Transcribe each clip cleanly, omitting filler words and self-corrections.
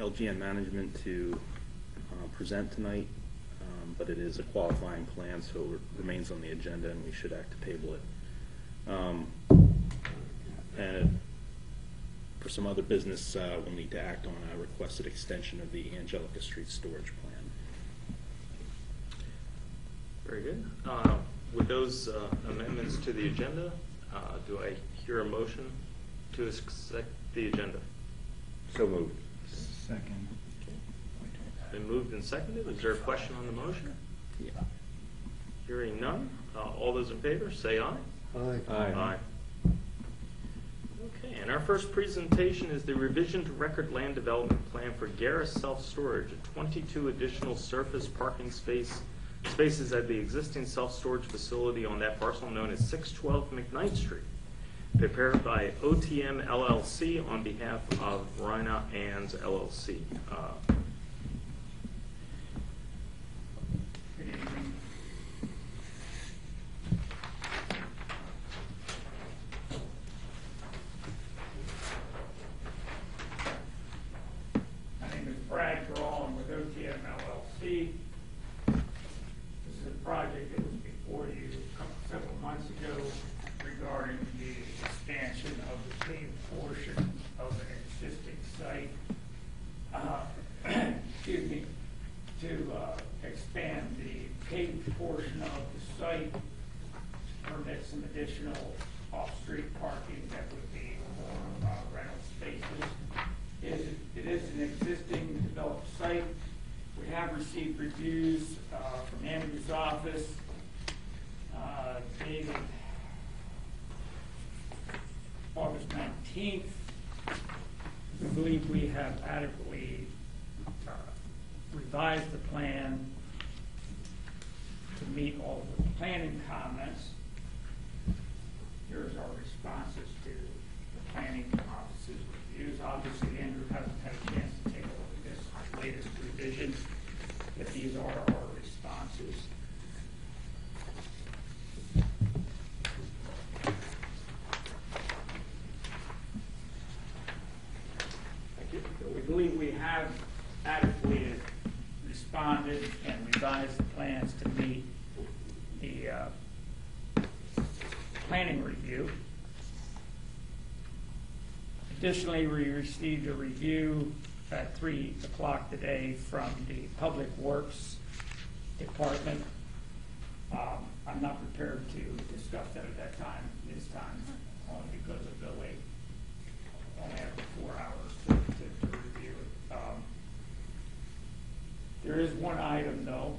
LGN management to present tonight, but it is a qualifying plan, so it remains on the agenda, and we should act to table it. And for some other business, we'll need to act on a requested extension of the Angelica Street storage plan. Very good. With those amendments to the agenda, do I hear a motion to accept the agenda? So moved. Second. Been moved and seconded. Is there a question on the motion? Yeah. Hearing none. All those in favor, say aye. Aye. Aye. Okay, and our first presentation is the revision to record land development plan for Garris Self-Storage, 22 additional surface parking spaces at the existing self-storage facility on that parcel known as 612 McKnight Street, prepared by OTM LLC on behalf of Rhina Ann's LLC. Good evening. My name is Brad Grawl. I'm with OTM LLC. This is a project that was before you several months ago regarding the expansion of the paved portion of an existing site. Excuse me, to expand the paved portion of the site, permit some additional off-street parking that would be for rental spaces. It is an existing developed site. We have received reviews from Andrew's office, dated August 19th. We believe we have adequately revised the plan to meet all of the planning comments. Here's our responses to the planning office's reviews. Obviously, Andrew hasn't had a chance to take a look at this latest revision, but these are our responses. We believe we have adequately responded and revised the plans to meet the planning review. Additionally, we received a review at 3 o'clock today from the Public Works Department. I'm not prepared to discuss that at this time, only because of the wait. Only have 4 hours to review it. There is one item, though,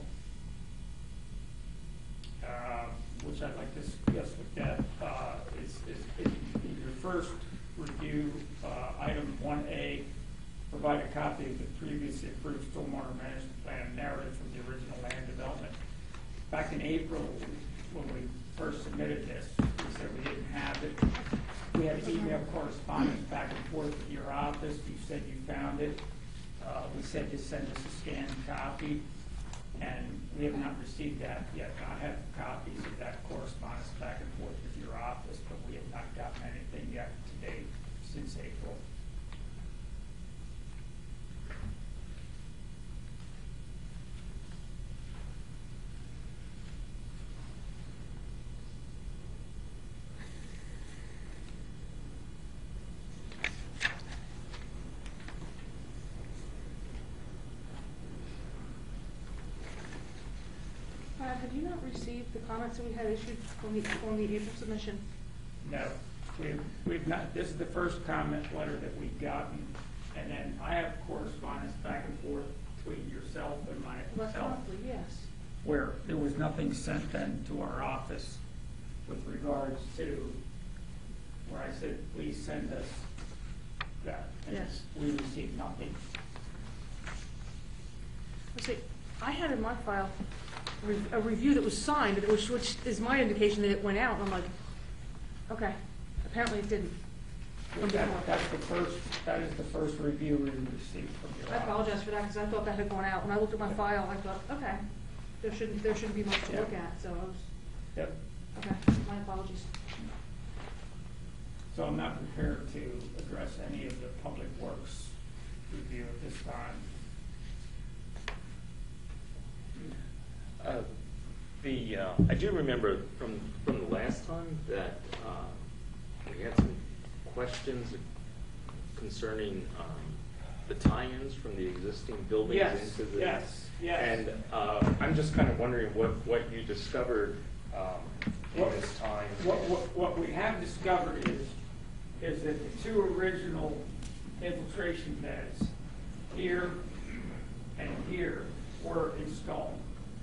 which I'd like to discuss with that. Is your first review, item 1A, provide a copy of the previously approved stormwater management plan narrative from the original land development. Back in April, when we first submitted this, we said we didn't have it. We had email correspondence back and forth with your office. You said you found it. We said to send us a scanned copy, and we have not received that yet. I have copies of that correspondence back and forth with your office, but we have not gotten anything yet to date since April. Have you not received the comments that we had issued on the April submission? No, we've not. This is the first comment letter that we've gotten, and then I have correspondence back and forth between yourself and myself, yes. where there was nothing sent then to our office with regards to where I said, please send us that. And Yes. we received nothing. Let's see, I had in my file a review that was signed, which is my indication that it went out, and I'm like, okay, apparently it didn't. That is the first review we received from your I office. apologize for that, because I thought that had gone out. When I looked at my file, I thought, okay, there shouldn't be much to look at, so I was, Yep. okay, my apologies. So I'm not prepared to address any of the public works review at this this time. I do remember from the last time that we had some questions concerning the tie-ins from the existing buildings Yes, into the. yes, yes. And I'm just kind of wondering what you discovered in this time. What we have discovered is that the two original infiltration beds here and here were installed.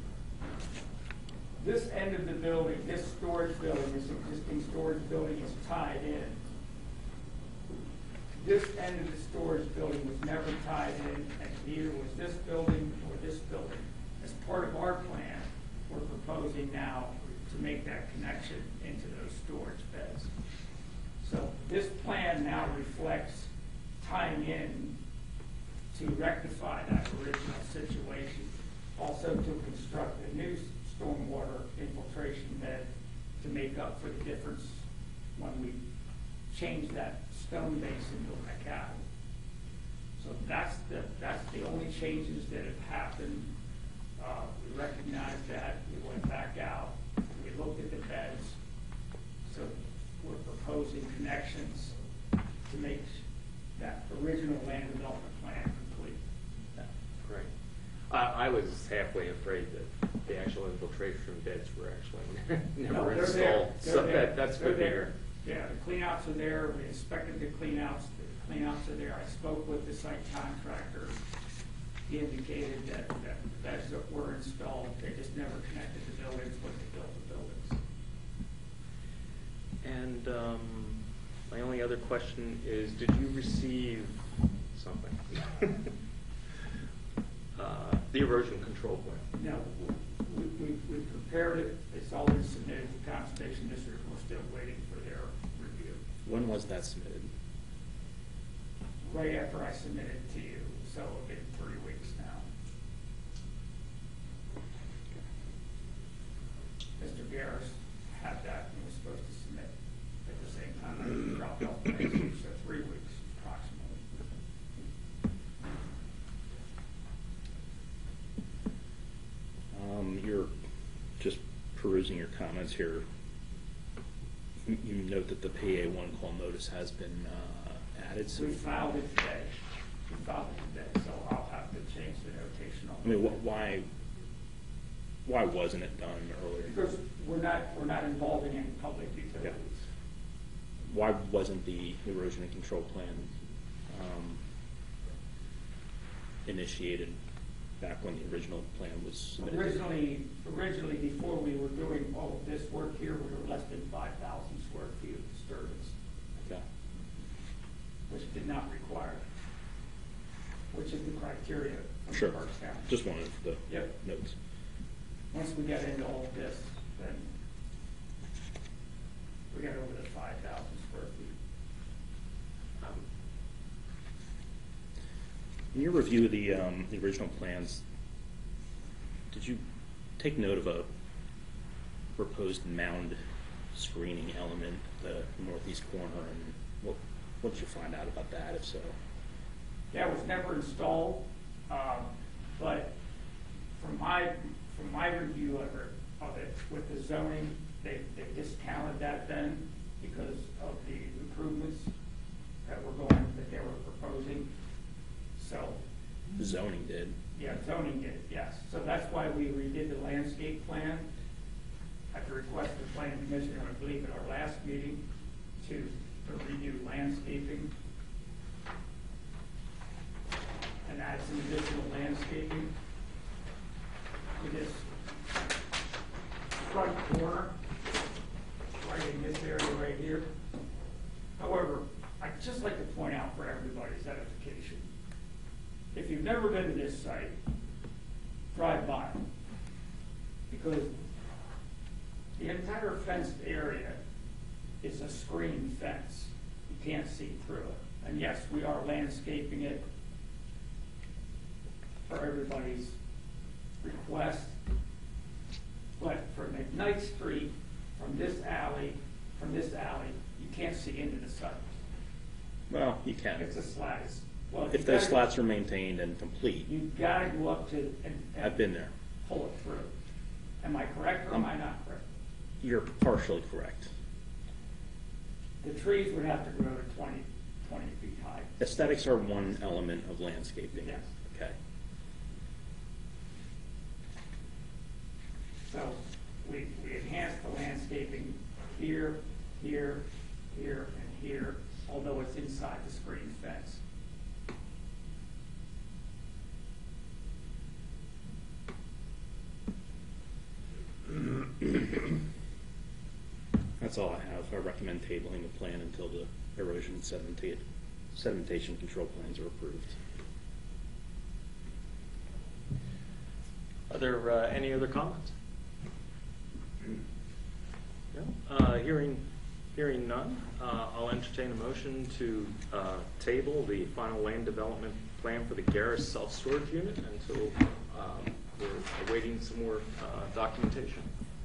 This end of the building, this storage building, this existing storage building is tied in. This end of the storage building was never tied in, and neither was this building or this building. As part of our plan, we're proposing now to make that connection into those storage beds. So this plan now reflects tying in to rectify that original situation. Also to construct a new stormwater infiltration bed to make up for the difference when we change that stone basin to a cabin. So that's the only changes that have happened. We recognized that, we went back out, we looked at the beds. So we're proposing connections to make that original land development plan complete. Yeah, great. I was halfway afraid that the actual infiltration beds were actually No, never they're there. installed. They're So there. that's They're good to there. hear. Yeah, the cleanouts are there, we inspected the cleanouts are there. I spoke with the site contractor. He indicated that beds that were installed, they just never connected the buildings when they built the buildings. And my only other question is, did you receive something? The erosion control plan. No, we prepared it, it's all been submitted to Conservation District, we're still waiting for their review. When was that submitted? Right after I submitted it to you, so it'll be 3 weeks now. Mr. Garris had that and was supposed to submit at the same time I dropped off the next, so 3 weeks approximately. You're just perusing your comments here. You note that the PA1 call notice has been added. So, We filed it today. So I'll have to change the notation on I mean, it. why wasn't it done earlier? Because we're not involving any public utilities. Why wasn't the erosion and control plan initiated back when the original plan was submitted? Originally, before we were doing all of this work here, we were less than 5,000 square feet of disturbance, Okay. which did not require, which is the criteria of Sure. Parks County. Just wanted the Yep. notes. Once we get into all of this, then we got over the 5,000 square feet. In your review of the original plans, did you take note of a proposed mound screening element, the northeast corner, and what did you find out about that, if so? Yeah, it was never installed, but from my review of it with the zoning, they discounted that then because of the improvements that they were proposing. So, The zoning did. yeah, zoning did, yes. So that's why we redid the landscape plan at the request of the planning commission, I believe at our last meeting, to redo landscaping and add some additional landscaping to this front corner, right in this area right here. However, I'd just like to point out for everybody's edification, if you've never been to this site, drive by, because the entire fenced area is a screen fence. You can't see through it. And yes, we are landscaping it for everybody's request. But from McKnight Street, from this alley, you can't see into the site. Well, you can. It's a slat, Well, If those slats are maintained and complete, You've got to go up to and I've been there. pull it through. Am I correct or am I not correct? You're partially correct. The trees would have to grow to 20 feet high. Aesthetics are one element of landscaping. Yes. Okay. So we enhance the landscaping here, here, here, and here, although it's inside the screen fence. That's all I have. I recommend tabling the plan until the erosion and sedimentation control plans are approved. Are there any other comments? No? Hearing none, I'll entertain a motion to table the final land development plan for the Garris self-storage unit until we're awaiting some more documentation.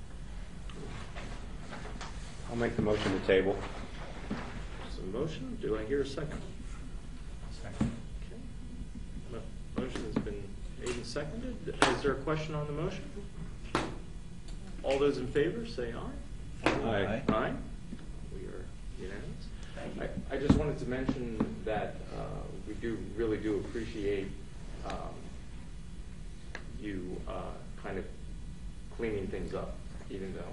I'll make the motion to table. So motion, do I hear a second? Second. Okay. Motion has been made and seconded. Is there a question on the motion? All those in favor, say aye. Aye. Aye. We are unanimous. I just wanted to mention that we really do appreciate you kind of cleaning things up, even though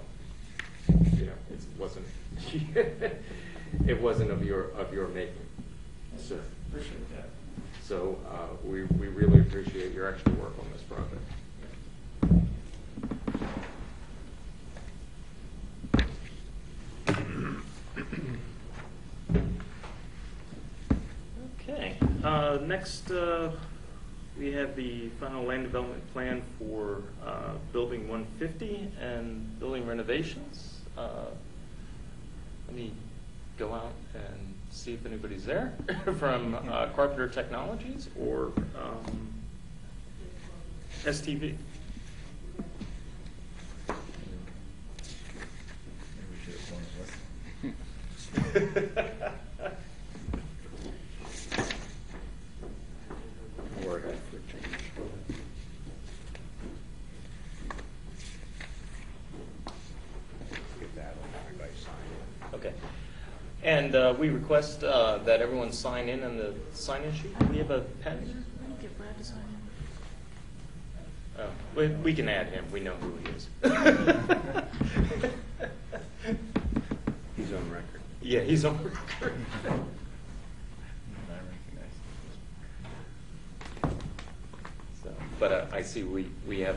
it wasn't of your making. So, Appreciate that. so we really appreciate your extra work on this project. Okay. Next, we have the final land development plan for Building 150 and building renovations. Let me go out and see if anybody's there from Carpenter Technologies or STV. Maybe we should have gone with. Or ahead for a change. Get that on everybody signed. Okay. And we request that everyone sign in on the sign-in sheet. Do we have a pen? I didn't get Brad to sign in. Oh, we can add him. We know who he is. He's on record. Yeah, he's on record. I recognize So, but I see we have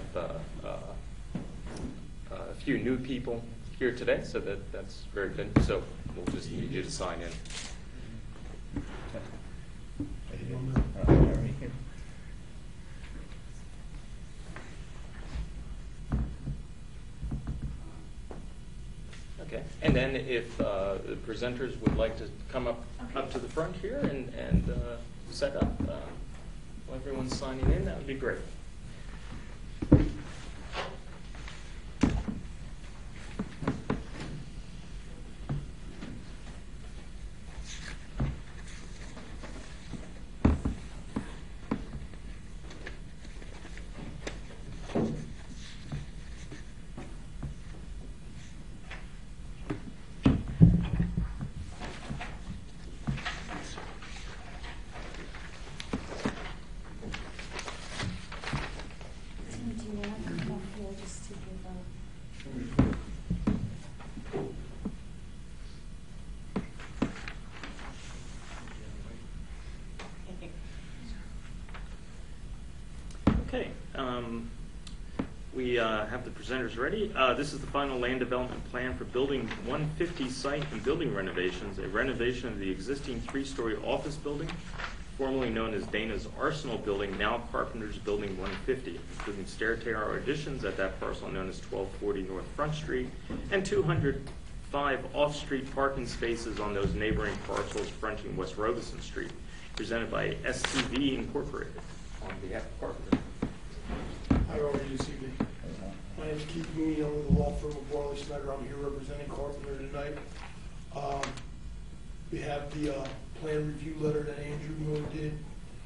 a few new people here today, so that's very good. So we'll just need you to sign in. Okay, and then if the presenters would like to come up to the front here and set up, while everyone's signing in, that would be great. Tim, do you want to come up here just to give a... Okay, we have the presenters ready. This is the final land development plan for Building 150 site and building renovations, a renovation of the existing three-story office building, formerly known as Dana's Arsenal Building, now Carpenter's Building 150, including stair-tower additions at that parcel known as 1240 North Front Street, and 205 off-street parking spaces on those neighboring parcels fronting West Robeson Street, presented by STV Incorporated on behalf of Carpenter. Hi, how are you this evening? My name is Keith Mooney, I'm with the law firm of Worley Snyder. I'm here representing Carpenter tonight. We have the plan review letter that Andrew Moon did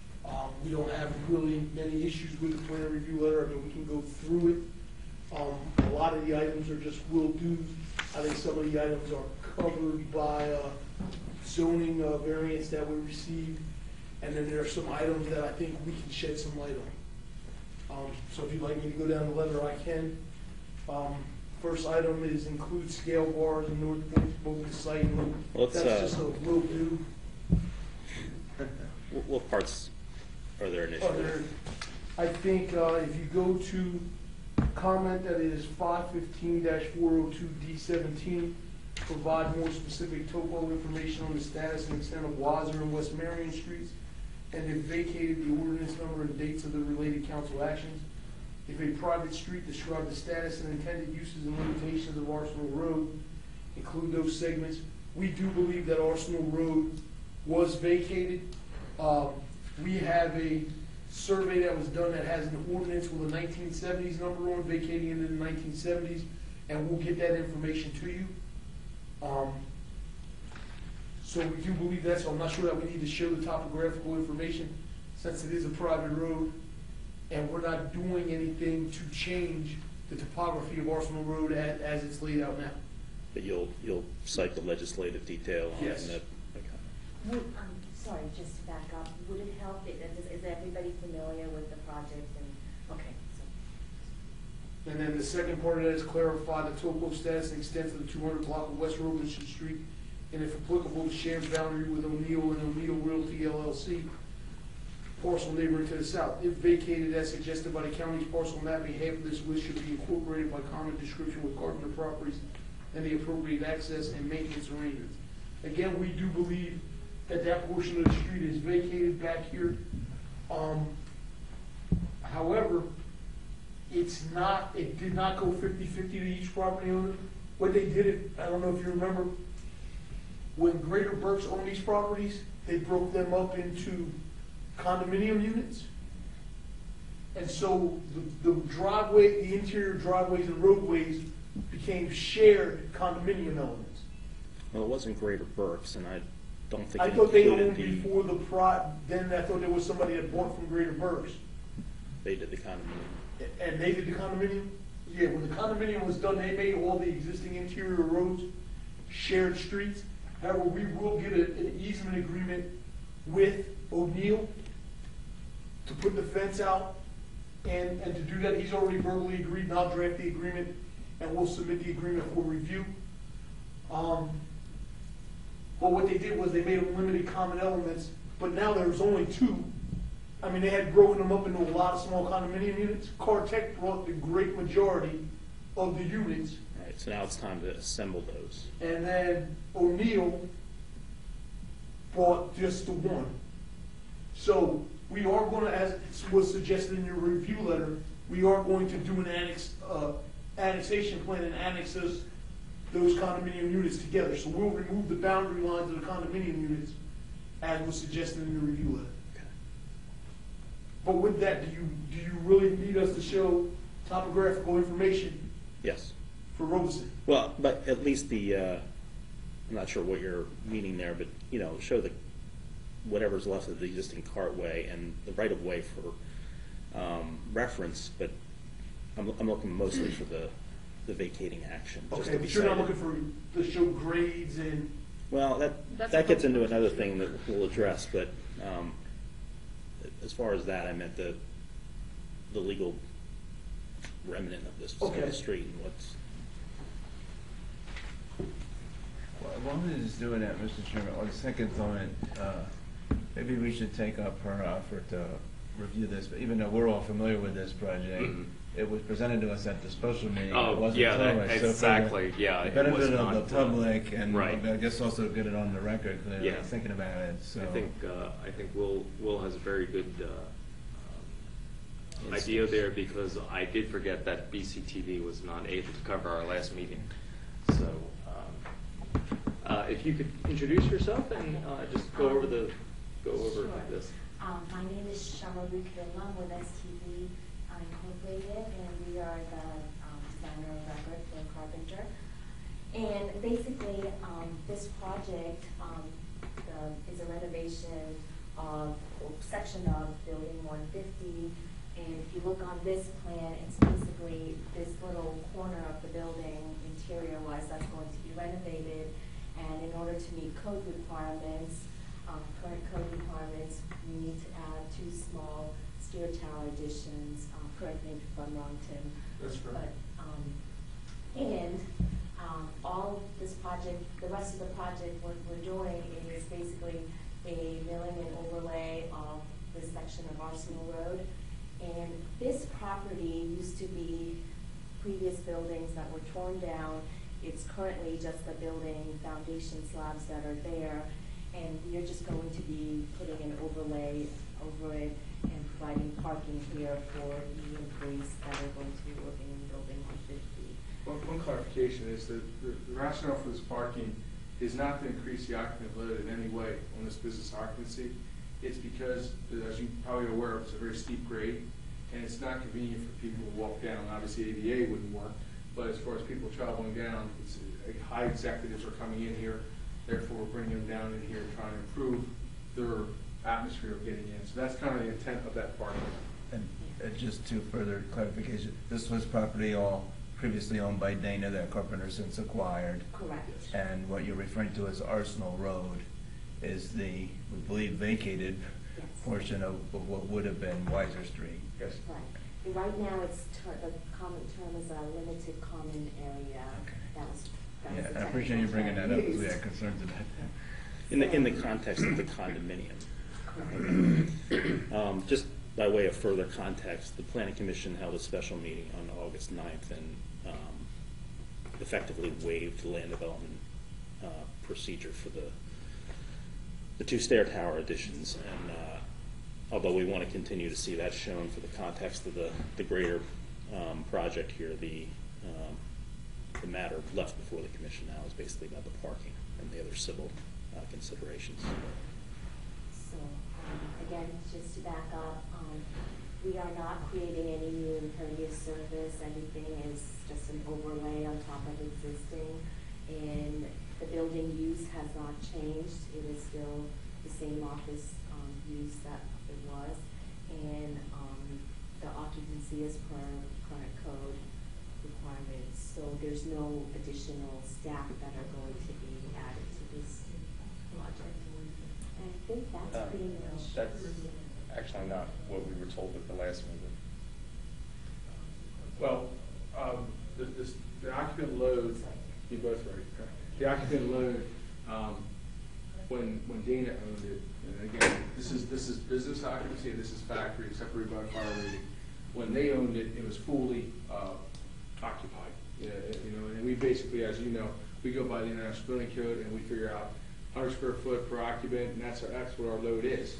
We don't have really many issues with the plan review letter. I mean, we can go through it. A lot of the items are just will do. I think some of the items are covered by zoning variance that we received. And then there are some items that I think we can shed some light on. So if you'd like me to go down the letter, I can. First item is include scale bars in North Point, both the site and Let's, that's just a will do. What parts are there There, initially? I think if you go to comment that is 515-402D17, provide more specific topo information on the status and extent of Wazer and West Marion Streets, and if vacated, the ordinance number and dates of the related council actions. If a private street, describe the status and intended uses and limitations of Arsenal Road, include those segments. We do believe that Arsenal Road was vacated. We have a survey that was done that has an ordinance with a 1970s number on, vacating it in the 1970s, and we'll get that information to you. So we do believe that, so I'm not sure that we need to show the topographical information since it is a private road, and we're not doing anything to change the topography of Arsenal Road as it's laid out now. But you'll cite the legislative detail on Yes. that? Okay. Would, sorry, just to back up, would it help, is everybody familiar with the project and, okay, so. And then the second part of that is clarify the topo status and extent of the 200 block of West Robinson Street, and if applicable, the shared boundary with O'Neill and O'Neill Realty LLC, parcel neighboring to the south. If vacated as suggested by the county's parcel mapping, half of this list should be incorporated by common description with Carpenter Properties and the appropriate access and maintenance arrangements. Again, we do believe that that portion of the street is vacated back here. However, it did not go 50-50 to each property owner. What they did, I don't know if you remember, when Greater Berks owned these properties, they broke them up into condominium units. And so the driveway, the interior driveways and roadways became shared condominium elements. Well, it wasn't Greater Berks, and I don't think I it thought they included owned before then I thought there was somebody that bought from Greater Berks. They did the condominium. And they did the condominium? Yeah, when the condominium was done, they made all the existing interior roads shared streets. However, we will get an easement agreement with O'Neill to put the fence out, and to do that, he's already verbally agreed, and I'll draft the agreement, and we'll submit the agreement for review. But what they did was they made them limited common elements, but now there's only two. I mean, they had broken them up into a lot of small condominium units. Cartech brought the great majority of the units, All right, so now it's time to assemble those. and then O'Neill bought just the one. So we are going to, as was suggested in your review letter, we are going to do an annexation plan and annex those condominium units together. So we'll remove the boundary lines of the condominium units as was suggested in your review letter. Okay. But with that, do you really need us to show topographical information Yes. for Robeson? Well, but at least I'm not sure what you're meaning there, but, show whatever's left of the existing cartway and the right-of-way for reference, but I'm looking mostly for the vacating action. Just Okay, to be but you're not cited. looking to show grades and, Well, That's that gets a- into another thing that we'll address, but as far as that, I meant the legal remnant of this of Okay. the street and what's. Well, while we're just doing that, Mr. Chairman, on second thought, maybe we should take up her offer to review this, but even though we're all familiar with this project, Mhm. it was presented to us at the special meeting. Oh, It wasn't yeah, told us. So for the exactly, yeah, it was benefit not, of the public, and right. I guess also get it on the record, clearly, Yeah. thinking about it, so. I think Will has a very good idea there, because I did forget that BCTV was not able to cover our last meeting. So if you could introduce yourself and just go over this. My name is Shamaru Kirlam with STV Incorporated, and we are the designer of record for Carpenter. And basically, this project is a renovation of a section of building 150. And if you look on this plan, it's basically this little corner of the building, interior-wise, that's going to be renovated. And in order to meet code requirements, current code requirements, we need to add 2 small stair tower additions. Correct me if I'm wrong, Tim. That's correct. But, all this project, the rest of the project, what we're doing is basically a milling and overlay of this section of Arsenal Road. And this property used to be previous buildings that were torn down. It's currently just the building foundation slabs that are there. And we are just going to be putting an overlay over it and providing parking here for the employees that are going to be working in building 150. One clarification is that the rationale for this parking is not to increase the occupant load in any way on this business occupancy. It's because, as you probably are aware, it's a very steep grade, and it's not convenient for people to walk down. Obviously, ADA wouldn't work, but as far as people traveling down, it's high executives are coming in here. Therefore, we're bringing them down in here, trying to improve their atmosphere of getting in. So that's kind of the intent of that parking. And just to further clarification, this was property all previously owned by Dana that Carpenter since acquired. Correct. And what you're referring to as Arsenal Road is the, we believe, vacated Yes. portion of what would have been Weiser Street. Yes. Right. And right now, it's the common term is a limited common area. Okay. That was Yeah, the I appreciate you bringing that up, because we technical had concerns about that. In the context of the condominium. Correct. Just by way of further context, the Planning Commission held a special meeting on August 9th and effectively waived the land development procedure for the 2 stair tower additions. And although we want to continue to see that shown for the context of the greater project here, the matter left before the commission now is basically about the parking and the other civil considerations. So, again, just to back up, we are not creating any new impervious surface. Everything is just an overlay on top of existing. And the building use has not changed. It is still the same office use that it was. And the occupancy is per current code requirements. So there's no additional staff that are going to be added to this project. And I think that's pretty much. That's actually not what we were told at the last meeting. Well, the occupant load, you both right. The occupant load, when Dana owned it, and again, this is business occupancy, this is factory, separated by fire rating. When they owned it, it was fully occupied. And we basically, as you know, we go by the International Building Code and we figure out 100 square foot per occupant, and that's what our load is.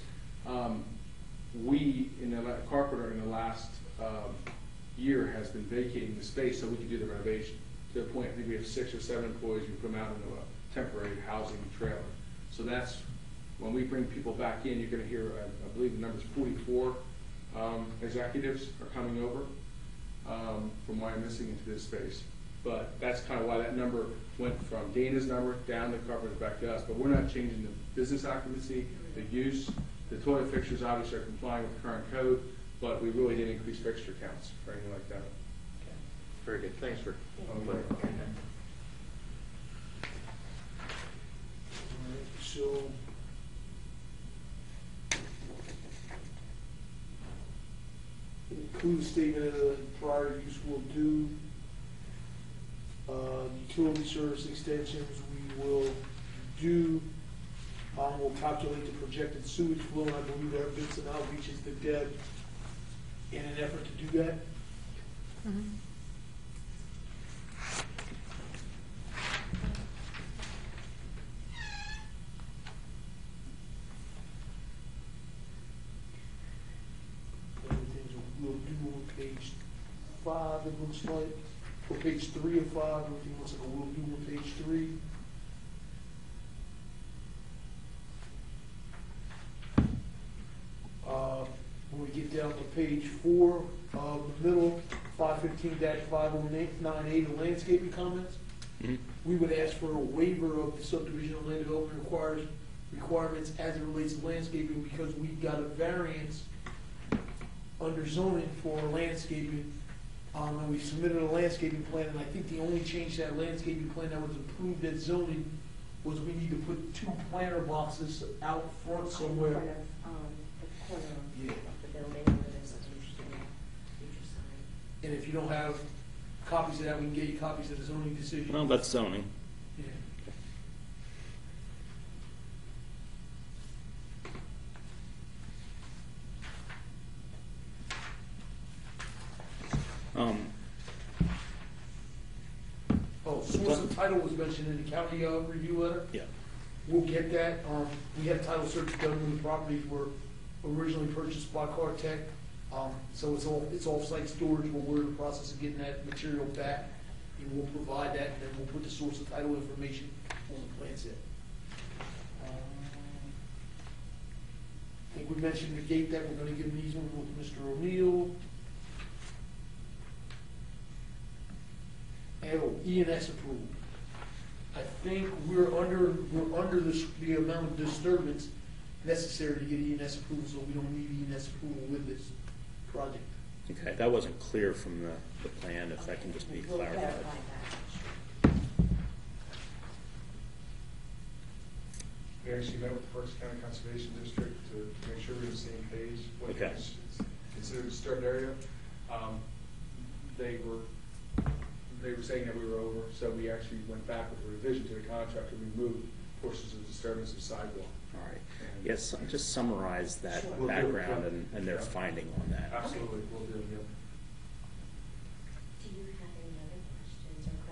Carpenter in the last year has been vacating the space so we can do the renovation. To the point, I think we have 6 or 7 employees we put them out into a temporary housing trailer. So that's, when we bring people back in, you're gonna hear, I believe the number's 44 executives are coming over from Wyomissing into this space. But that's kind of why that number went from Dana's number down to Carpenter's back to us. But we're not changing the business occupancy, the use. The toilet fixtures obviously are complying with the current code, but we really didn't increase fixture counts or anything like that. Okay. Very good. Thanks for clarifying that. So, include statement of the prior use will do. Utility service extensions we will do. We'll calculate the projected sewage flow, and I believe there have been some outreaches to Deb in an effort to do that. Mhm. Other things we'll do on page 5, it looks like, or page 3 of 5, everything looks like a will do on page 3. When we get down to page 4 of the middle, 515-5098, the landscaping comments, we would ask for a waiver of the subdivision of land development requirements as it relates to landscaping, because we got a variance under zoning for landscaping. And we submitted a landscaping plan, and I think the only change to that landscaping plan that was approved at zoning was we need to put 2 planter boxes out front somewhere. In front of, the corner Yeah. of the building where there's a future sign. And if you don't have copies of that, we can get you copies of the zoning decision. Well, that's zoning. Yeah. Oh, source of title was mentioned in the county review letter. Yeah. We'll get that. We had title search done when the properties were originally purchased by Cartech. So it's off-site storage, but we're in the process of getting that material back. And we'll provide that, and then we'll put the source of title information on the plan set. I think we mentioned the gate that we're gonna give an easement with Mr. O'Neill. And E&S approval. I think we're under the amount of disturbance necessary to get E&S approval, so we don't need E&S approval with this project. Okay, that wasn't clear from the plan, if that can just be We'll clarified. clarify that. We actually met with the Berks County Conservation District to make sure we're on the same page. What Okay. is considered a disturbed area. They were saying that we were over, so we actually went back with a revision to the contract to remove portions of disturbance of sidewalk. All right. Yes, just summarize that Sure. We'll do it, background yeah. and their Yeah. finding on that. Absolutely, we'll do it, yeah. Do you have any other questions or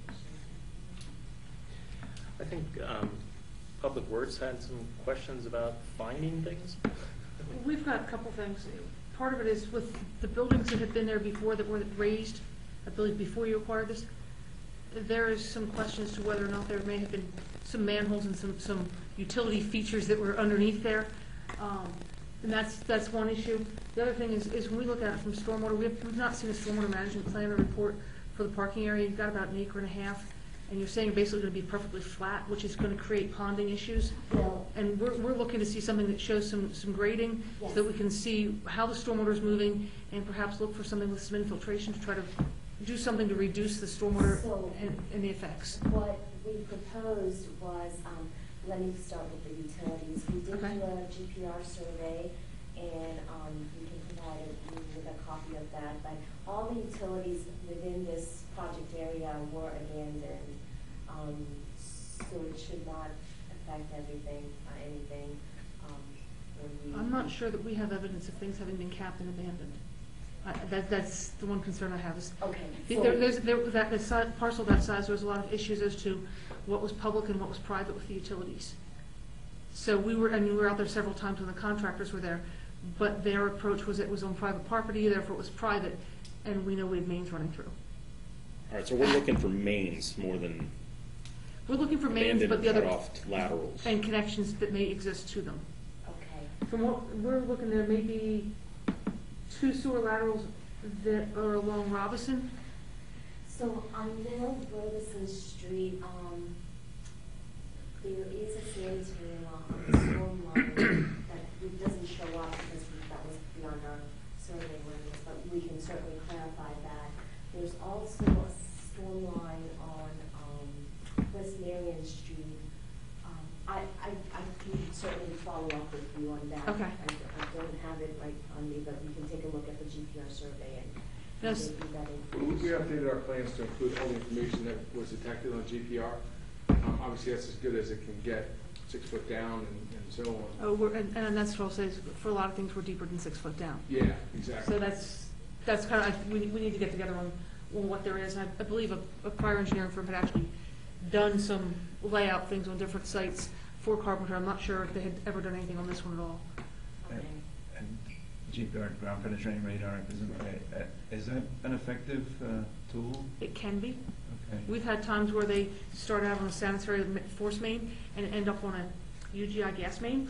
clarifications? I think Public Works had some questions about finding things. We've got a couple things. Part of it is with the buildings that had been there before that were raised, I believe before you acquired this, there is some question as to whether or not there may have been some manholes and some utility features that were underneath there. And that's one issue. The other thing is when we look at it from stormwater, we've not seen a stormwater management plan or report for the parking area. You've got about 1.5 acres, and you're saying basically going to be perfectly flat, which is going to create ponding issues. No. And we're looking to see something that shows some grading, so that we can see how the stormwater is moving, and perhaps look for something with some infiltration to try to do something to reduce the stormwater So- and the effects. What we proposed was, let me start with the utilities. We did Okay. do a GPR survey, and we can provide you with a copy of that. But all the utilities within this project area were abandoned, so it should not affect anything. When we. I'm not sure that we have evidence of things having been capped and abandoned. That's the one concern I have is, Okay. that parcel that size, there was a lot of issues as to what was public and what was private with the utilities. So we were out there several times when the contractors were there, but their approach was it was on private property, therefore it was private, and we know we had mains running through. All right, so we're looking for mains more than We're looking for mains, abandoned but and the cut other, off connections. and connections that may exist to them. Okay. From what we're looking, there may be 2 sewer laterals that are along Robinson. So on Middle Robinson Street, there is a sanitary storm line that it doesn't show up because that was beyond our survey limits, but we can certainly clarify that. There's also a storm line on West Marion Street. I can certainly follow up with you on that. Okay. I don't have it right on me, but we can take a look at the GPR survey and Yes. give you that We information. updated our plans to include all the information that was detected on GPR. Obviously, that's as good as it can get, 6 foot down and so on. Oh, and that's what I'll say, is for a lot of things, we're deeper than 6 foot down. Yeah, exactly. So that's kind of, we need to get together on what there is. And I believe a prior engineering firm had actually done some layout things on different sites for Carpenter. I'm not sure if they had ever done anything on this one at all. Okay. And GPR, ground penetrating radar, is that an effective tool? It can be. Okay. We've had times where they start out on a sanitary force main and end up on a UGI gas main.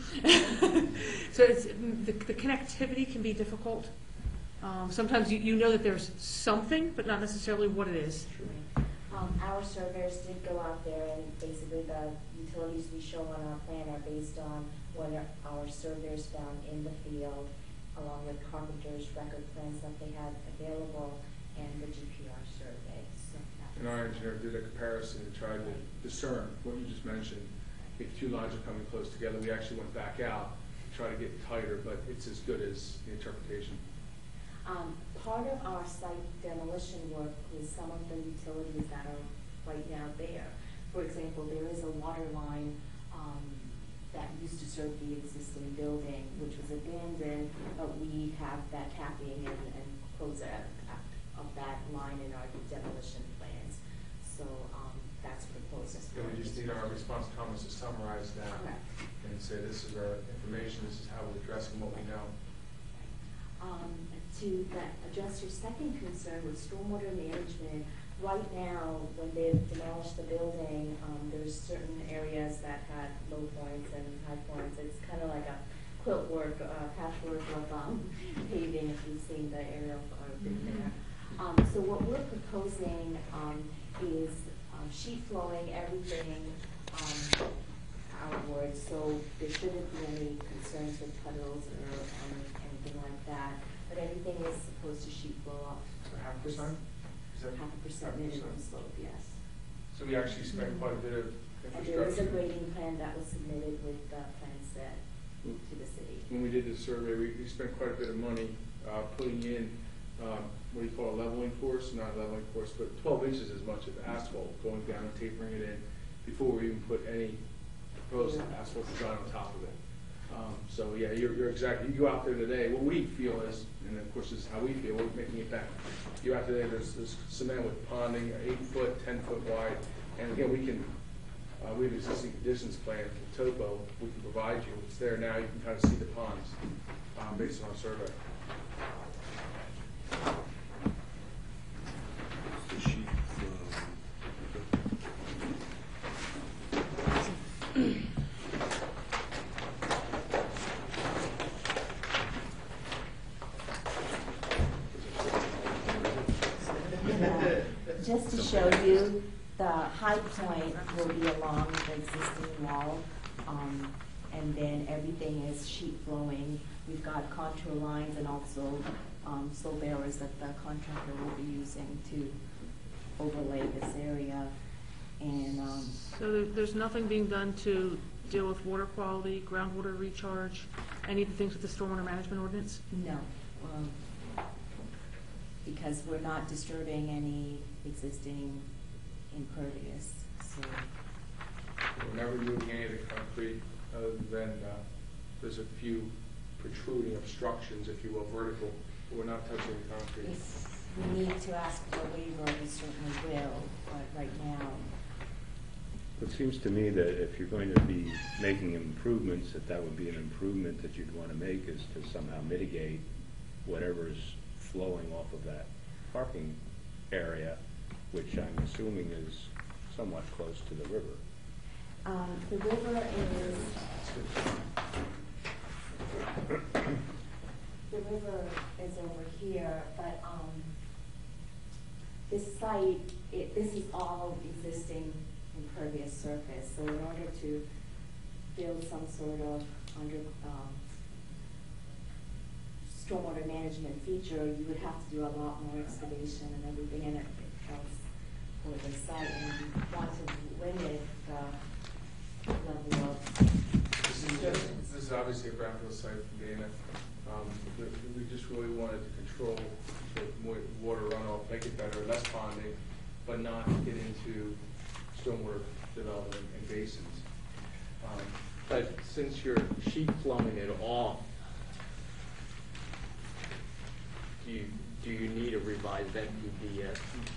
So the connectivity can be difficult. Sometimes you know that there's something, but not necessarily what it is. Our surveyors did go out there, and basically the utilities we show on our plan are based on what our surveyors found in the field. along with Carpenter's record plans that they had available and the GPR survey, so. And our engineer did a comparison and tried to discern what you just mentioned. If two lines are coming close together, we actually went back out, try to get tighter, but it's as good as the interpretation. Part of our site demolition work is some of the utilities that are right now there. For example, there is a water line that used to serve the existing building, which was abandoned, but we have that capping and closure of that line in our demolition plans. So that's proposed as Yeah, we just need our response comments to summarize that Correct. and say this is our information, this is how we're addressing what we know. To address your second concern with stormwater management, right now, when they've demolished the building, there's certain areas that had low points and high points. It's kind of like a quilt work, patchwork of paving, if you've seen the aerial or been there. So what we're proposing is sheet flowing everything outward, so there shouldn't be any concerns with puddles or anything like that. But everything is supposed to sheet flow up. So 0.5%? Is that 0.5% minimum slope, yes. So we actually spent quite a bit of And there is a infrastructure. grading plan that was submitted with the plan set to the city. When we did the survey, we spent quite a bit of money putting in, what do you call a leveling course? Not a leveling course, but 12 inches as much of asphalt going down and tapering it in before we even put any proposed asphalt design on top of it. So yeah, you're exactly, you go out there today, what we feel is, and of course this is how we feel, we're making it better. You go out there, there's cement with ponding, 8 foot, 10 foot wide, and again, we have an existing conditions plan for topo, we can provide you, it's there now, you can kind of see the ponds, based on our survey. Just to show you, the high point will be along the existing wall, and then everything is sheet flowing. We've got contour lines and also slope arrows that the contractor will be using to overlay this area. And So there's nothing being done to deal with water quality, groundwater recharge, any of the things with the stormwater management ordinance? no, because we're not disturbing any existing impervious, so. We're not removing any of the concrete, other than there's a few protruding obstructions, if you will, vertical, but we're not touching the concrete. If we need to ask for a waiver, we certainly will, but right now, It seems to me that if you're going to be making improvements, that would be an improvement that you'd want to make, is to somehow mitigate whatever's flowing off of that parking area, which I'm assuming is somewhat close to the river. the river is over here, but, this site, this is all existing impervious surface, so in order to build some sort of stormwater management feature, you would have to do a lot more excavation and everything in it else for the site, and we want to limit the level of. This is obviously a brownfield site from Dana. We just really wanted to control the water runoff, make it better, less ponding, but not get into stormwater development and basins. But since you're sheet flowing it off, do you need a revised NPDES?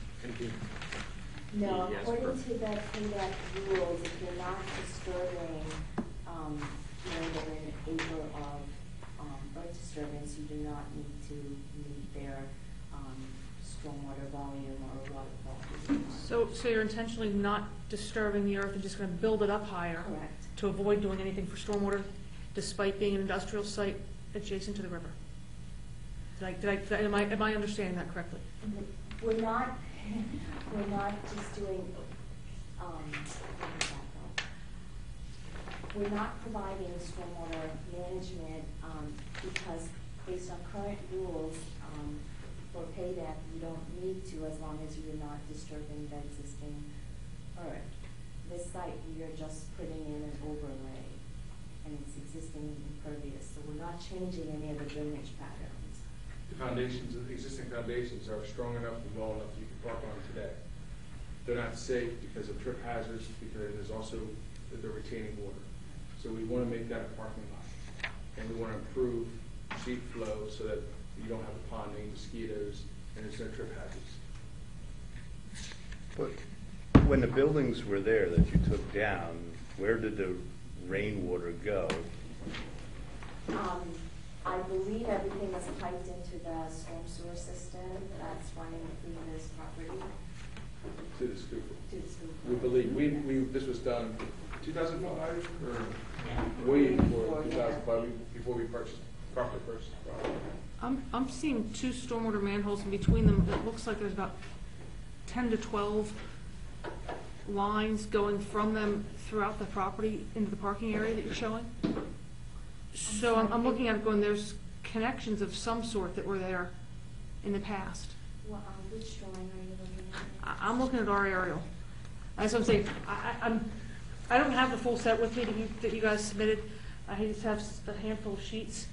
No, Yes, according perfect. to the PDEC rules, if you're not disturbing more than an acre of earth disturbance, you do not need to meet their stormwater volume or water quality. So you're intentionally not disturbing the earth and just going to build it up higher? Correct. To avoid doing anything for stormwater, despite being an industrial site adjacent to the river? Am I understanding that correctly? We're not just doing, we're not providing stormwater management, because based on current rules, for payback, you don't need to as long as you're not disturbing the existing earth. This site, you're just putting in an overlay, and it's existing impervious, so we're not changing any of the drainage patterns. The foundations, the existing foundations are strong enough and well enough that you can park on them today. They're not safe because of trip hazards, because there's also the retaining water. So we want to make that a parking lot. And we want to improve sheet flow so that you don't have the ponding, mosquitoes, and there's no trip hazards. But when the buildings were there that you took down, where did the rainwater go? I believe everything is piped into the storm sewer system that's running through this property, To the scoop. to the school. We believe, this was done 2005 or way before 2005, before we properly purchased the property. I'm seeing 2 stormwater manholes, and between them, it looks like there's about 10 to 12 lines going from them throughout the property into the parking area that you're showing. So I'm looking at it going, there's connections of some sort that were there in the past. Well, which drawing are you looking at? I'm looking at our aerial. That's what I'm saying. I don't have the full set with me that you guys submitted. I just have a handful of sheets.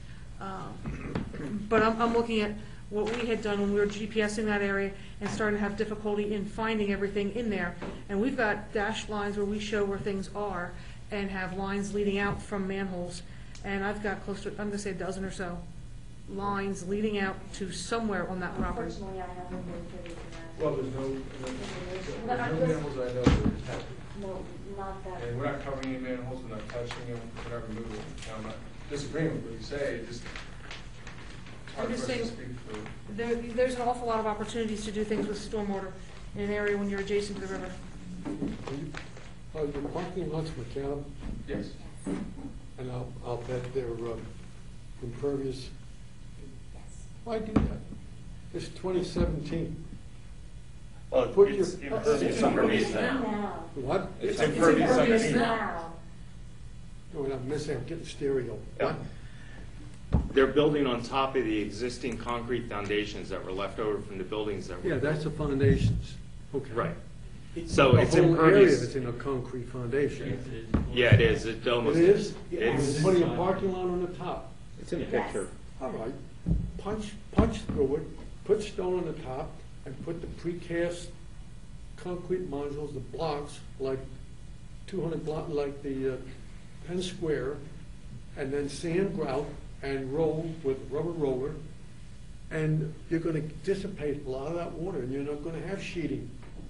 But I'm looking at what we had done when we were GPSing that area and starting to have difficulty in finding everything in there. And we've got dashed lines where we show where things are and have lines leading out from manholes. And I've got close to, I'm going to say a dozen or so lines leading out to somewhere on that property. Unfortunately, I haven't been privy to that. Well, there's no manholes I know that are detected. No, not that. And we're not covering any manholes, we're not touching them, we're not removing them. Now, I'm not disagreeing with what you say, it's just it's hard I'm just for us to saying, speak for. there's an awful lot of opportunities to do things with stormwater in an area when you're adjacent to the river. Are the parking lots mechanical? Yes. And I'll bet they're impervious. Yes. Why do that? It's 2017. Well, Put it's your- impervious underneath now. Now. What? It's It's impervious impervious underneath. now. Oh, I'm missing, I'm getting stereo. Yeah. What? They're building on top of the existing concrete foundations that were left over from the buildings that were. Yeah, that's the foundations. Okay. Right. So it's The whole area impervious. is in a concrete foundation. Yeah, it is. It almost. It is? It's. You're putting a parking lot on the top. It's in the Yes. picture. All right, punch through it, put stone on the top, and put the precast concrete modules, the blocks, like 200 block, like the Penn Square, and then sand grout and roll with rubber roller, and you're gonna dissipate a lot of that water, and you're not gonna have sheeting.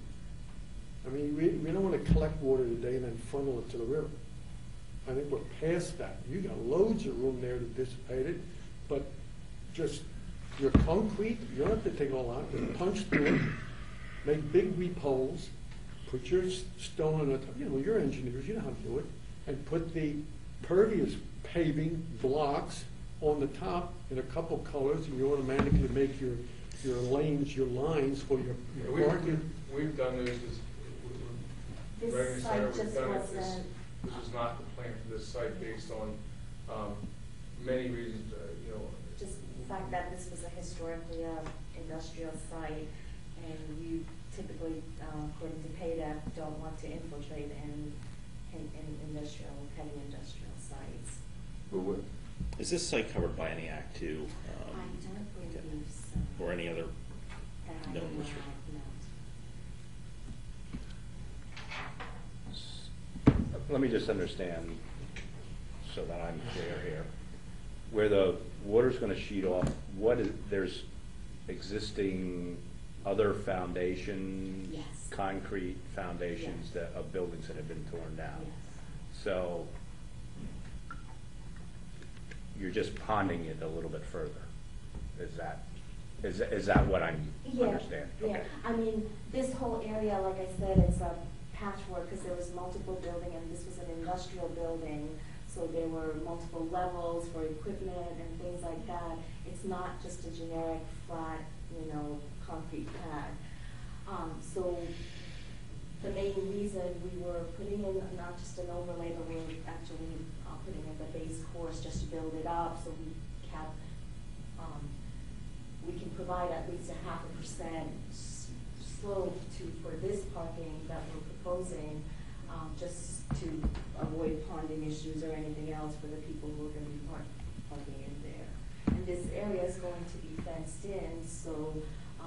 I mean, we don't wanna collect water today and then funnel it to the river. I think we're past that. You got loads of room there to dissipate it, but just your concrete, you don't have to take all out, just punch through it, make big weep holes, put your stone on the top, you know, you're engineers, you know how to do it, and put the pervious paving blocks on the top in a couple colors, and you automatically make your lanes, your lines for your parking. We've done those, This Reading site Center, we've just done it. wasn't. This is not the plan for this site based on many reasons, you know. Just the fact that this was a historically industrial site, and you typically, according to PADA, don't want to infiltrate in industrial, heavy industrial sites. Is this site covered by any Act 2? I don't believe so. Or any other That I known know of, restriction? no. Let me just understand, so that I'm clear here. Where the water's gonna sheet off, there's existing other foundation? Yes. Concrete foundations Yes. of buildings that have been torn down? Yes. So, you're just ponding it a little bit further? Is that what I'm understanding? Yeah, Okay. I mean, this whole area, like I said, it's a patchwork, because there was multiple building, and this was an industrial building, so there were multiple levels for equipment and things like that. It's not just a generic flat, concrete pad. So the main reason we were putting in not just an overlay, but we were actually putting in the base course just to build it up, so we kept we can provide at least a 0.5% slope for this parking that we're proposing, just to avoid ponding issues or anything else for the people who are going to be parking in there. And this area is going to be fenced in, so,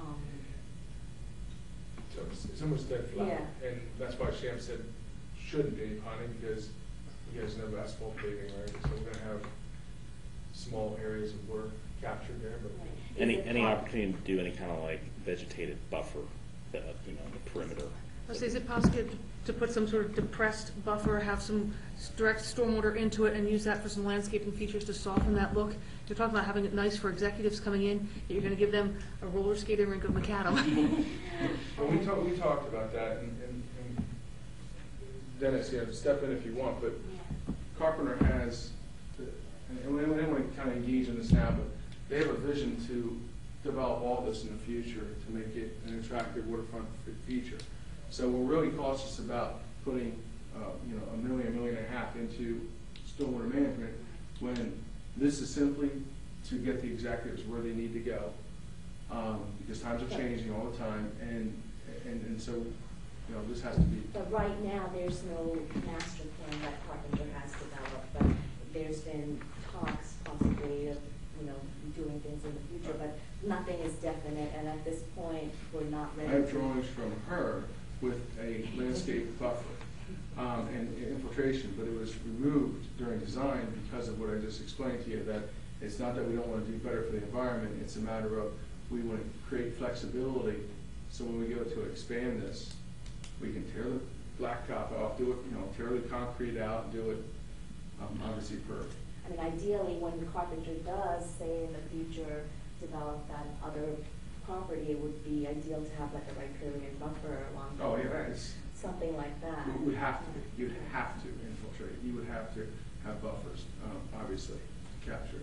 So it's almost dead flat. Yeah. And that's why Sham said shouldn't be any ponding, because you guys know asphalt paving, right? So we're gonna have small areas of water captured there, but right. Any opportunity to do any kind of like vegetated buffer, the perimeter? Is it possible to put some sort of depressed buffer, have some direct stormwater into it, and use that for some landscaping features to soften that look? You're talking about having it nice for executives coming in, you're gonna give them a roller skating rink of macadam. Well, we talked about that, and Dennis, step in if you want, but Carpenter has, and we don't want to kind of engage in this now, but they have a vision to develop all this in the future to make it an attractive waterfront feature. So we're really cautious about putting, $1 million, $1.5 million into stormwater management when this is simply to get the executives where they need to go, because times are changing all the time, and so this has to be. But right now, there's no master plan that Carpenter has developed, but there's been talks possibly of, doing things in the future, but nothing is definite, and at this point, we're not ready. I have drawings from her with a landscape buffer and infiltration, but it was removed during design because of what I just explained to you, that it's not that we don't want to do better for the environment, it's a matter of we want to create flexibility, so when we go to expand this, we can tear the blacktop off, do it, tear the concrete out, and do it obviously per. I mean, ideally, when Carpenter does, say in the future, develop that other property, it would be ideal to have like a riparian buffer along. Oh, yeah, that is. Something like that. You would have to. You'd have to infiltrate. You would have to have buffers, obviously, to capture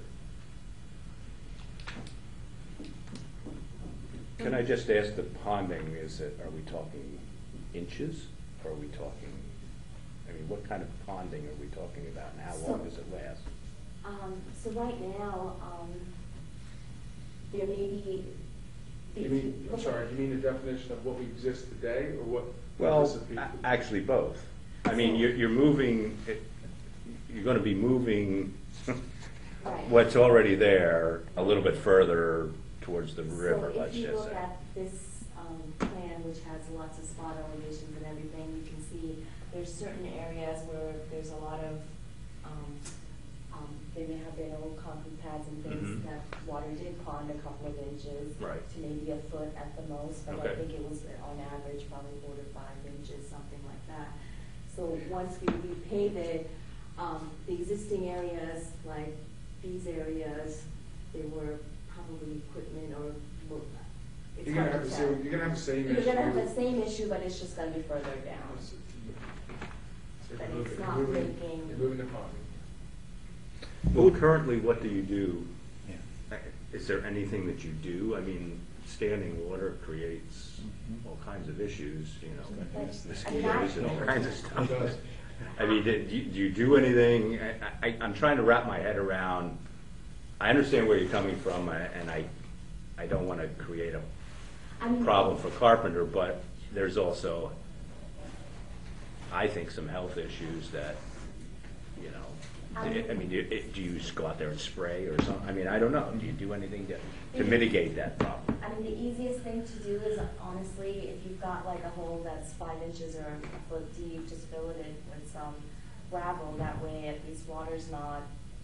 it. Can I just ask, the ponding, are we talking inches? Or are we talking, what kind of ponding are we talking about, and how long does it last? So right now, there may be. You mean the definition of what we exist today, or what? Well, actually both. You're moving, you're going to be moving Right. what's already there a little bit further towards the river, So let's if you just look say. at this plan, which has lots of spot elevations and everything, you can see there's certain areas where there's a lot of, there may have been old concrete pads and things Mhm. that water did pond a couple of inches Right. to maybe a foot at the most, but I Okay. think it was on average probably 4 to 5 inches, something like that. So once we repave it, the existing areas, like these areas, they were probably equipment or, it's You're hard gonna to have tell. you're gonna have the same You're issue. gonna have the same issue, but it's just gonna be further down. But it's not making. You're moving the pond. Well, currently, what do you do? Is there anything that you do? Standing water creates all kinds of issues, mosquitoes and all kinds of It stuff. does. Do you do anything? I'm trying to wrap my head around, I understand where you're coming from, and I don't want to create a problem for Carpenter, but there's also, I think, some health issues that, do you just go out there and spray or something? I don't know. Do you do anything to mitigate that problem? The easiest thing to do is, honestly, if you've got like a hole that's 5 inches or a foot deep, just fill it in with some gravel. That way, at least water's not,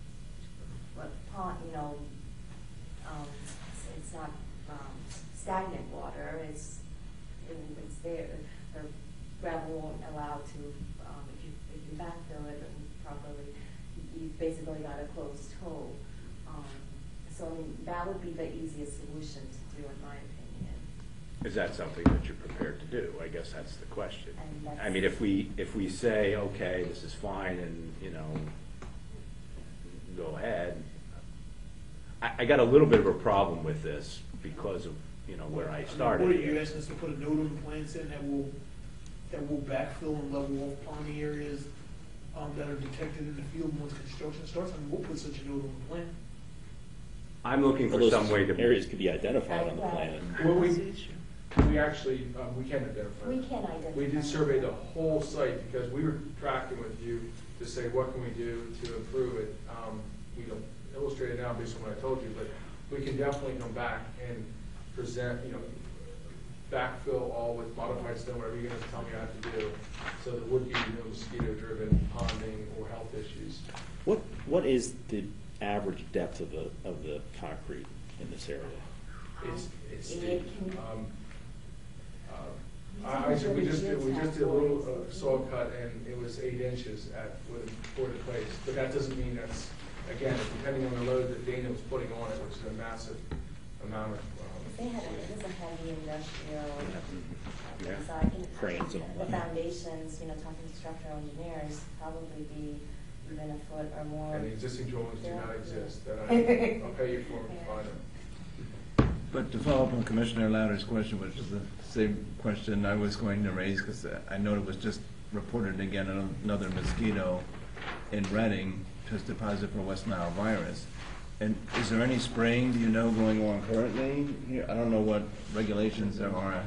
it's not stagnant water. It's there. The gravel won't allow to, if you backfill it properly, you've basically got a closed hole. So that would be the easiest solution to do, in my opinion. Is that something that you're prepared to do? I guess that's the question. And If we say, okay, this is fine, and go ahead. I got a little bit of a problem with this because of where I started. What are you asking us to put a note on the plans in that will backfill and level off ponding areas that are detected in the field once construction starts? We'll put such a note on the plan. I'm looking for Well, some those way to. areas could be identified on the Right. plan. Well, we actually, we can identify. We that. can identify. We did survey the whole site because we were tracking with you to say, what can we do to improve it? We don't illustrate it now based on what I told you, but we can definitely come back and present, backfill all with modified stone, whatever you're gonna tell me I have to do, so there would be no mosquito-driven ponding or health issues. What is the average depth of the concrete in this area? It's It steep. can- We just did a little soil cut, and it was 8 inches for the place, but that doesn't mean that's, again, depending on the load that Dana was putting on it, which is a massive amount of. It is a heavy industrial, Yeah. so I can. Cranes and all The that. foundations, talking to structural engineers, probably be even a foot or more. And the existing drawings do not Yeah. exist, that I'll pay you for and find them. But to follow up on Commissioner Louder's question, which is the same question I was going to raise, because I know it was just reported again, another mosquito in Reading just deposited for West Nile virus. And is there any spraying, do you know, going on currently? Here, I don't know what regulations there are.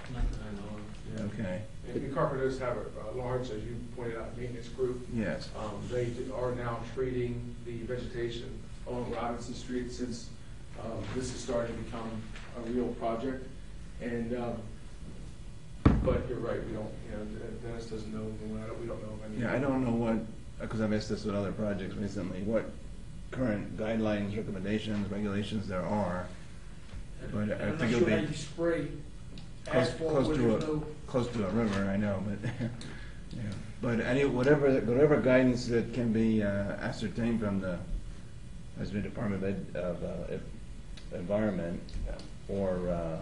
Okay, And the carpenters have a large, as you pointed out, maintenance group. yes. They are now treating the vegetation along Robinson Street since this is starting to become a real project. And, but you're right, we don't, Dennis doesn't know, we don't know of any. Yeah, I don't know what, because I've asked this with other projects recently, what current guidelines, recommendations, regulations there are. But I I'm think not it'll sure how be you spray close, asphalt close where to there's a, no. close to a river, I know, but, yeah. But whatever guidance that can be ascertained from the Pennsylvania Department of Environment, or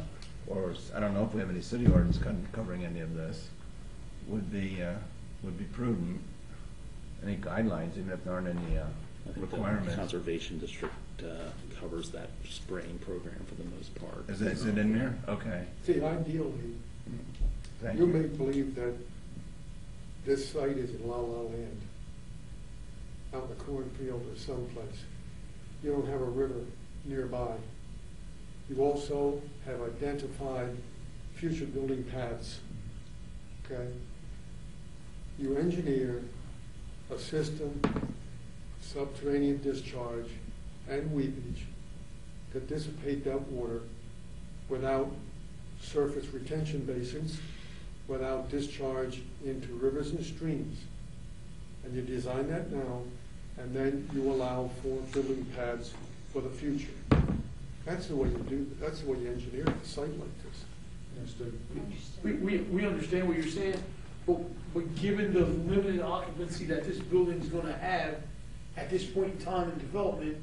I don't know if we have any city ordinance covering any of this, would be prudent. Any guidelines, even if there aren't any I think the requirements. Conservation District covers that spraying program for the most part. Is it in there? Okay. See, ideally, Thank you you. may believe that this site is in La La Land, out in the cornfield or someplace. You don't have a river nearby. You also have identified future building paths, okay? You engineer a system, subterranean discharge and weepage to dissipate that water without surface retention basins, without discharge into rivers and streams. And you design that now, and then you allow for building paths for the future. That's the way you do, that's the way you engineer a site like this. Understood. We understand what you're saying, but given the limited occupancy that this building's gonna have at this point in time in development,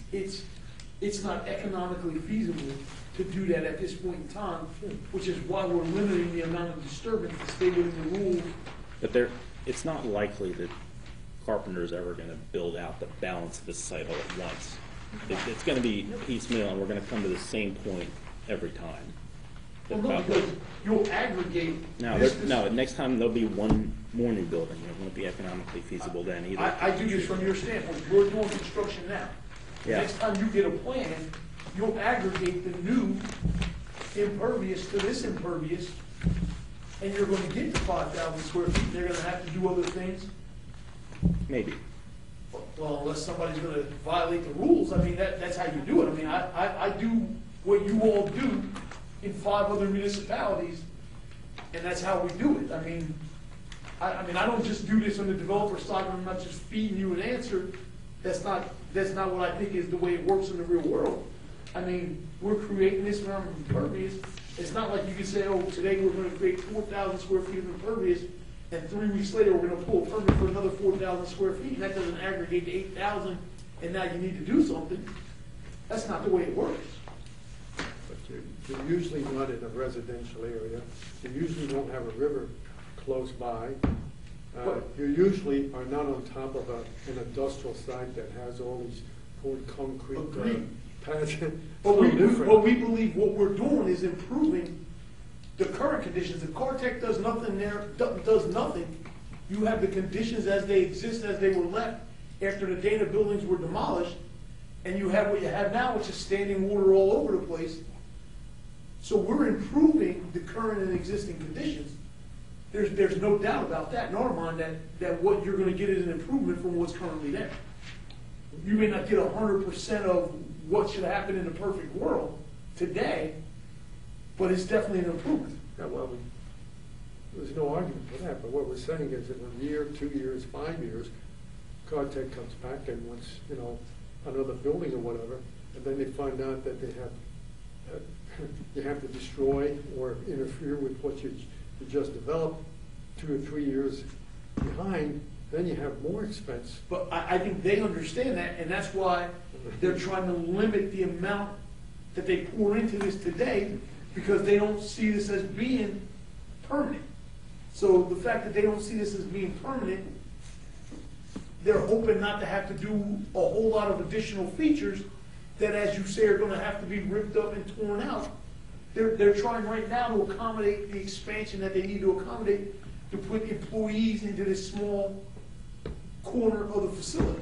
it's not economically feasible to do that at this point in time, which is why we're limiting the amount of disturbance to stay within the rules. But it's not likely that Carpenter's ever gonna build out the balance of the site all at once. It's gonna be piecemeal, and we're gonna come to the same point every time. Well, no, because you'll aggregate. No, next time there'll be one more new building, it won't be economically feasible then either. I do this from your standpoint, we're doing construction now. Yeah. Next time you get a plan, you'll aggregate the new impervious to this impervious, and you're gonna get to 5,000 square feet, they're gonna have to do other things. Maybe. Well, unless somebody's gonna violate the rules, I mean, that's how you do it. I mean, I do what you all do in 5 other municipalities, and that's how we do it. I mean, I don't just do this on the developer side, I'm not just feeding you an answer. That's not what I think is the way it works in the real world. I mean, we're creating this amount of impervious. It's not like you can say, oh, today we're gonna create 4,000 square feet of impervious, and 3 weeks later, we're gonna pull a permit for another 4,000 square feet, and that doesn't aggregate to 8,000, and now you need to do something. That's not the way it works. But you're usually not in a residential area. You usually won't have a river close by. You usually are not on top of an industrial site that has all these poured concrete Agreed. pads. But It's different. we believe what we're doing is improving the current conditions. If Cartech does nothing there, does nothing, you have the conditions as they exist, as they were left after the Dana buildings were demolished, and you have what you have now, which is standing water all over the place. So we're improving the current and existing conditions. There's no doubt about that in our mind that what you're gonna get is an improvement from what's currently there. You may not get 100% of what should happen in a perfect world today, but it's definitely an improvement. Yeah, well, there's no argument for that, but what we're saying is that in a year, 2 years, 5 years, Cartech comes back and wants, another building or whatever, and then they find out that they have, you have to destroy or interfere with what you just developed 2 or 3 years behind, then you have more expense. But I think they understand that, and that's why they're trying to limit the amount that they pour into this today, because they don't see this as being permanent. So the fact that they don't see this as being permanent, they're hoping not to have to do a whole lot of additional features that, as you say, are gonna have to be ripped up and torn out. They're trying right now to accommodate the expansion that they need to accommodate to put employees into this small corner of the facility.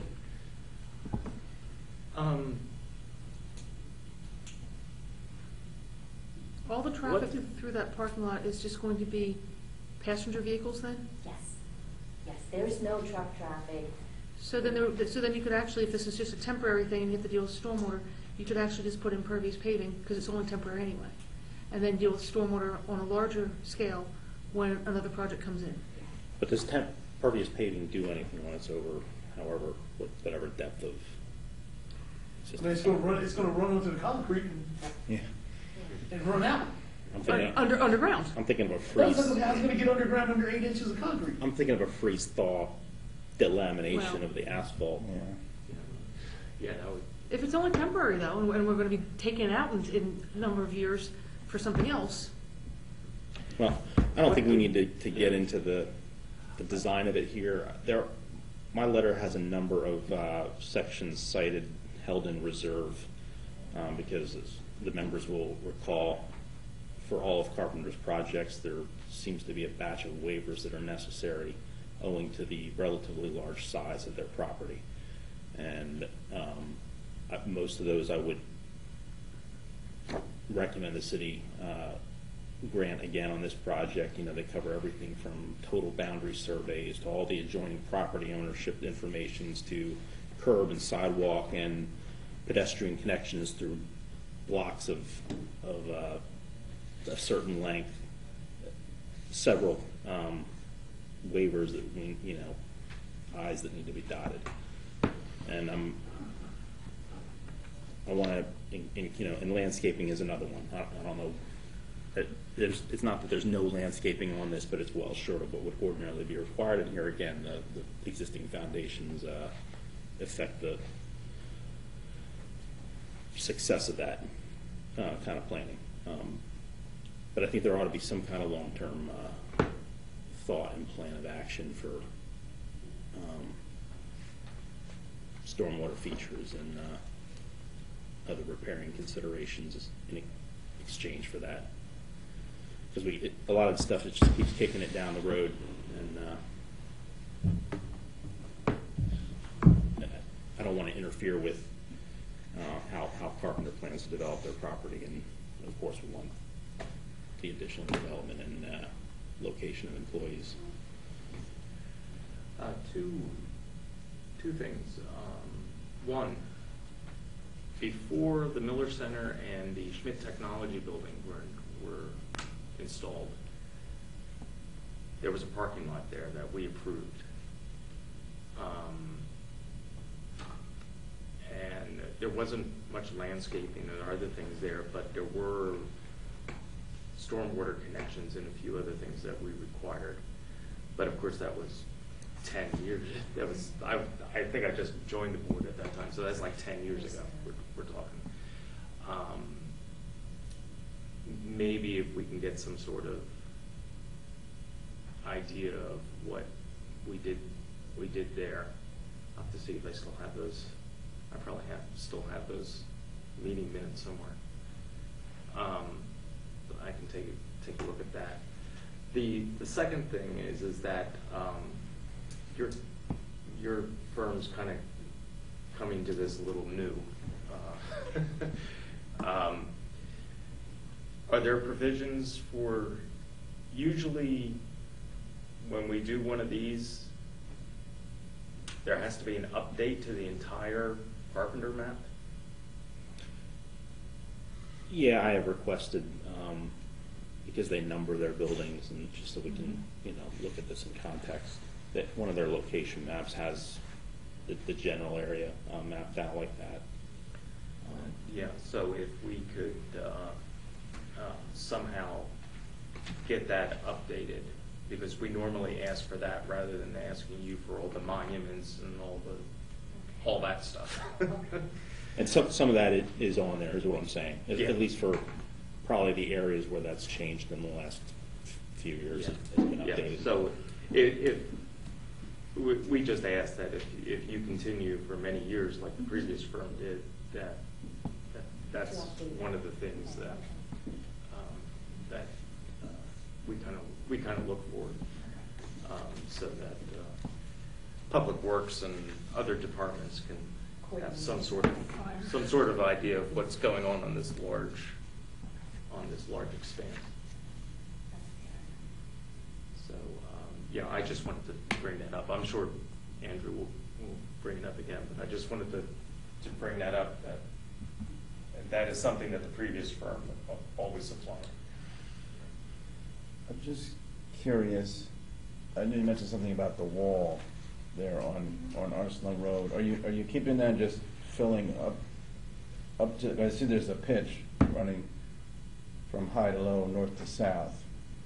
All the traffic through that parking lot is just going to be passenger vehicles then? Yes, yes, there's no truck traffic. So then you could actually, if this is just a temporary thing and you have to deal with stormwater, you could actually just put impervious paving, because it's only temporary anyway, and then deal with stormwater on a larger scale when another project comes in. But does impervious paving do anything when it's over, however, whatever depth of? And it's gonna run onto the concrete Yeah. and run out. I'm thinking, Underground. I'm thinking of a How's freeze. it gonna get underground under 8 inches of concrete? I'm thinking of a freeze thaw delamination Well- of the asphalt. Yeah, that would, If it's only temporary though, and we're going to be taking it out in a number of years for something else, Well, I don't think we need to get into the design of it here. My letter has a number of sections cited, held in reserve, because as the members will recall, for all of Carpenter's projects, there seems to be a batch of waivers that are necessary owing to the relatively large size of their property. And most of those I would recommend the city grant again on this project. They cover everything from total boundary surveys to all the adjoining property ownership informations to curb and sidewalk and pedestrian connections through blocks of a certain length. Several waivers that mean, I's that need to be dotted. And I want to, and landscaping is another one. I don't know. It's not that there's no landscaping on this, but it's well short of what would ordinarily be required. And here again, the existing foundations affect the success of that kind of planning. But I think there ought to be some kind of long-term thought and plan of action for stormwater features and other repairing considerations in exchange for that. Because a lot of the stuff, it just keeps kicking it down the road, and I don't want to interfere with how Carpenter plans to develop their property, and of course we want the additional development and location of employees. two things. One, before the Miller Center and the Schmidt Technology Building were installed, there was a parking lot there that we approved. And there wasn't much landscaping and other things there, but there were stormwater connections and a few other things that we required. But of course, that was 10 years. That was, I think I just joined the board at that time, so that's like 10 years ago we're talking. Maybe if we can get some sort of idea of what we did there. I'll have to see if I still have those. I probably still have those meeting minutes somewhere. But I can take a look at that. The second thing is that your firm's kind of coming to this a little new. Are there provisions for, usually when we do one of these, there has to be an update to the entire Carpenter map? Yeah, I have requested, because they number their buildings and just so we can, look at this in context, that one of their location maps has the general area mapped out like that. Yeah, so if we could somehow get that updated, because we normally ask for that rather than asking you for all the monuments and all that stuff. And some of that is on there, is what I'm saying, Yeah. at least for probably the areas where that's changed in the last few years. Yeah. It's been Yeah, updated. so if, we just ask that if you continue for many years like the previous firm did, that's one of the things that, we kind of look for, so that Public Works and other departments can have some sort of idea of what's going on this large expanse. So, yeah, I just wanted to bring that up. I'm sure Andrew will bring it up again, but I just wanted to bring that up, that is something that the previous firm always supplied. I'm just curious, I know you mentioned something about the wall there on Arsenal Road. Are you keeping that just filling up to, I see there's a pitch running from high to low, north to south.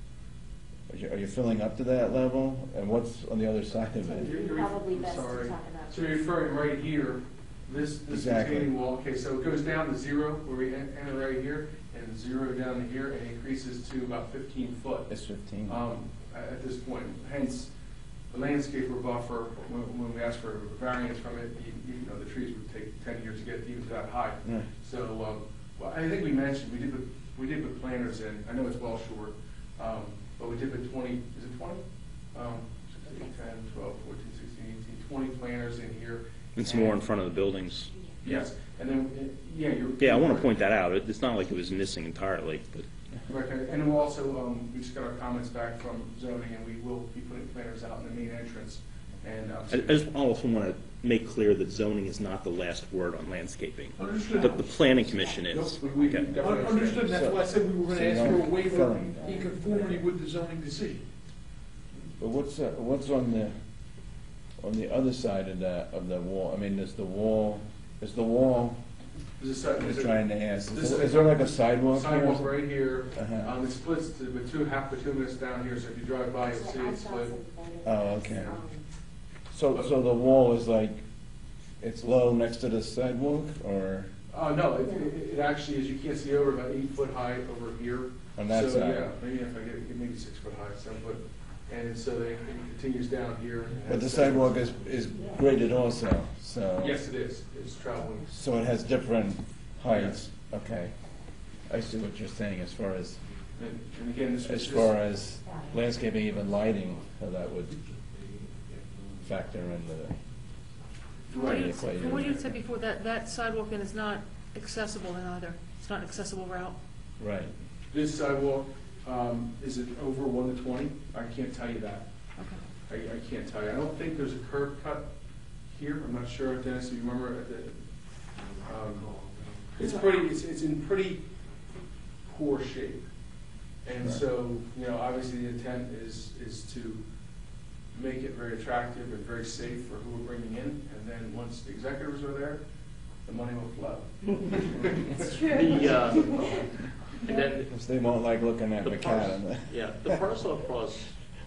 Are you filling up to that level? And what's on the other side of it? Probably best to Sorry. talk about. So you're referring right here, this Exactly. retaining wall, okay, so it goes down to 0 where we enter right here, and 0 down to here, and increases to about 15 foot. It's 15. At this point, hence the landscaper buffer, when we ask for a variance from it, the trees would take 10 years to get even to that high. Yeah. So, well, I think we mentioned, we did put planters in, I know it's well short, but we did put 20, is it 20? 16, 10, 12, 14, 16, 18, 20 planters in here. It's more in front of the buildings. Yes, and then, yeah, Yeah, I want to point that out. It's not like it was missing entirely, but Right, and we'll also, we just got our comments back from zoning, and we will be putting planters out in the main entrance, and. I just also want to make clear that zoning is not the last word on landscaping. Understood. The planning commission is. We Okay. definitely Understood, that's why I said we were So gonna you ask for a don't waiver filling that. in conformity with the zoning decision. But what's on the other side of the wall? I mean, is the wall, There's I'm trying to ask, This is there like a sidewalk here? sidewalk right here, Uh-huh. it splits with half bituminous down here, so if you drive by, you'll see it split. Oh, okay. So the wall is like, it's low next to the sidewalk, or No, it actually is, you can't see over, about 8 foot high over here. on that So, side? yeah, maybe if I get it, maybe 6 foot high, 7 foot, and so it continues down here. and But the has- sidewalk is graded also, so. Yes, it is, it's traveling. So it has different heights, okay. I see what you're saying as far as, And again, this was as just. far as landscaping, even lighting, how that would factor into the. From what you- Right. from what you said before, that sidewalk then is not accessible in either. It's not an accessible route. Right. This sidewalk, is it over 1 to 20? I can't tell you that. Okay. I can't tell you. I don't think there's a curb cut here. I'm not sure, Dennis, if you remember. It's in pretty poor shape. And Right. so, obviously the intent is to make it very attractive and very safe for who we're bringing in. And then once the executives are there, the money will flow. It's true. And then, Because they won't like looking at The macadam. yeah, the parcel across,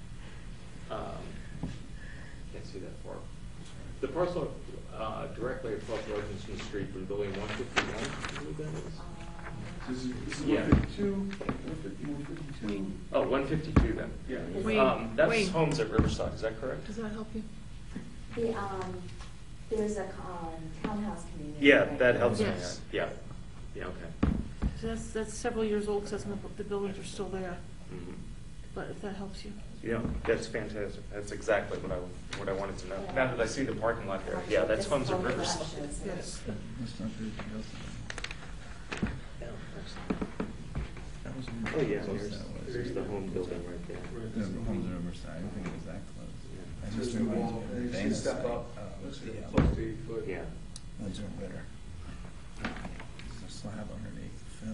can't see that far. The parcel directly across Rosenson Street from building 151, I believe that is. This is Yeah. 152, 152. Oh, 152 then. Yeah. Wayne, That's Wayne. homes at Riverside, is that correct? Does that help you? There's a townhouse community. Yeah, right that there. helps me, Yes. yeah, okay. So that's several years old, because the buildings are still there, Mhm. but if that helps you. Yeah, that's fantastic. That's exactly what I wanted to know. Now that I see the parking lot there, yeah, that's homes at Riverside. Yes. Oh, yeah, close there's, that was. there's the home building right there. The homes are oversized, I didn't think it was that close. Yeah. It Just just the reminds wall, me of and you Dana's see step site. up, Looks close like to 8 foot. Yeah. Ones are better. There's a slab underneath the fill.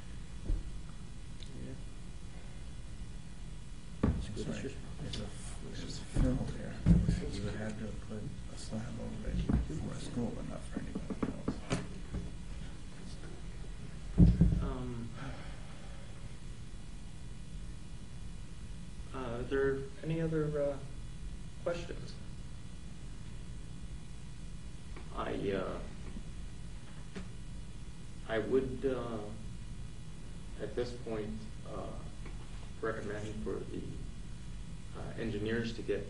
Good Sorry, issue. there's a fill there. You would have to put a slab over it for a school, but not for anybody else. Are there any other questions? I would, at this point, recommend for the engineers to get,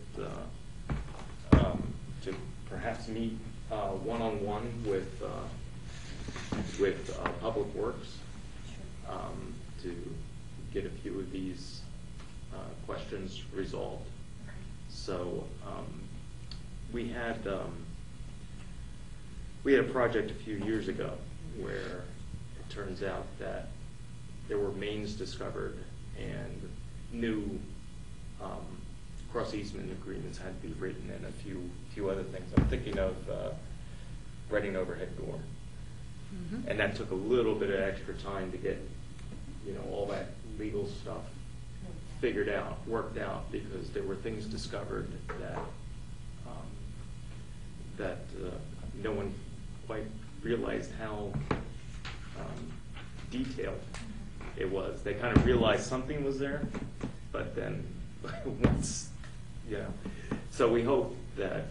to perhaps meet one-on-one with Public Works to get a few of these questions resolved. So we had a project a few years ago where it turns out that there were mains discovered and new cross easement agreements had to be written and a few other things. I'm thinking of Reading overhead door. Mhm. And that took a little bit of extra time to get, all that legal stuff figured out, worked out, because there were things discovered that no one quite realized how detailed it was. They kind of realized something was there, but then once, so we hope that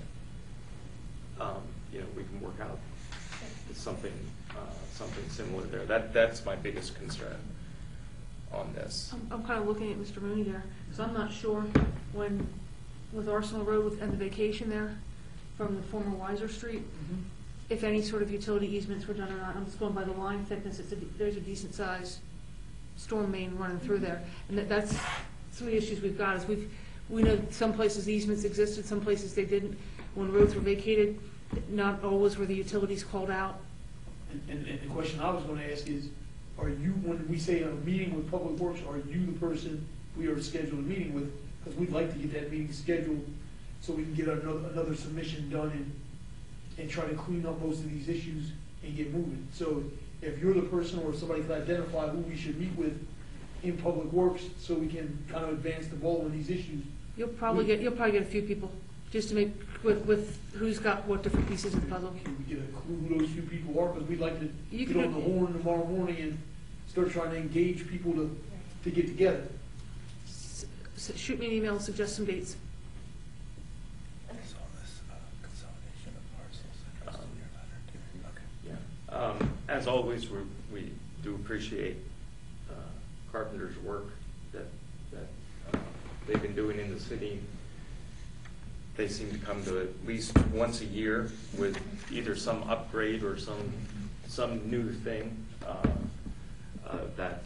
we can work out something similar there. That's my biggest concern on this. I'm kind of looking at Mr. Mooney there, because I'm not sure when, with Arsenal Road and the vacation there from the former Weiser Street, if any sort of utility easements were done or not. I'm just going by the line thickness. There's a decent size storm main running through there. And that's some of the issues we've got is we know some places easements existed, some places they didn't. When roads were vacated, not always were the utilities called out. And the question I was gonna ask is, are you, when we say a meeting with Public Works, are you the person we are to schedule a meeting with? Because we'd like to get that meeting scheduled so we can get another submission done and try to clean up most of these issues and get moving. So if you're the person or somebody can identify who we should meet with in Public Works so we can kind of advance the ball on these issues. You'll probably get a few people just to make with who's got what different pieces of the puzzle. Can we get a clue who those few people are? Because we'd like to You get can- on the horn tomorrow morning and start trying to engage people to get together. Shoot me an email and suggest some dates. There's all this consolidation of parcels addressed in your letter too. Okay. Yeah. As always, we do appreciate Carpenter's work that they've been doing in the city. They seem to come to at least once a year with either some upgrade or some new thing that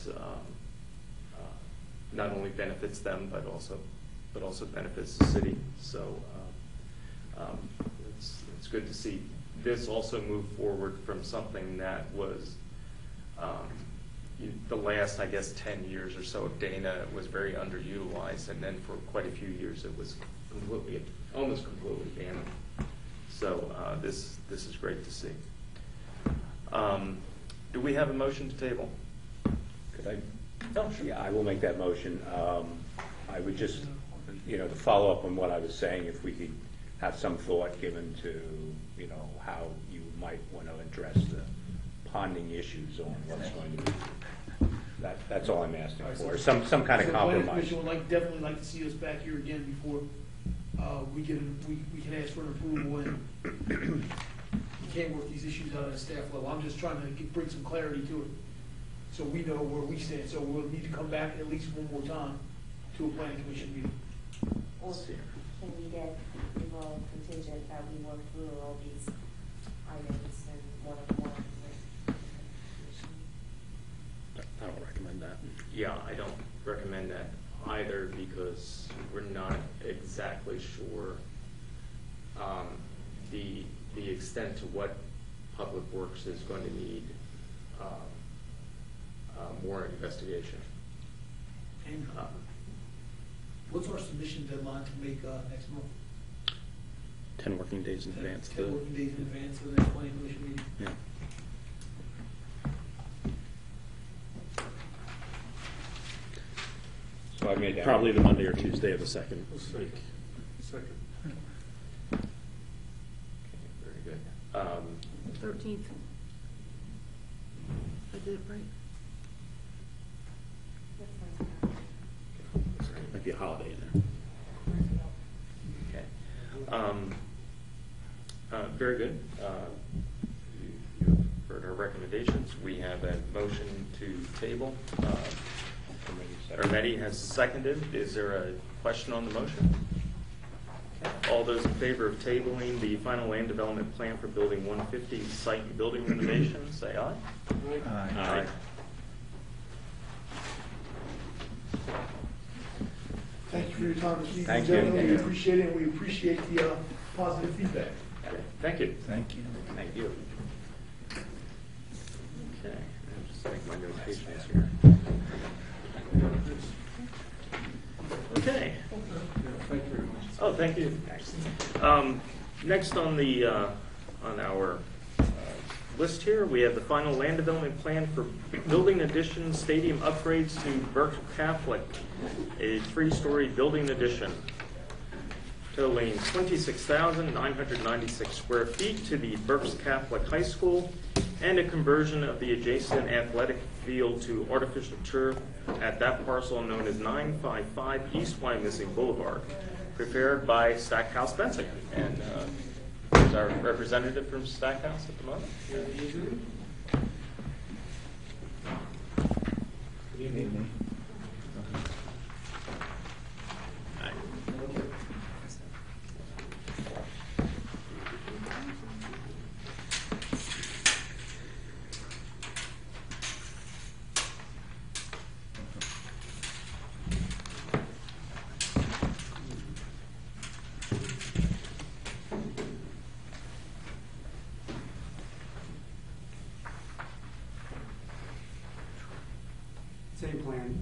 not only benefits them but also benefits the city. So it's good to see this also move forward from something that was the last, I guess, 10 years or so of Dana was very underutilized, and then for quite a few years it was almost completely abandoned. So this is great to see. Do we have a motion to table? Could I? Oh, sure. Yeah, I will make that motion. I would just, to follow up on what I was saying, if we could have some thought given to, how you might want to address the ponding issues on what's going to be. That's all I'm asking for, some kind of So the planning compromise. commission would definitely like to see us back here again before we can ask for an approval and we can't work these issues out at a staff level. I'm just trying to bring some clarity to it so we know where we stand. So we'll need to come back at least one more time to a planning commission meeting. Or can we get people contingent that we work through all these items and one-on-one with the commission? I don't recommend that. Yeah, I don't recommend that either because we're not exactly sure the extent to what Public Works is going to need more investigation. And what's our submission deadline to make next month? 10 working days in advance. 10 working days in advance of the next planning commission meeting? Yeah. So I made that. Probably the Monday or Tuesday of the second week. Second. Very good. 13th. I did it right. Might be a holiday in there. Okay. Very good. You've heard our recommendations. We have a motion to table. Ermetti has seconded. Is there a question on the motion? Okay. All those in favor of tabling the final land development plan for Building 150 site and building renovations, say aye. Aye. Thank you for your time this evening, Thank you. gentlemen. We appreciate it, and we appreciate the positive feedback. Okay. Thank you. Thank you. Thank you. Okay, I'll just make my notations here. Okay. Thank you very much. Oh, thank you. Next on the, on our list here, we have the final land development plan for building addition, stadium upgrades to Burke Catholic, a 3-story building addition totaling 26,996 square feet to the Berks Catholic High School, and a conversion of the adjacent athletic field to artificial turf at that parcel known as 955 East Wyomissing Boulevard, prepared by Stackhouse Fencing. And is our representative from Stackhouse at the moment? Good evening. Same plan.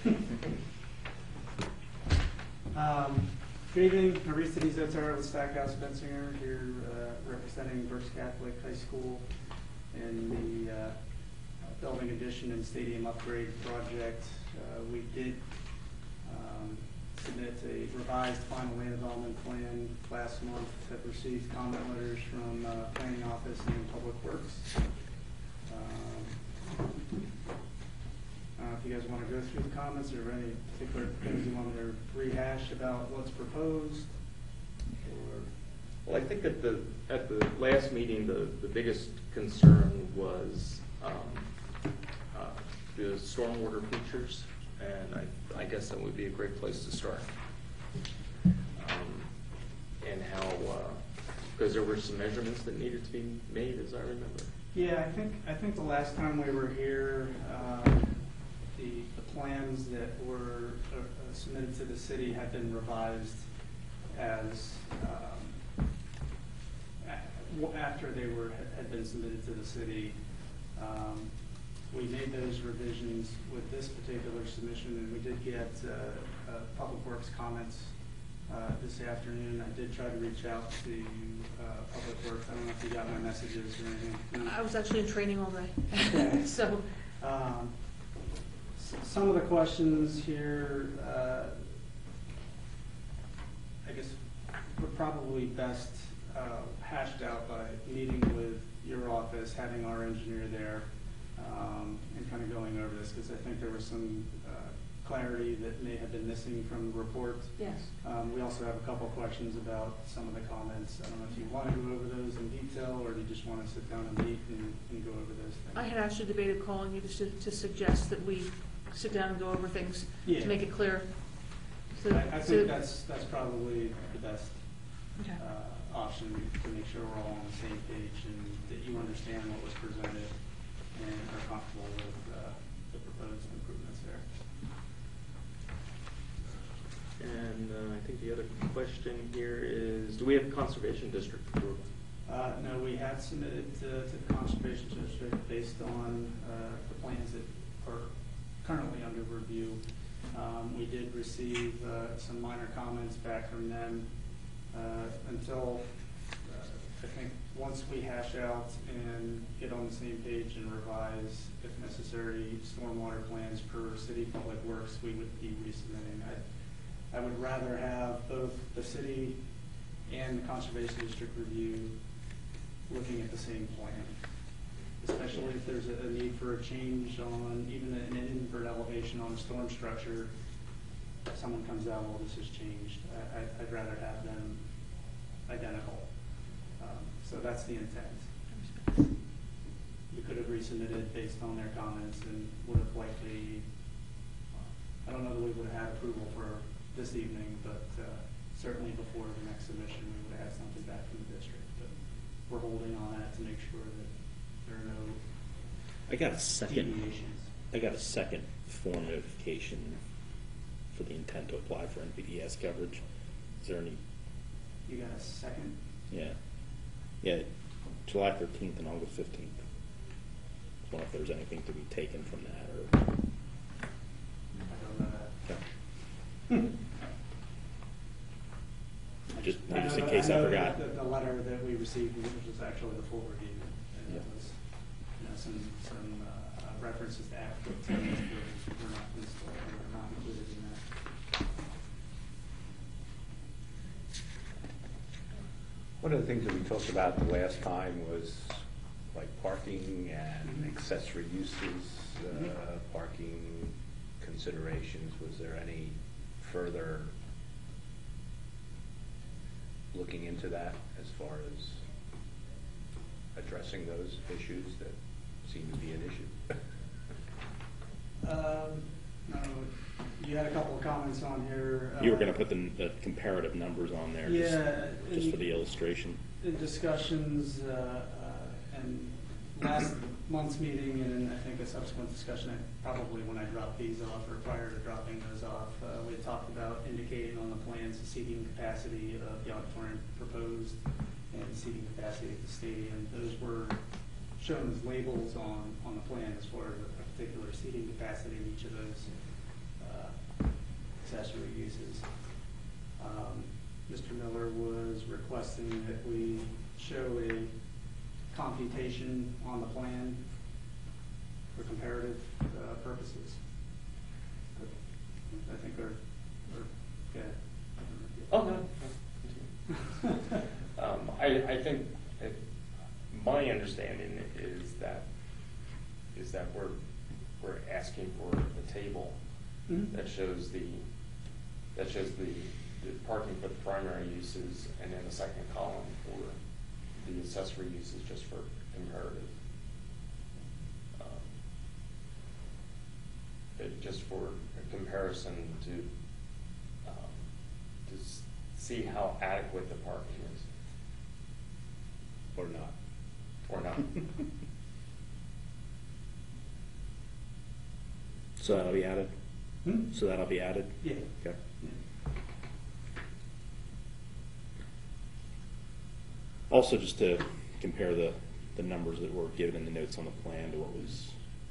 Good evening, Aristide Zotar with Stackhouse Bensinger here representing Berks Catholic High School in the building addition and stadium upgrade project. We did submit a revised final land development plan last month, have received comment letters from planning office and public works. If you guys want to go through the comments, or any particular things you want to rehash about what's proposed, or Well, I think at the last meeting, the biggest concern was the stormwater features, and I guess that would be a great place to start. And how, because there were some measurements that needed to be made, as I remember. yeah, I think the last time we were here, the plans that were submitted to the city had been revised as after they had been submitted to the city. We made those revisions with this particular submission, and we did get Public Works comments this afternoon. I did try to reach out to Public Works. I don't know if you got my messages or anything. No? I was actually in training all day. Okay. So, some of the questions here, I guess, were probably best hashed out by meeting with your office, having our engineer there, and kind of going over this, because I think there was some clarity that may have been missing from the report. yes. We also have a couple of questions about some of the comments. I don't know if you want to go over those in detail, or do you just want to sit down and meet and go over those things? I had actually debated calling you just to suggest that we sit down and go over things Yeah. to make it clear. So, I think that's probably the best okay. option, to make sure we're all on the same page and that you understand what was presented and are comfortable with the proposed improvements there. And I think the other question here is, do we have conservation district approval? No, we have submitted to the Conservation District based on the plans that are currently under review. We did receive some minor comments back from them until I think once we hash out and get on the same page and revise, if necessary, stormwater plans per city public works, we would be resubmitting. I would rather have both the city and the conservation district review looking at the same plan, especially if there's a need for a change on even an invert elevation on a storm structure. If someone comes out, well, this has changed. I'd rather have them identical. So that's the intent. You could have resubmitted based on their comments and would have likely, I don't know that we would have had approval for this evening, but certainly before the next submission, we would have had something back from the district. But we're holding on that to make sure that there are no I got a second. deviations. I got a second form notification for the intent to apply for NPDES coverage. Is there any? You got a second? Yeah. Yeah, July 13th and August 15th. I wonder if there's anything to be taken from that or. I don't know that. Okay. Just in case I forgot. The letter that we received, which was actually the full review, and it Yeah. was, some references to applicant teams were not installed, were not included in that. One of the things that we talked about the last time was like parking and accessory uses, parking considerations. Was there any further looking into that as far as addressing those issues that seem to be an issue? No, you had a couple of comments on here. You were going to put the comparative numbers on there, Yeah. just for the illustration. In discussions, and last month's meeting, and I think a subsequent discussion, probably when I dropped these off or prior to dropping those off, we had talked about indicating on the plans the seating capacity of the auditorium proposed and the seating capacity of the stadium. Those were shown as labels on the plan as far as a particular seating capacity in each of those accessory uses. Mr. Miller was requesting that we show a computation on the plan for comparative purposes. I think are good. Oh, no. I think my understanding is that we're asking for a table that shows the parking for the primary uses, and then the second column for the accessory uses, just for comparative. Just for a comparison to see how adequate the parking is. Or not? Or not. So that'll be added? So that'll be added? Yeah. Okay. Also, just to compare the numbers that were given in the notes on the plan to what was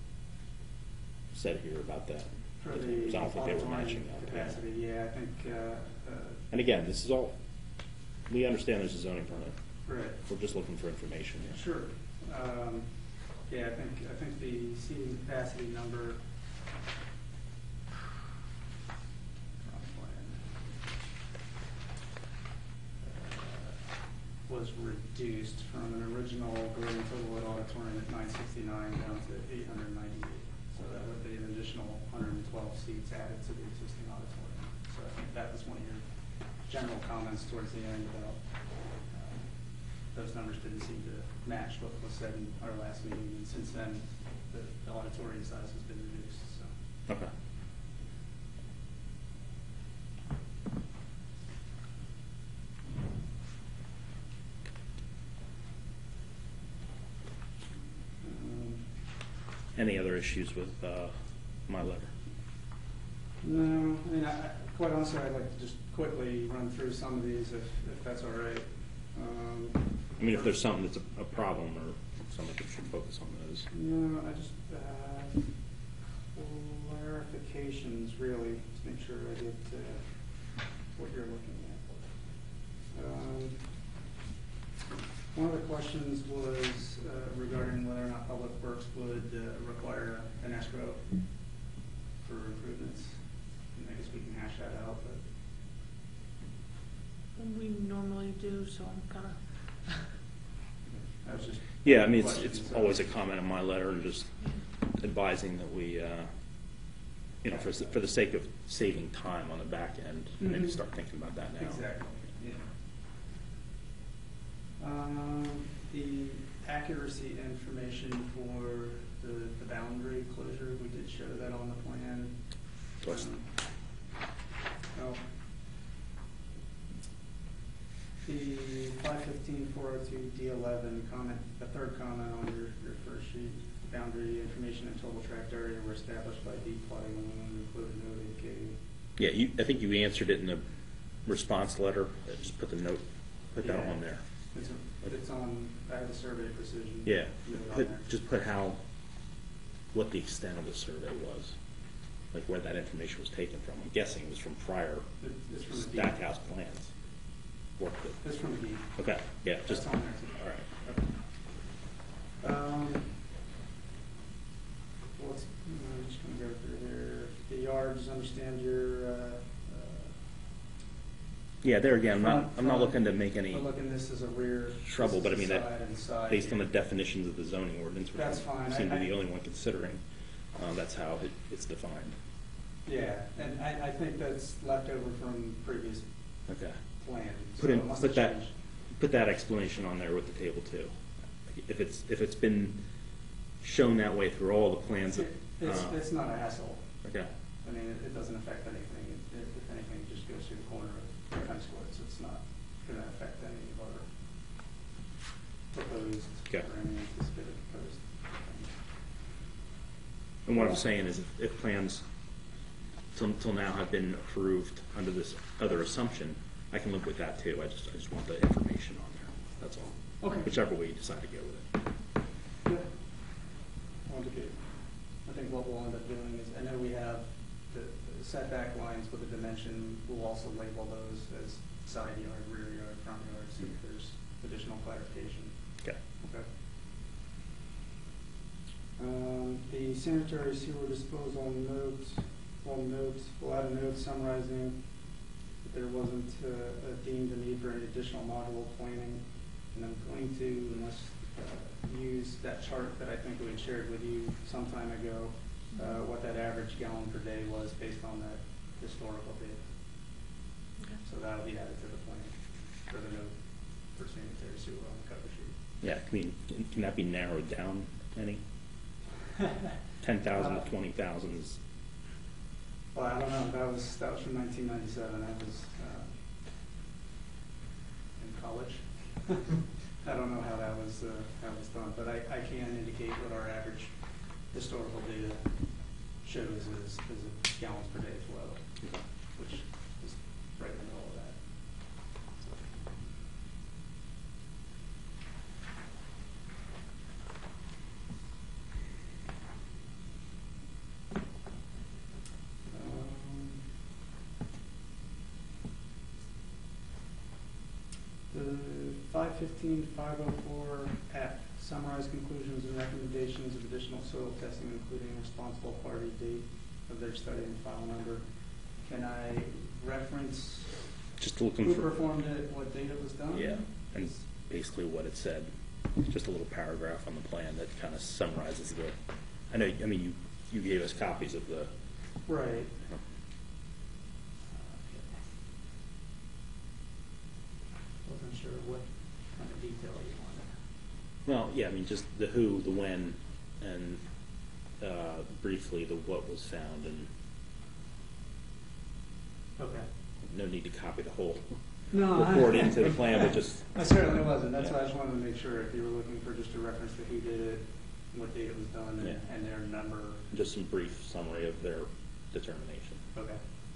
said here about that. For Because the I don't think they were auditorium matching that. capacity, yeah, I think, And again, this is all, we understand there's a zoning permit. right. We're just looking for information here. Sure. Yeah, I think the seating capacity number was reduced from an original building total at auditorium at 969 down to 898. So that would be an additional 112 seats added to the existing auditorium. So I think that was one of your general comments towards the end about those numbers didn't seem to match what was said in our last meeting, and since then, the auditorium size has been reduced, so. Okay. Any other issues with my letter? No, I mean, quite honestly, I'd like to just quickly run through some of these if that's all right. I mean, if there's something that's a problem or something, we should focus on those. No, I just, clarification clarifications, really, to make sure I get what you're looking at. One of the questions was regarding whether or not Public Works would require an escrow for improvements. And I guess we can hash that out, but We normally do, so I'm kind of, that was just. Yeah, I mean, it's questions. always a comment in my letter and just advising that we, you know, for the sake of saving time on the back end, maybe Mhm. start thinking about that now. Exactly, yeah. The accuracy information for the boundary closure, we did show that on the plan. Twice. Oh. The 515-402 D11 comment, the third comment on your first sheet, boundary information and total tract area were established by deed plotting alone, included note indicating. Yeah, I think you answered it in the response letter. Just put the note, put that Yeah. on there. It's on, I have the survey precision. Yeah, note on there. just put what the extent of the survey was, like where that information was taken from. I'm guessing it was from prior It's from the deed. Stackhouse plans. Worked it. It's from the deed. Okay, yeah, just, That's on there too. all right. I'm just gonna go through here. The yards, understand your, Yeah, there again, I'm not front- looking to make any I'm looking this as a rear. trouble, but I this mean, is a side and side. based on the definitions of the zoning ordinance, which That's fine. I seem to be I- the only one considering, that's how it's defined. Yeah, and I think that's left over from previous Okay. plans. Put so it must have changed. Put that explanation on there with the table too. If it's been shown that way through all the plans that, It's not a hassle. okay, I mean, it doesn't affect anything. If anything, it just goes through the corner of the tennis courts. It's not gonna affect any of our proposed Okay. or any anticipated proposed. and what I'm saying is if plans till now have been approved under this other assumption, I can live with that too. I just want the information on there, that's all. Okay. Whichever way you decide to go with it. Yeah. I think what we'll end up doing is, I know we have the setback lines with the dimension, we'll also label those as side yard, rear yard, front yard, see if there's additional clarification. Okay. Okay. The sanitary sewer disposal notes, we'll add a note summarizing that there wasn't deemed a need for any additional module planning. And I'm going to, unless use that chart that I think we had shared with you some time ago, what that average gallon per day was based on that historical data. okay. So that'll be added to the plan for the note for sanitary sewer on the cover sheet. Yeah, can that be narrowed down any? 10,000 to 20,000 is, Well, I don't know, that was from 1997, that was in college. I don't know how that was done, but I can indicate what our average historical data shows is gallons per day flow, which is right in the middle of that. The 515-504F, summarize conclusions and recommendations of additional soil testing, including responsible party, date of their study, and file number. Can I reference just looking who for, performed it, what date it was done? yeah, and basically what it said. Just a little paragraph on the plan that kind of summarizes I mean, you gave us copies of the, Right. Wasn't sure what kind of detail you wanted. well, yeah, I mean, just the who, the when, and briefly the what was found, and Okay. no need to copy the whole No, report into the plan, but just, I certainly wasn't. That's Yeah. why I just wanted to make sure if you were looking for just a reference to who did it, what date it was done, Yeah. and their number. just some brief summary of their determination. Okay.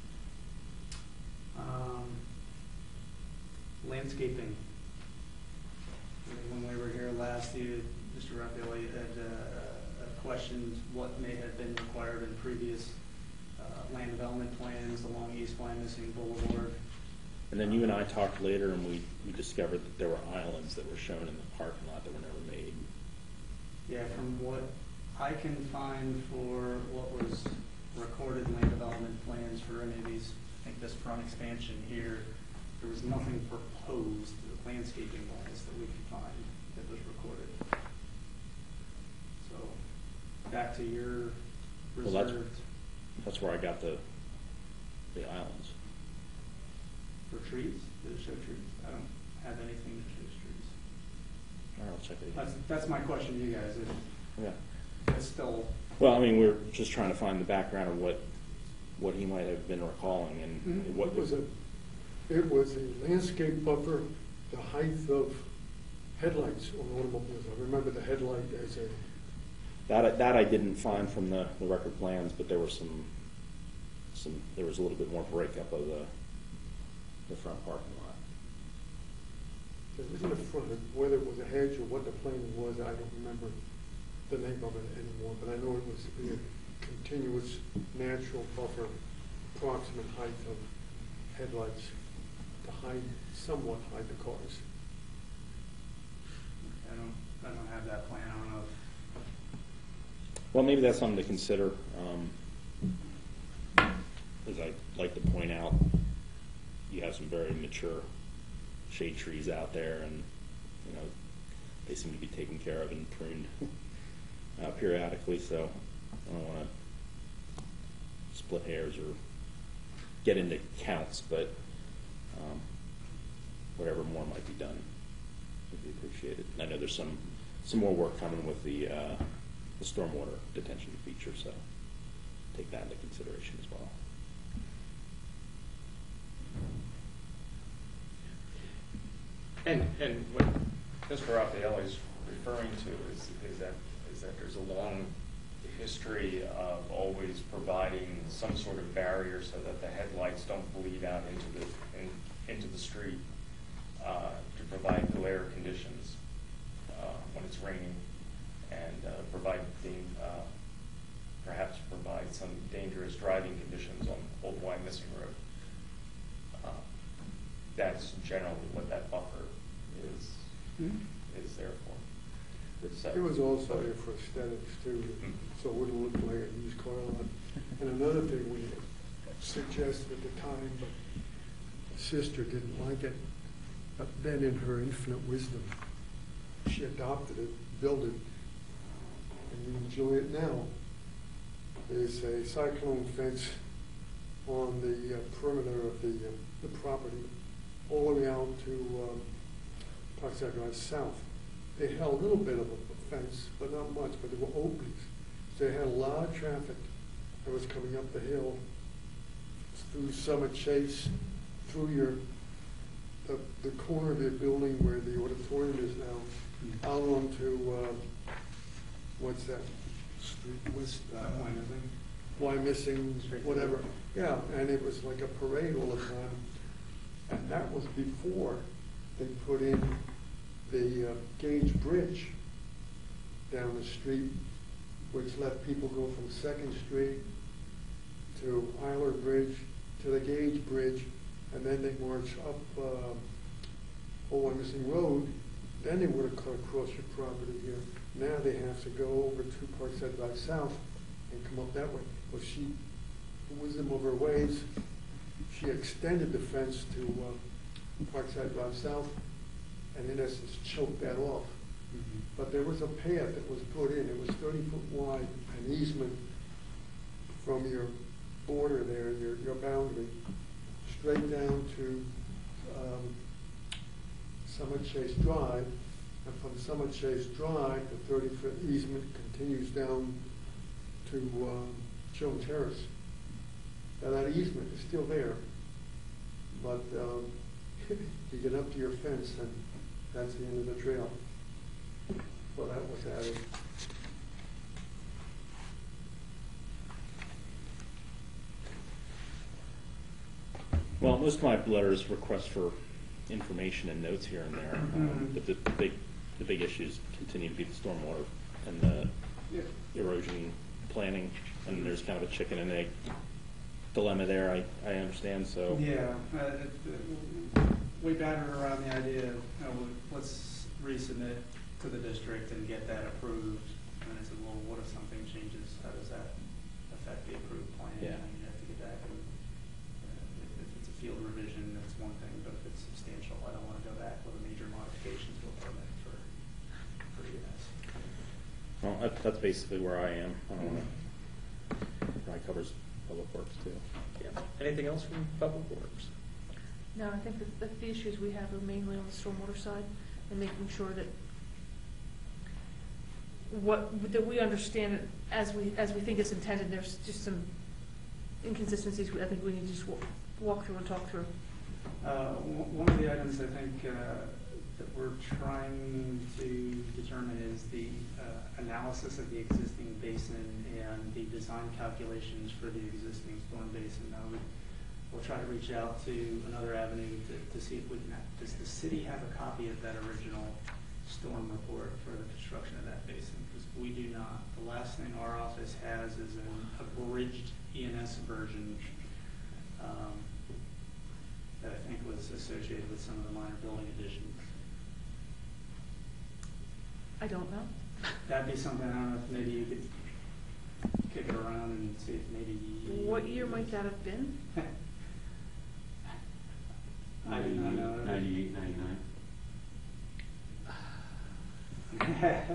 Landscaping. When we were here last, Mr. Raphael, you had questioned what may have been required in previous land development plans along East Wyomissing Boulevard. And then you and I talked later, and we discovered that there were islands that were shown in the parking lot that were never made. Yeah, from what I can find for what was recorded land development plans for any of these, I think this front expansion here, there was nothing proposed, landscaping wise, that we could find that was recorded. So, back to your Well, reserved that's where I got the islands. for trees, did it show trees? I don't have anything that shows trees. All right, I'll check it again. That's my question to you guys, if Yeah. it's still, Well, I mean, we're just trying to find the background of what he might have been recalling and what It was a landscape buffer, the height of headlights on automobiles. I remember the headlight as a, that I didn't find from the record plans, but there were there was a little bit more breakup of the front parking lot. it was in the front, whether it was a hedge or what the plan was, I don't remember the name of it anymore, but I know it was to be a continuous natural buffer, approximate height of headlights to somewhat hide the cars. I don't have that plan, I don't know if Well, maybe that's something to consider. As I like to point out, you have some very mature shade trees out there, and they seem to be taken care of and pruned periodically. So I don't want to split hairs or get into counts, but whatever more might be done would be appreciated. I know there's some more work coming with the stormwater detention feature, so take that into consideration as well. And what Mr. Raffaelli is referring to is that there's a long history of always providing some sort of barrier so that the headlights don't bleed out into the street to provide glare conditions when it's raining, and perhaps provide some dangerous driving conditions on Old Wyomissing Road. That's generally what that buffer is there for. So, It was also there for aesthetics too, so it wouldn't look like a used car lot. And another thing we suggested at the time, but my sister didn't like it, but then in her infinite wisdom, she adopted it, built it, and we enjoy it now. There's a cyclone fence on the perimeter of the property, all the way out to Parkside Drive South. They had a little bit of a fence, but not much, but there were openings. So they had a lot of traffic that was coming up the hill through Summit Chase, through the corner of the building where the auditorium is now, out onto, what's that street, West, Wyomissing, whatever. Yeah, and it was like a parade all the time. And that was before they put in the gauge bridge down the street, which let people go from 2nd Street to Eiler Bridge to the gauge bridge, and then they march up Old Wyomissing Road. Then they would have cut across your property here. Now they have to go over to Parkside Drive South and come up that way. Well, she, wisdom of her ways, she extended the fence to Parkside Drive South, and in essence choked that off. But there was a path that was put in. It was 30 foot wide, an easement from your border there, your boundary, straight down to Summit Chase Drive, and from Summit Chase Drive, the 30-foot easement continues down to Joan Terrace. Now that easement is still there, but you get up to your fence and that's the end of the trail. So that was added. Well, most of my letters request for information and notes here and there, but the big issues continue to be the stormwater and the erosion planning, and there's kind of a chicken and egg dilemma there, I understand, so. Yeah, we battered around the idea of, let's resubmit to the district and get that approved. And I said, well, what if something changes? How does that affect the approved plan? Yeah. And you have to get back and, if it's a field revision, that's one thing, but if it's substantial, I don't want to go back with a major modification to a permit for ENS. Well, that's basically where I am. Probably covers public works too. Yeah. Anything else from Public Works? No, I think that the issues we have are mainly on the stormwater side and making sure that that we understand it as we think it's intended. There's just some inconsistencies I think we need to just walk through and talk through. One of the items I think that we're trying to determine is the analysis of the existing basin and the design calculations for the existing storm basin. Now, we'll try to reach out to another avenue to see if we can, does the city have a copy of that original storm report for the construction of that basin? Because we do not. The last thing our office has is an abridged ENS version that I think was associated with some of the minor building additions. I don't know. That'd be something, I don't know if maybe you could kick it around and see if maybe. What year might that have been? I do not know. 98, 99.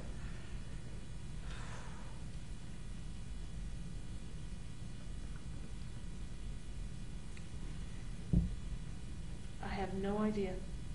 I have no idea.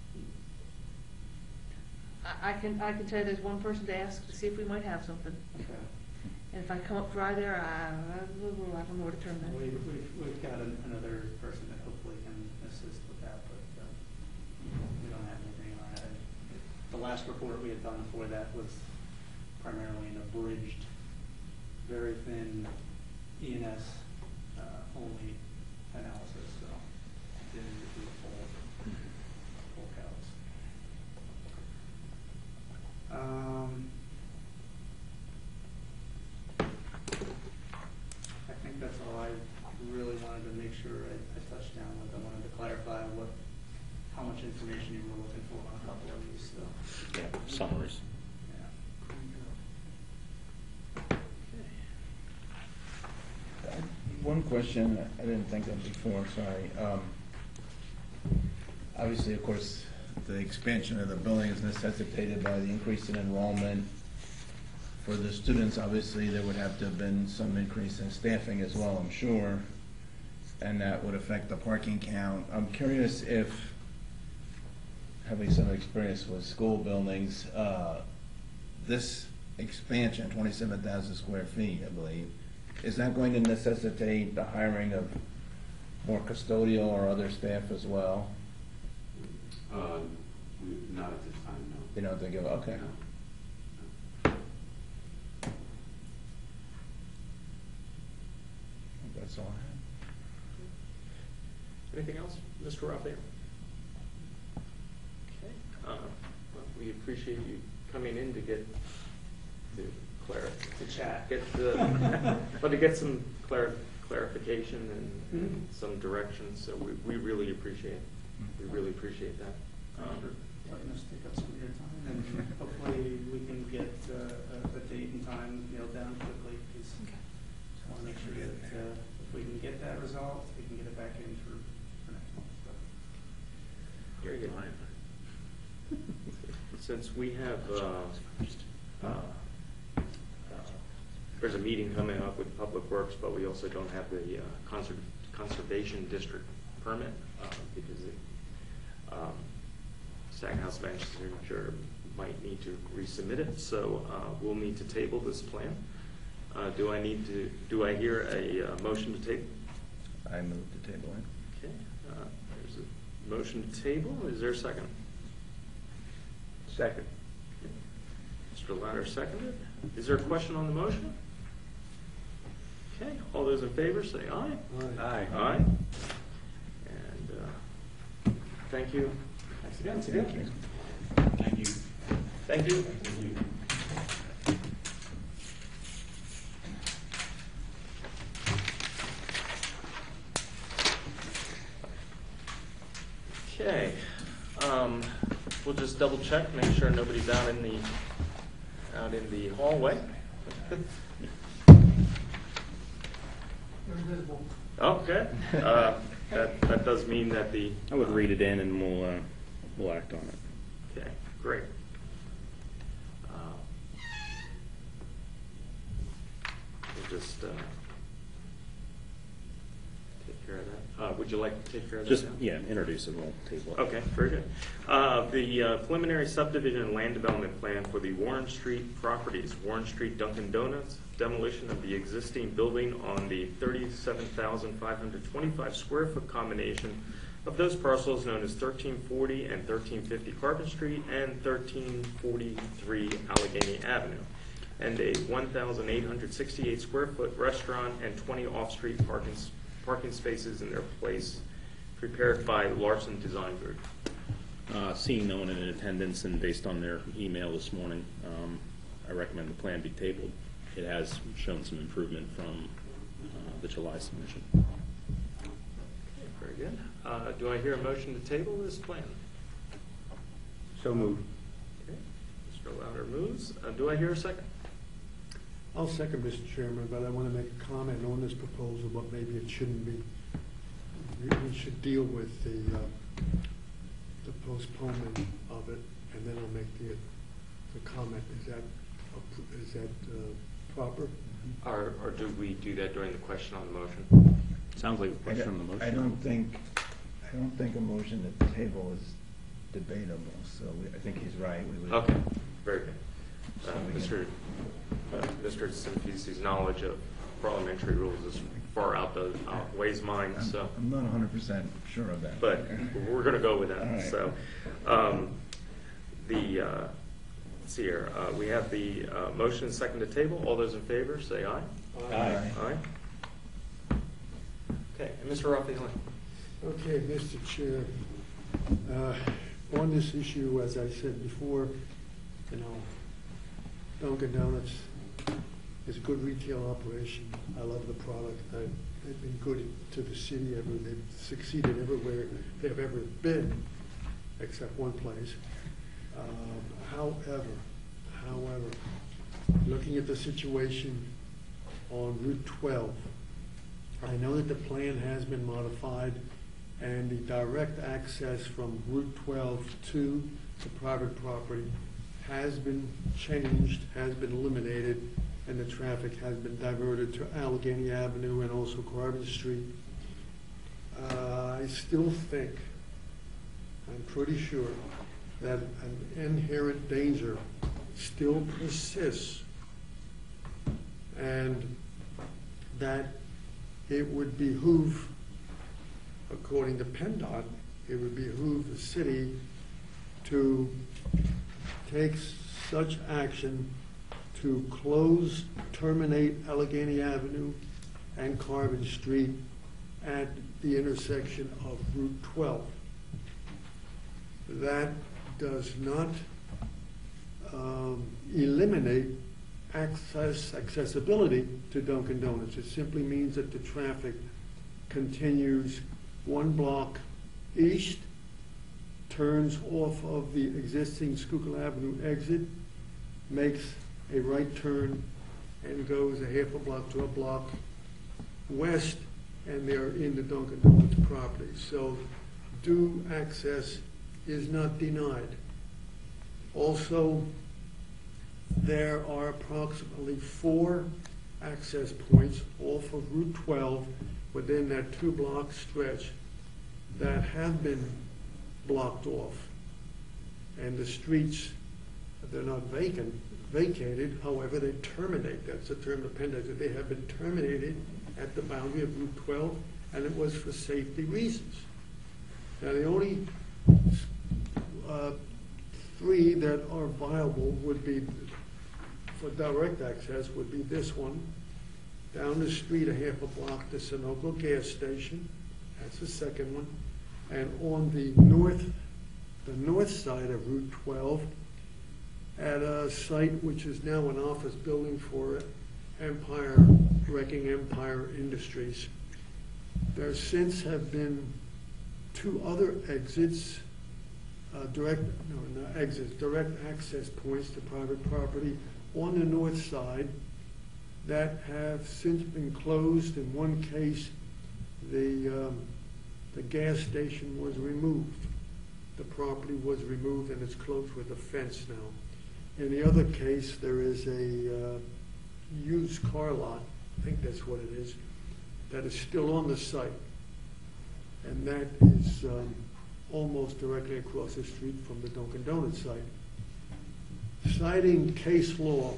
I can tell you there's one person to ask to see if we might have something. Okay. And if I come up dry there, I don't know where to turn that. We've got another person that hopefully can assist with that, but we don't have anything on it. The last report we had done before that was primarily an abridged, very thin ENS only analysis, so didn't do the full counts. I think that's all I really wanted to make sure I touched down with. I wanted to clarify how much information you were looking for on a couple of these, so. Yeah, summaries. Yeah. One question I didn't think of before, sorry. Obviously, of course, the expansion of the building is necessitated by the increase in enrollment. For the students, obviously, there would have to have been some increase in staffing as well, I'm sure, and that would affect the parking count. I'm curious if, having some experience with school buildings, this expansion, 27,000 square feet, I believe, is that going to necessitate the hiring of more custodial or other staff as well? Not at this time, no. You don't think of, okay. No. That's all I have. Anything else, Mr. Raphael? Okay. Well, we appreciate you coming in to get to chat. But to get some clarification and some direction. So we really appreciate it. We really appreciate that. Letting us take up some of your time, and hopefully we can get a date and time nailed down quickly, because I want to make sure that if we can get that resolved, we can get it back in for next month. Very good. Since we have, there's a meeting coming up with Public Works, but we also don't have the Conservation District permit, because the Stackhouse Manchester might need to resubmit it, so we'll need to table this plan. Do I hear a motion to table? I move to table it. Okay, there's a motion to table. Is there a second? Second. Mr. Ladder seconded. Is there a question on the motion? Okay, all those in favor say aye. Aye. Aye. And thank you. Thanks again. Thank you. Thank you. Thank you. Thank you. Okay, we'll just double check, make sure nobody's out in the hallway. They're invisible. Okay, that does mean that I would read it in and we'll act on it. okay, great. We'll just take care of that. Would you like to take care of that Just, now? yeah, introduce it, we'll table it. Okay, very good. The preliminary subdivision and land development plan for the Warren Street properties, Warren Street Dunkin' Donuts, demolition of the existing building on the 37,525 square foot combination of those parcels known as 1340 and 1350 Carbon Street and 1343 Allegheny Avenue, and a 1,868 square foot restaurant and 20 off-street parking spaces in their place, prepared by Larson Design Group. Seeing no one in attendance and based on their email this morning, I recommend the plan be tabled. It has shown some improvement from the July submission. Okay, very good. Do I hear a motion to table this plan? So moved. Okay, Mr. Louder moves. Do I hear a second? I'll second, Mr. Chairman, but I want to make a comment on this proposal, but maybe it shouldn't be. We should deal with the postponement of it, and then I'll make the comment. Is that proper? Or do we do that during the question on the motion? Sounds like a question on the motion. I don't think a motion at the table is debatable, so I think he's right. We would. Okay, very good. So we Mr. Simfisi's knowledge of parliamentary rules is far outweighs mine, so. I'm not 100% sure of that. But we're going to go with that. All right. So, let's see here. We have the motion and second to table. All those in favor, say aye. Aye. Aye. Okay, and Mr. Raffaele. Okay, Mr. Chair, on this issue, as I said before, Dunkin' Donuts is a good retail operation. I love the product. They've been good to the city. They've succeeded everywhere they've ever been, except one place. However, looking at the situation on Route 12, I know that the plan has been modified and the direct access from Route 12 to the private property has been changed, has been eliminated, and the traffic has been diverted to Allegheny Avenue and also Carbon Street. I still think, I'm pretty sure, that an inherent danger still persists, and that it would behoove, according to PennDOT, it would behoove the city to take such action to terminate Allegheny Avenue and Carbon Street at the intersection of Route 12. That does not eliminate accessibility to Dunkin' Donuts. It simply means that the traffic continues one block east, turns off of the existing Schuylkill Avenue exit, makes a right turn, and goes a half a block to a block west, and they're in the Dunkin' Donuts property. So due access is not denied. Also, there are approximately 4 access points off of Route 12 within that 2-block stretch that have been blocked off. And the streets, they're not vacated, however, they terminate. That's the term the Penn does. They have been terminated at the boundary of Route 12, and it was for safety reasons. Now, the only 3 that are viable would be, for direct access, would be this one. Down the street a half a block, the Sunoco gas station. That's the second one. And on the north side of Route 12, at a site which is now an office building for Wrecking Empire Industries. There since have been two other exits, direct access points to private property on the north side that have since been closed. In one case, the gas station was removed. The property was removed and it's closed with a fence now. In the other case, there is a used car lot, I think that's what it is, that is still on the site. And that is almost directly across the street from the Dunkin' Donuts site. Citing case law,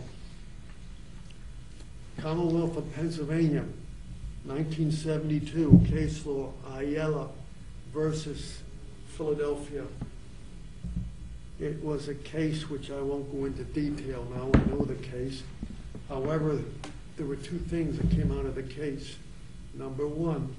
Commonwealth of Pennsylvania, 1972, case law, Ayala versus Philadelphia. It was a case which I won't go into detail now, I know the case. However, there were two things that came out of the case. Number one,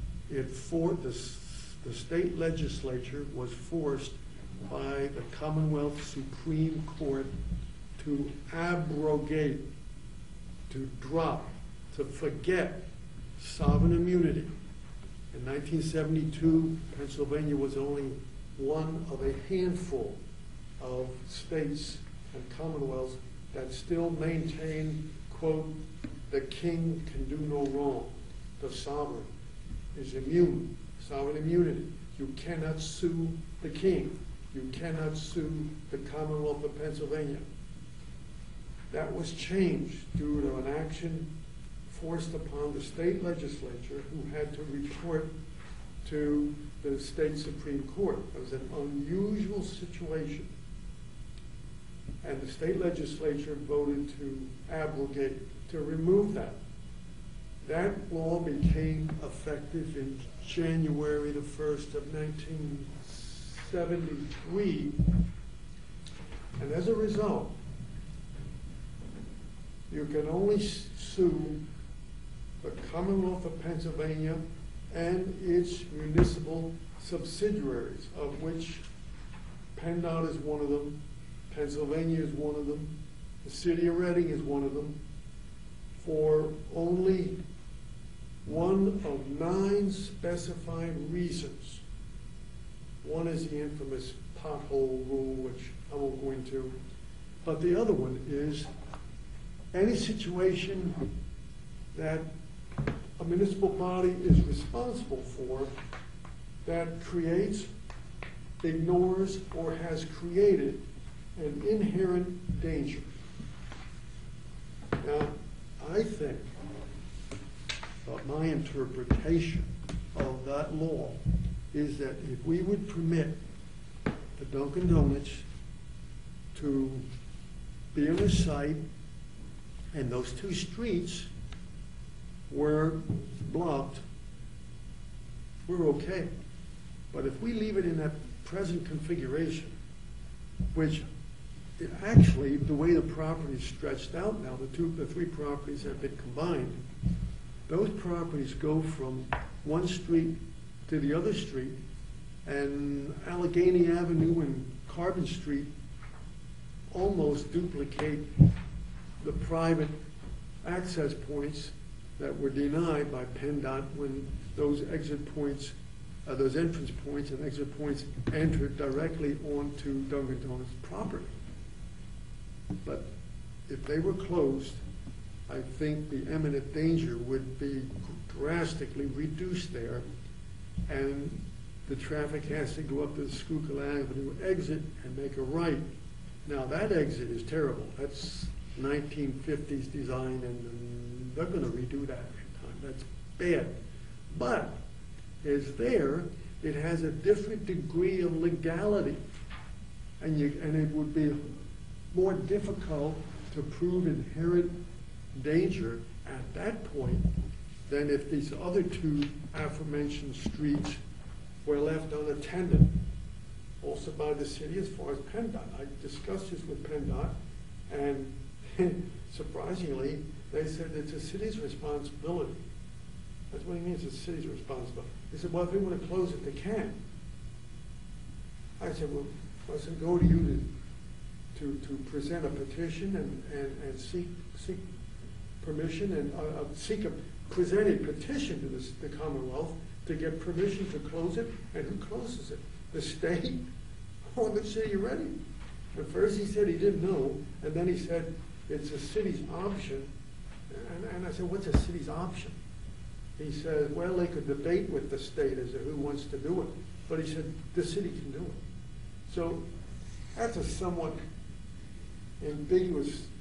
the state legislature was forced by the Commonwealth Supreme Court to abrogate, to drop, to forget sovereign immunity. In 1972, Pennsylvania was only one of a handful of states and commonwealths that still maintain, quote, the king can do no wrong. The sovereign is immune, sovereign immunity. You cannot sue the king. You cannot sue the Commonwealth of Pennsylvania. That was changed due to an action forced upon the state legislature, who had to report to the state Supreme Court. It was an unusual situation. And the state legislature voted to abrogate, to remove that. That law became effective in January the 1st of 1973. And as a result, you can only sue the Commonwealth of Pennsylvania and its municipal subsidiaries, of which PennDOT is one of them, Pennsylvania is one of them, the city of Reading is one of them, for only one of 9 specified reasons. One is the infamous pothole rule, which I won't go into, but the other one is any situation that a municipal body is responsible for that creates, ignores, or has created an inherent danger. Now, I think that my interpretation of that law is that if we would permit the Dunkin' Donuts to be on the site and those 2 streets were blocked, we're okay. But if we leave it in that present configuration, which actually, the way the property is stretched out now, the 3 properties have been combined, those properties go from one street to the other street, and Allegheny Avenue and Carbon Street almost duplicate the private access points that were denied by PennDOT when those exit points, those entrance points and exit points entered directly onto Dunkin' Donuts property. But if they were closed, I think the imminent danger would be drastically reduced there, and the traffic has to go up to the Schuylkill Avenue exit and make a right. Now that exit is terrible. That's 1950s design, and they're going to redo that next time. That's bad. But it's there. It has a different degree of legality, and it would be more difficult to prove inherent danger at that point than if these other 2 aforementioned streets were left unattended, also by the city as far as PennDOT. I discussed this with PennDOT, and surprisingly, they said it's the city's responsibility. That's what he means, it's the city's responsibility. They said, well, if they want to close it, they can. I said, well, go to you to present a petition and seek permission and present a petition to the Commonwealth to get permission to close it, and who closes it? The state or the city of Reading? At first he said he didn't know, and then he said it's a city's option. And I said, what's a city's option? He said, well, they could debate with the state as to who wants to do it, but he said the city can do it. So that's a somewhat ambiguous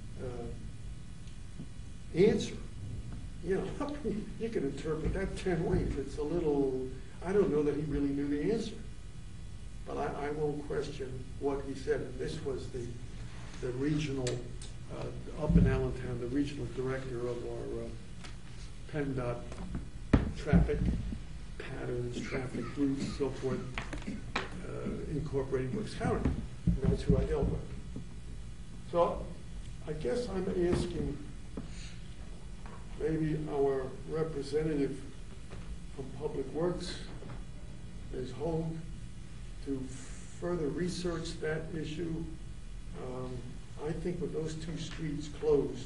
answer. You know, you can interpret that 10 ways. It's a little, I don't know that he really knew the answer. But I won't question what he said. And this was the regional, up in Allentown, the regional director of our PennDOT traffic patterns, traffic routes, so forth, incorporating Brooks County. And that's who I dealt with. So I guess I'm asking maybe our representative from Public Works, Ms. Hogue, to further research that issue. I think with those two streets closed,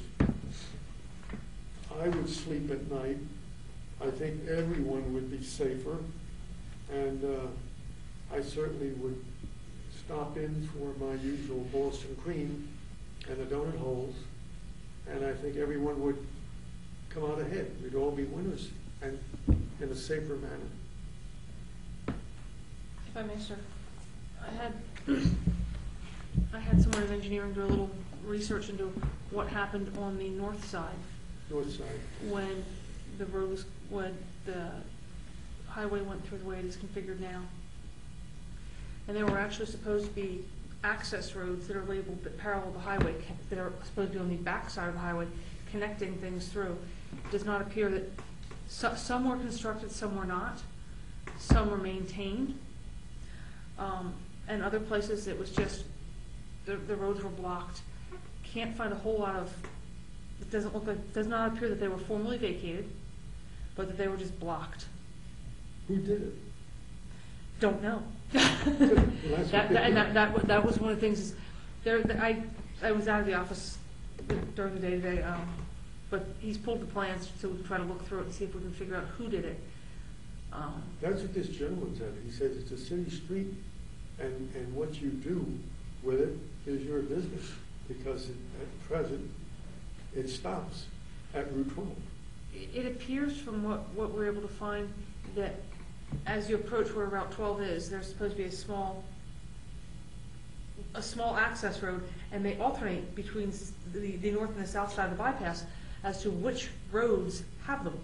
I would sleep at night. I think everyone would be safer. And I certainly would stop in for my usual Boston cream and the donut holes. And I think everyone would come out ahead. We'd all be winners, and in a safer manner. If I may, sir, I had someone in engineering do a little research into what happened on the north side North side. when the highway went through the way it is configured now. And there were actually supposed to be access roads that are labeled that parallel the highway, that are supposed to be on the back side of the highway, connecting things through. It does not appear that some were constructed, some were not. Some were maintained. And other places it was just, the roads were blocked. Can't find a whole lot of, it doesn't look like, does not appear that they were formally vacated, but that they were just blocked. Who did it? Don't know. Well, that was one of the things. I was out of the office during the day today, but he's pulled the plans so we can try to look through it and see if we can figure out who did it. That's what this gentleman said. He says it's a city street, and what you do with it is your business, because at present it stops at Route 12. It appears from what we're able to find that as you approach where Route 12 is, there's supposed to be a small access road, and they alternate between the north and the south side of the bypass as to which roads have them.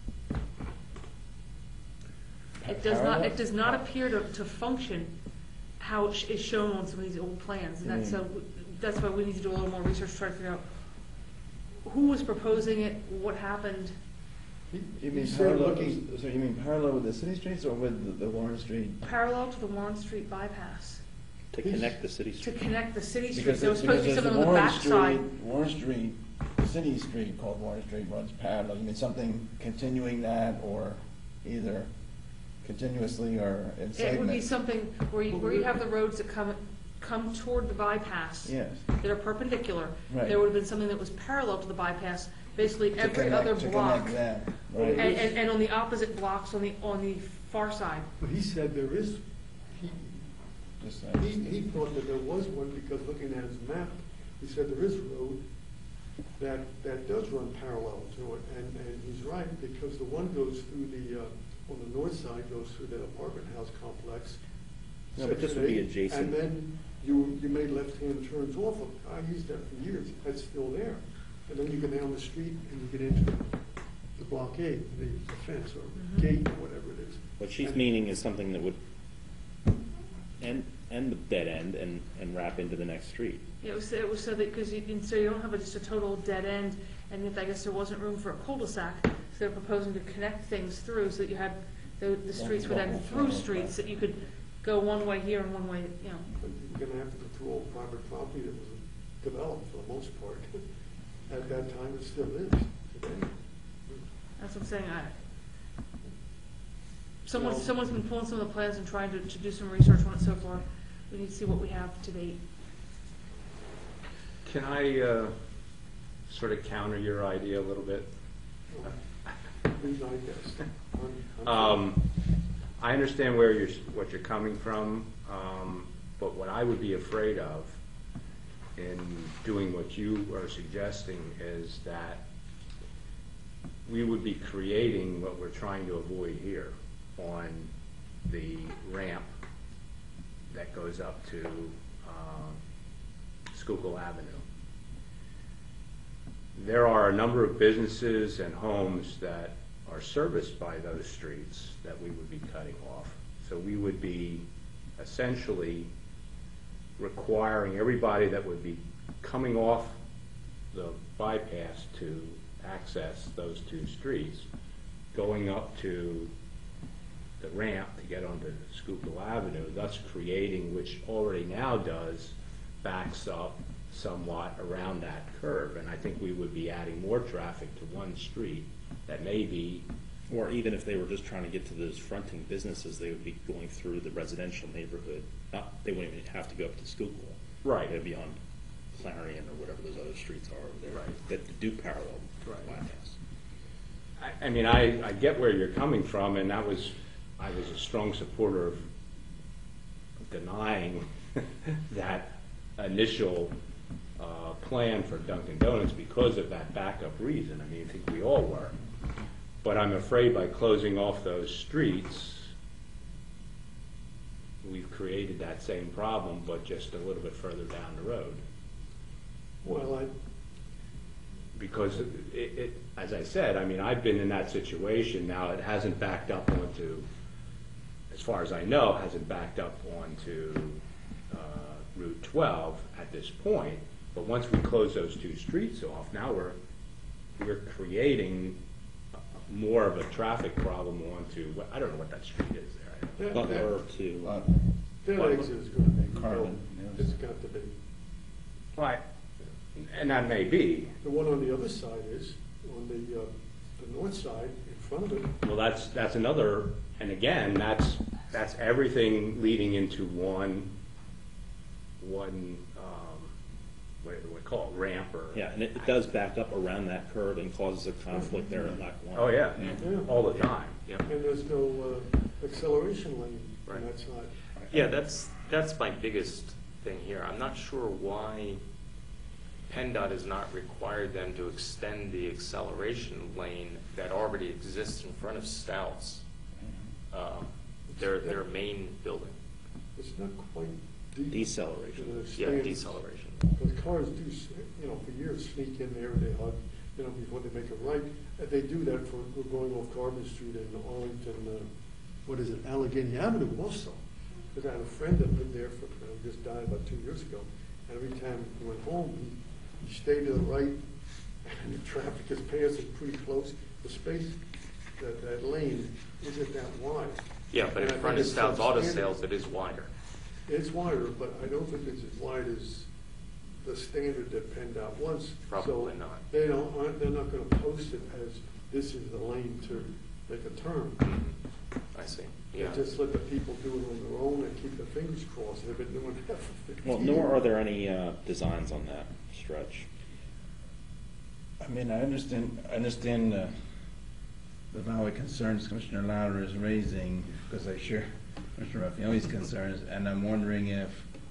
It does not appear to function how it is shown on some of these old plans, and that's why we need to do a little more research to try to figure out who was proposing it, what happened. You mean parallel with the city streets or with the Warren Street? Parallel to the Warren Street bypass. To connect the city To street. connect the city streets. Because There was supposed to be there's something a on the back side. Warren Street, city street called Warren Street runs parallel. You mean something continuing that, or either continuously or in segments? It would be something where you have the roads that come toward the bypass. Yes. That are perpendicular. Right. There would have been something that was parallel to the bypass, basically To every connect- other to block. connect them, right. And on the opposite blocks on the far side. But he said there is, Just he thought that there was one, because looking at his map, he said there is a road that does run parallel to it, and he's right, because the one goes through on the north side, goes through that apartment house complex. No, but this would be Section 8, adjacent. And then you made left-hand turns off of, I used that for years, that's still there. And then you go down the street and you get into the blockade, the fence or gate or whatever it is. What she's meaning is something that would end the dead end and wrap into the next street. It was so that, because you don't have just a total dead end, and if I guess there wasn't room for a cul-de-sac, so they're proposing to connect things through so that you had the streets were then through streets, that you could go one way here and one way, But you're gonna have to go through all private property that was developed for the most part. At that time, it still is today. That's what I'm saying. Someone's been pulling some of the plans and trying to do some research on it so far. We need to see what we have to date. Can I sort of counter your idea a little bit? Please, I guess. I understand where what you're coming from, but what I would be afraid of in doing what you are suggesting is that we would be creating what we're trying to avoid here on the ramp that goes up to Schuylkill Avenue. There are a number of businesses and homes that are serviced by those streets that we would be cutting off. So we would be essentially requiring everybody that would be coming off the bypass to access those two streets, going up to the ramp to get onto Schuylkill Avenue, thus creating, which already now does, backs up somewhat around that curve. And I think we would be adding more traffic to one street that may be. Or even if they were just trying to get to those fronting businesses, they would be going through the residential neighborhood. They wouldn't even have to go up to Schuylkill. Right. They'd be on Clarion or whatever those other streets are over there. Right. That do parallel Right. bypass. I mean, I get where you're coming from, and I was a strong supporter of denying that initial plan for Dunkin' Donuts because of that backup reason. I mean, I think we all were. But I'm afraid by closing off those streets, we've created that same problem, but just a little bit further down the road. Well, Because as I said, I mean, I've been in that situation. Now, it hasn't backed up onto, as far as I know, hasn't backed up onto Route 12 at this point. But once we close those two streets off, now we're creating more of a traffic problem onto, I don't know what that street is there. Butler to that exit is going to be Carbon, yes. It's got to be. Right. And that may be. The one on the other side is, on the north side, in front of it. Well, that's another, and again, that's everything leading into one what do we call it, ramp or. yeah, and it does back up around that curve and causes a conflict there at Lock 1. Oh, yeah, Yeah. all the time. Yep. And there's no acceleration lane Right. on that side. Yeah, that's my biggest thing here. I'm not sure why PennDOT has not required them to extend the acceleration lane that already exists in front of Stouts, their main building. It's not quite deep. Deceleration. Yeah, deceleration. Because cars do, for years sneak in there and they hug, before they make a right. And they do that for going off Carbon Street and Arlington, Allegheny Avenue also. Because I had a friend that lived there just died about 2 years ago. And every time he went home, he stayed to the right and the traffic is passing pretty close. The space, that lane isn't that wide. Yeah, but in And I front think of it's Stouts Auto substandard. Sales, it is wider. It's wider, but I don't think it's as wide as the standard that PennDOT wants. Probably So not. they're not gonna post it as this is the lane to make a turn. I see. They Yeah. just let the people do it on their own and keep their fingers crossed. They've been doing that for 50 Well, years. nor are there any designs on that stretch. I mean, I understand the valid concerns Commissioner Louder is raising, because I share Commissioner Raffaelli's concerns, and I'm wondering if,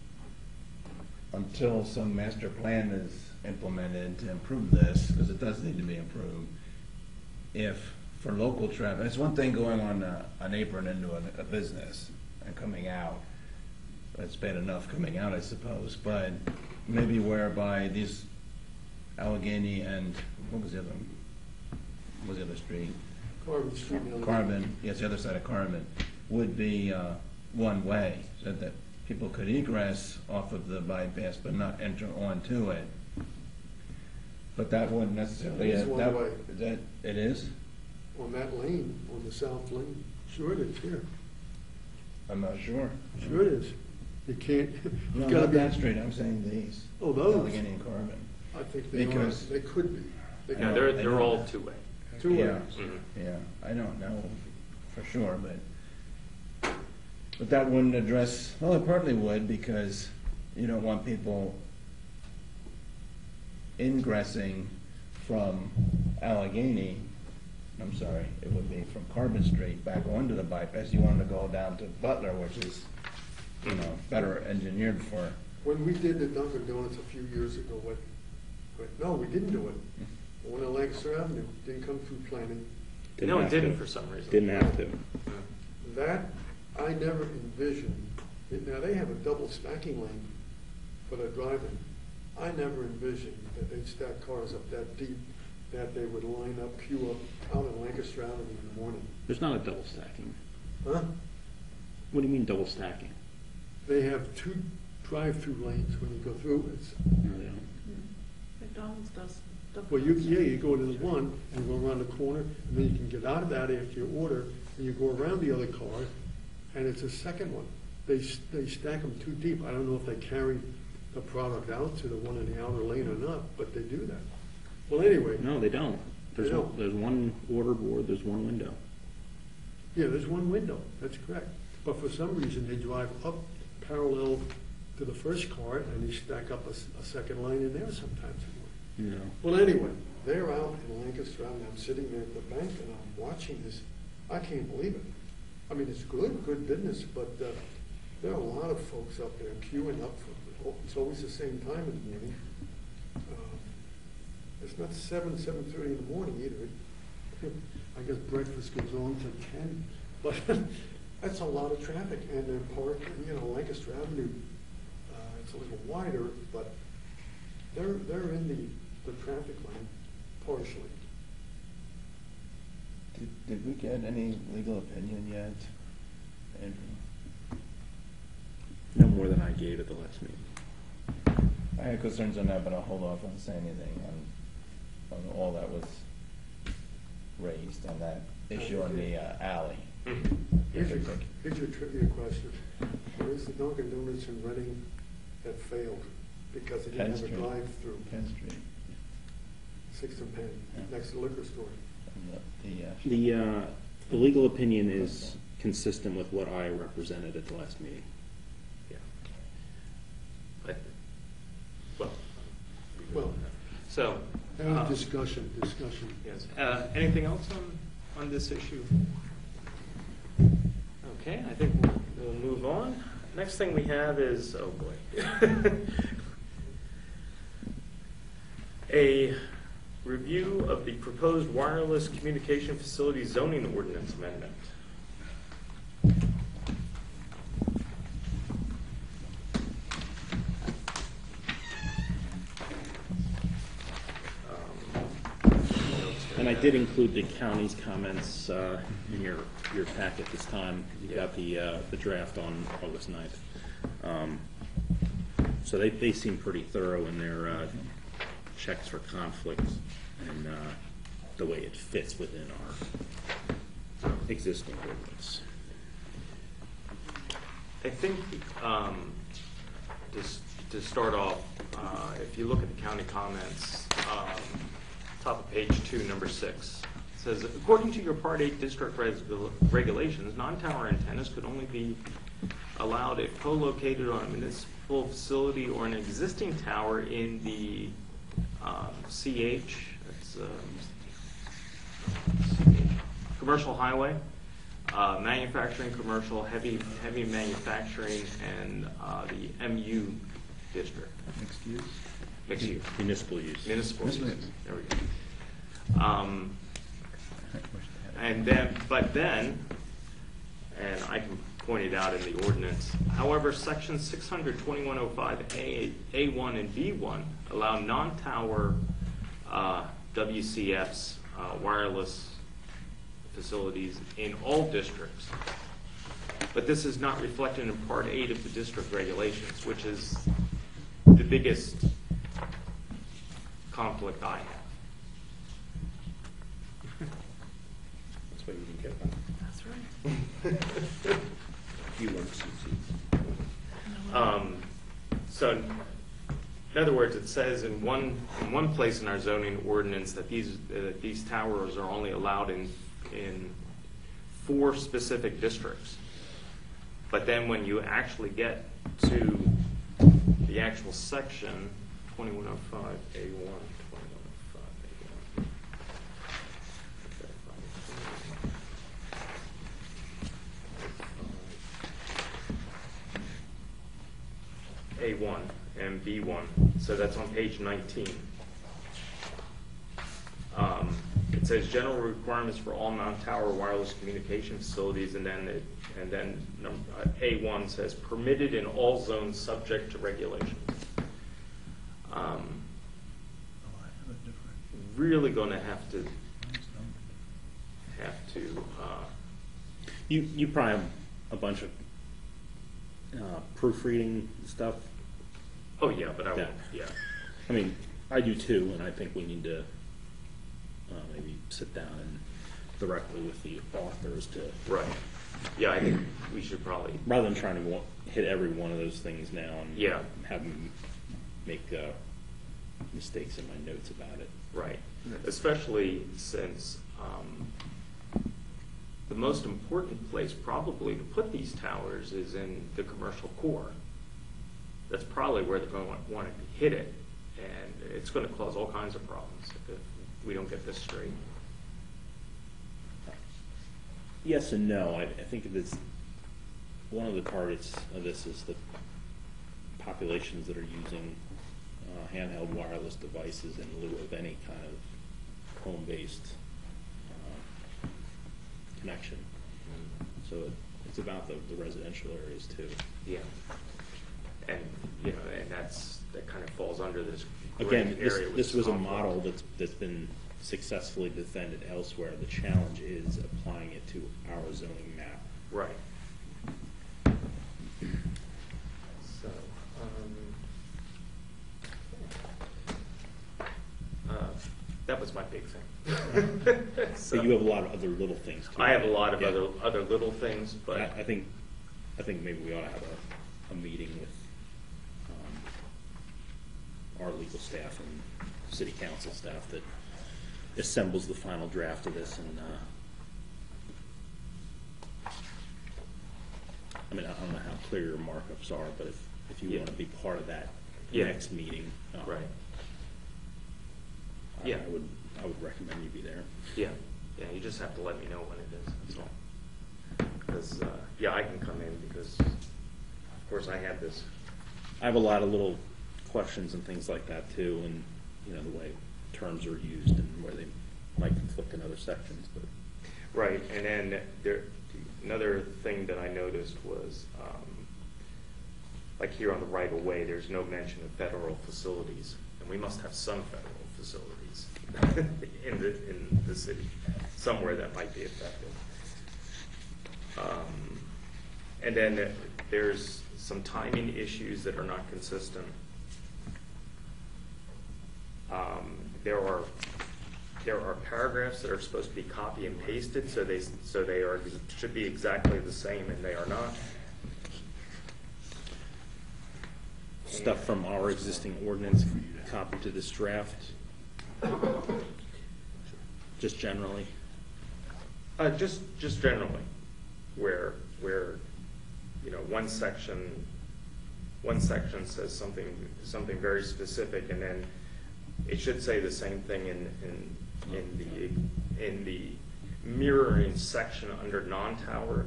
until some master plan is implemented to improve this, because it does need to be improved, if for local traffic, it's one thing going on an apron into a business and coming out. It's bad enough coming out, I suppose, but maybe whereby these Allegheny and, what was the other one? What was the other street? Carbon Street. Carbon, yes, the other side of Carbon, would be one way, so that people could egress off of the bypass but not enter onto it. But that wouldn't necessarily. It is one way. It is? On that lane, on the south lane. Sure it is, here. I'm not sure. Sure it is. You can't, No, you gotta not be. that street, I'm saying these. Oh, those? Allegheny and Carbon. I think they are. Because- They could be. They Yeah, could be. they're all two-way. Two Yeah. ways. Mhm. Yeah, I don't know for sure, but that wouldn't address, well, it partly would, because you don't want people ingressing from Allegheny I'm sorry, it would be from Carbon Street back onto the bypass. You wanted to go down to Butler, which is, you know, better engineered for. When we did the Dunkin' Donuts a few years ago, no, we didn't do it. The one on Lancaster Avenue, didn't come through planning. No, it have didn't to. for some reason. Didn't have to. That, I never envisioned, now they have a double stacking lane for the driving. I never envisioned that they'd stack cars up that deep, that they would line up, queue up out in Lancaster Avenue in the morning. There's not a double stacking. Huh? What do you mean double stacking? They have two drive-through lanes when you go through. It's, No, they don't. McDonald's does. well, you go to the one and go around the corner, and then you can get out of that after you order, and you go around the other car, and it's a second one. They stack them too deep. I don't know if they carry the product out to the one in the outer lane or not, but they do that. Well, anyway. No, they don't. They don't. There's one order board, there's one window. Yeah, there's one window, that's correct. But for some reason, they drive up parallel to the first car, and they stack up a second line in there sometimes. No. Well, anyway, they're out in Lancaster Avenue. I'm sitting there at the bank, and I'm watching this. I can't believe it. I mean, it's good business, but there are a lot of folks up there queuing up for. It's always the same time in the morning. It's not 7:30 in the morning either. I guess breakfast goes on to 10, but that's a lot of traffic, and they're parked, you know, Lancaster Avenue. It's a little wider, but they're in the traffic lane partially. Did we get any legal opinion yet, Andrew? No more than I gave at the last meeting. I had concerns on that, but I'll hold off on saying anything on all that was raised on that issue on the alley. Here's your trivia question. Where is the Dunkin' Donuts in Reading that failed because it didn't have a drive-through? Penn Street. 6th and Penn, Yeah. next to the liquor store. The legal opinion is consistent with what I represented at the last meeting. Yeah. Well, So, discussion. yes. Anything else on this issue? Okay, I think we'll move on. Next thing we have is, oh boy. A review of the proposed wireless communication facility zoning ordinance amendment. And I did include the county's comments in your packet this time. You got the draft on August 9th. So they seem pretty thorough in their checks for conflicts and the way it fits within our existing ordinance. I think, just to start off, if you look at the county comments, top of page 2, number 6, it says, according to your Part 8 district regulations, non-tower antennas could only be allowed if co-located on a municipal facility or an existing tower in the CH, that's commercial highway, manufacturing, commercial, heavy manufacturing, and the MU district. Mixed use? Mixed use. Municipal use. Municipal use. Municipal use. There we go. But then, and I can point it out in the ordinance, however, section 62105 A1 and B1 allow non-tower WCFs, wireless facilities in all districts. But this is not reflected in Part 8 of the district regulations, which is the biggest conflict I have. That's what you can get them. That's right. You learn some. So, in other words, it says in one place in our zoning ordinance that these towers are only allowed in 4 specific districts. But then when you actually get to the actual section, 2105A1, 2105A1. A1 and B1, so that's on page 19. It says general requirements for all non-tower wireless communication facilities, and then A1 says permitted in all zones subject to regulations. Really going to have to You probably have a bunch of proofreading stuff. Oh yeah, but I won't. Yeah. I mean, I do too, and I think we need to maybe sit down and directly with the authors to. Right. Yeah, I think we should probably. Rather than trying to hit every one of those things now and have them make mistakes in my notes about it. Right. Especially since the most important place probably to put these towers is in the commercial core. That's probably where they're going to want to hit it, and it's going to cause all kinds of problems if we don't get this straight. Yes and no. I think it's one of the targets of this is the populations that are using handheld wireless devices in lieu of any kind of home-based connection. So it's about the residential areas too. Yeah. And and that kind of falls under this. Again, area this was a model that's been successfully defended elsewhere. The challenge is applying it to our zoning map. Right. So, that was my big thing. So you have a lot of other little things too. I have a lot of other little things, but I think maybe we ought to have a meeting with our legal staff and city council staff that assembles the final draft of this, and I mean, I don't know how clear your markups are, but if you want to be part of that next meeting, right. I would recommend you be there. Yeah, you just have to let me know when it is, that's all. Because, I can come in because, of course, I had this. I have a lot of little questions and things like that too, and, the way terms are used and where they might conflict in other sections, but. Right, and then another thing that I noticed was, like here on the right of way, there's no mention of federal facilities, and we must have some federal facilities in the city, somewhere that might be effective. And then there's some timing issues that are not consistent. There are paragraphs that are supposed to be copy and pasted, so they should be exactly the same, and they are not. Stuff from our existing ordinance copied to this draft, just generally. Just generally, where one section says something very specific, and then it should say the same thing in the mirroring section under non-tower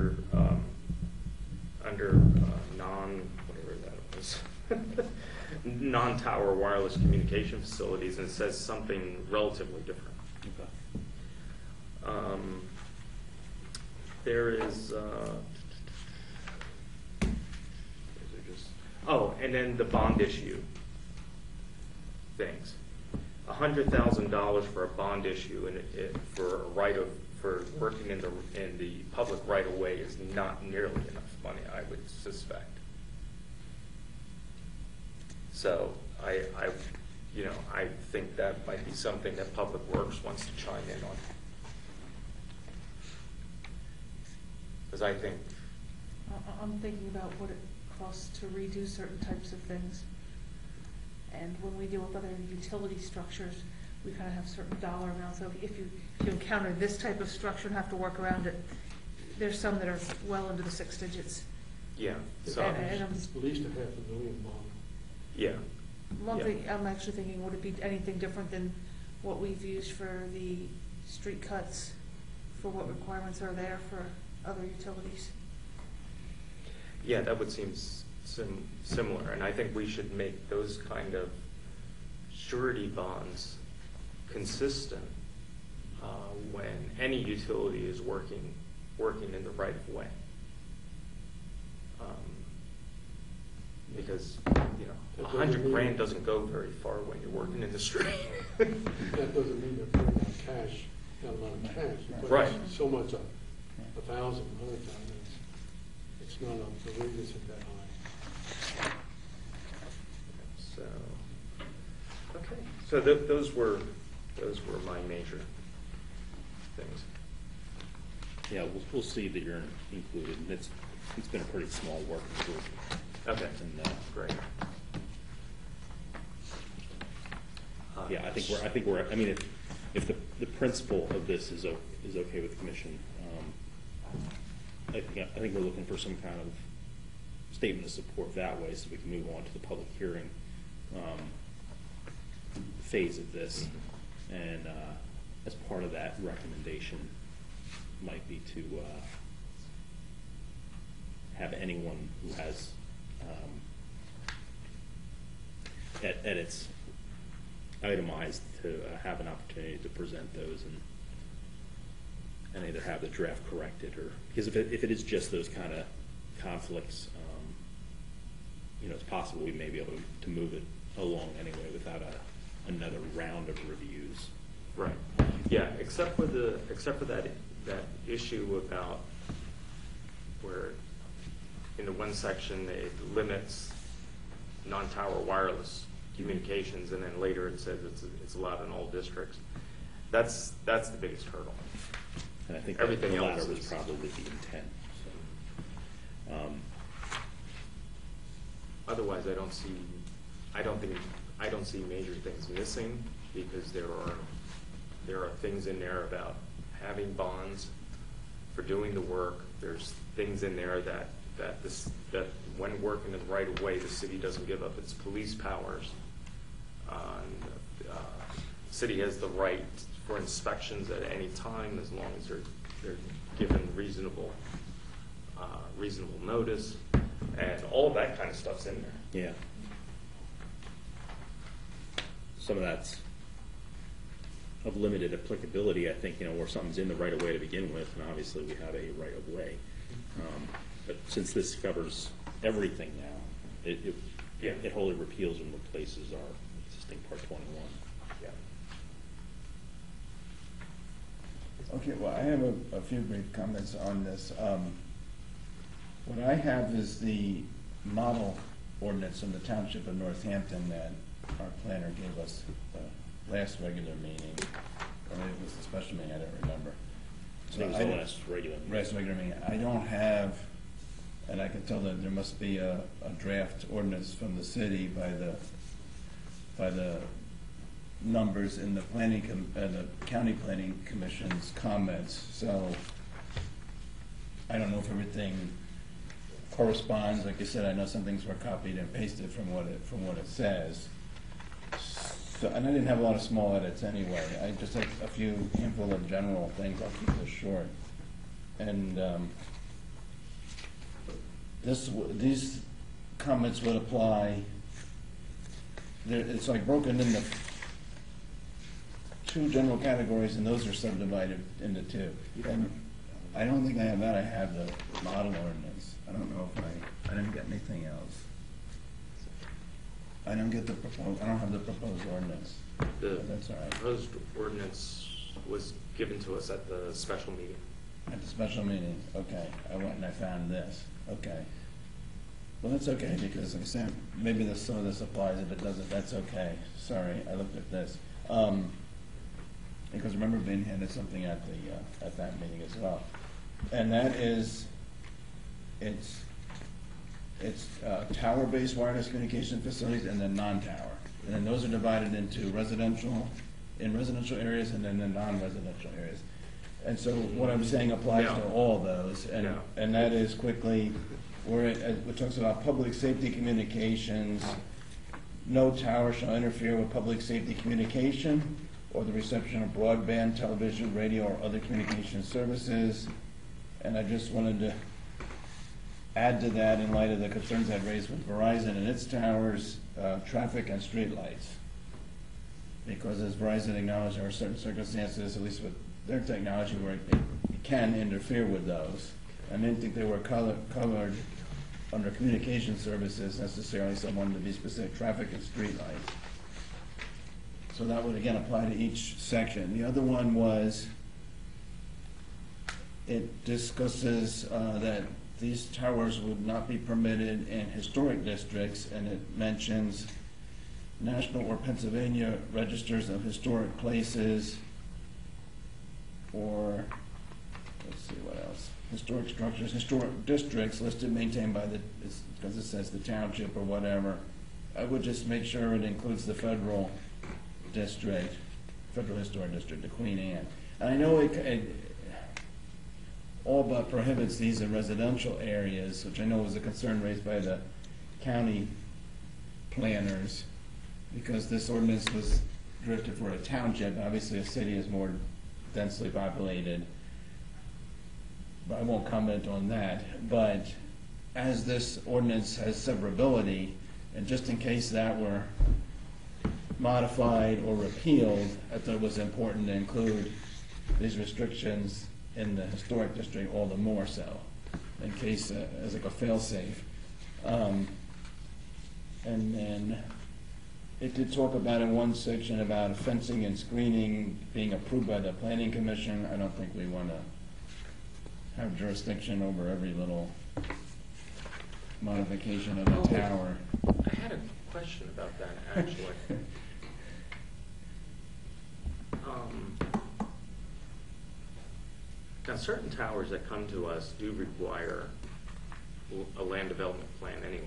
whatever that was non-tower wireless communication facilities, and it says something relatively different. Okay. There is and then the bond issue things. $100,000 for a bond issue and for working in the public right of way is not nearly enough money, I would suspect. So I think that might be something that Public Works wants to chime in on. Because I think I'm thinking about what it costs to redo certain types of things. And when we deal with other utility structures, we kind of have certain dollar amounts. So if you encounter this type of structure and have to work around it, there's some that are well into the 6 digits. Yeah. So At least $500,000 bond. Yeah. One thing I'm actually thinking, would it be anything different than what we've used for the street cuts, for what requirements are there for other utilities? Yeah, that would seem similar, and I think we should make those kind of surety bonds consistent when any utility is working in the right of way. Because, you know, $100,000 doesn't go very far when you're working in the street. That doesn't mean they're putting out cash, got a lot of cash. You put Right. So much up, 1,000, 100,000, it's not up, the rate isn't that high. So, okay, so those were my major things. Yeah, we'll see that you're included, and it's been a pretty small working group. Okay, And, great. yeah, I think we're, I mean, if the principle of this is okay with the commission, I think we're looking for some kind of statement of support that way, so we can move on to the public hearing phase of this. And as part of that recommendation might be to have anyone who has edits itemized to have an opportunity to present those and either have the draft corrected, or because if it is just those kind of conflicts, you know, it's possible we may be able to move it along anyway without another round of reviews. Right. Yeah, except for that issue about where in the one section it limits non-tower wireless communications, and then later it says it's allowed in all districts. That's the biggest hurdle. And I think everything the else latter was is probably the intent. So, otherwise, I don't see major things missing, because there are things in there about having bonds for doing the work. There's things in there that when working in the right of way, the city doesn't give up its police powers. The city has the right for inspections at any time, as long as they're given reasonable notice, and all of that kind of stuff's in there. yeah. Some of that's of limited applicability, I think, you know, where something's in the right of way to begin with, and obviously we have a right of way. But since this covers everything now, it wholly repeals and replaces our existing Part 21. Yeah. Okay, well, I have a few brief comments on this. What I have is the model ordinance from the Township of Northampton that our planner gave us the last regular meeting, or maybe it was the special meeting, I don't remember. I think it was the last regular meeting. Last regular meeting. I don't have, and I can tell that there must be a draft ordinance from the city by the numbers in the the county planning commission's comments. So I don't know if everything corresponds. Like I said, I know some things were copied and pasted from what it says. So, and I didn't have a lot of small edits anyway. I just had a few handful of general things. I'll keep this short. And these comments would apply. It's like broken into two general categories, and those are subdivided into two. And I don't think I have that. I have the model ordinance. I don't know if I didn't get anything else. I don't have the proposed ordinance. That's all right. Proposed ordinance was given to us at the special meeting. At the special meeting, okay. I went and I found this, okay. Well, that's okay, because like I said, maybe some of this applies. If it doesn't, that's okay. Sorry, I looked at this. Because remember being handed something at that meeting as well. And that is, it's tower-based wireless communication facilities and then non-tower. And then those are divided into residential areas and then the non-residential areas. And so what I'm saying applies to all those, and that is quickly, where it talks about public safety communications. No tower shall interfere with public safety communication or the reception of broadband, television, radio, or other communication services. And I just wanted to add to that in light of the concerns I'd raised with Verizon and its towers, traffic and streetlights. Because as Verizon acknowledged, there are certain circumstances, at least with their technology, where it can interfere with those. I didn't think they were covered under communication services necessarily, so I wanted to be specific, traffic and streetlights. So that would again apply to each section. The other one was, it discusses that these towers would not be permitted in historic districts, and it mentions National or Pennsylvania registers of historic places, or, let's see what else, historic structures, historic districts listed, maintained by the, because it says the township or whatever. I would just make sure it includes the federal district, federal historic district, the Queen Anne. And I know it all but prohibits these in residential areas, which I know was a concern raised by the county planners, because this ordinance was drafted for a township. Obviously, a city is more densely populated, but I won't comment on that. But as this ordinance has severability, and just in case that were modified or repealed, I thought it was important to include these restrictions in the historic district, all the more so, in case as like a fail-safe. And then it did talk about in one section about fencing and screening being approved by the planning commission. I don't think we want to have jurisdiction over every little modification of a tower. I had a question about that, actually. Now, certain towers that come to us do require a land development plan anyway.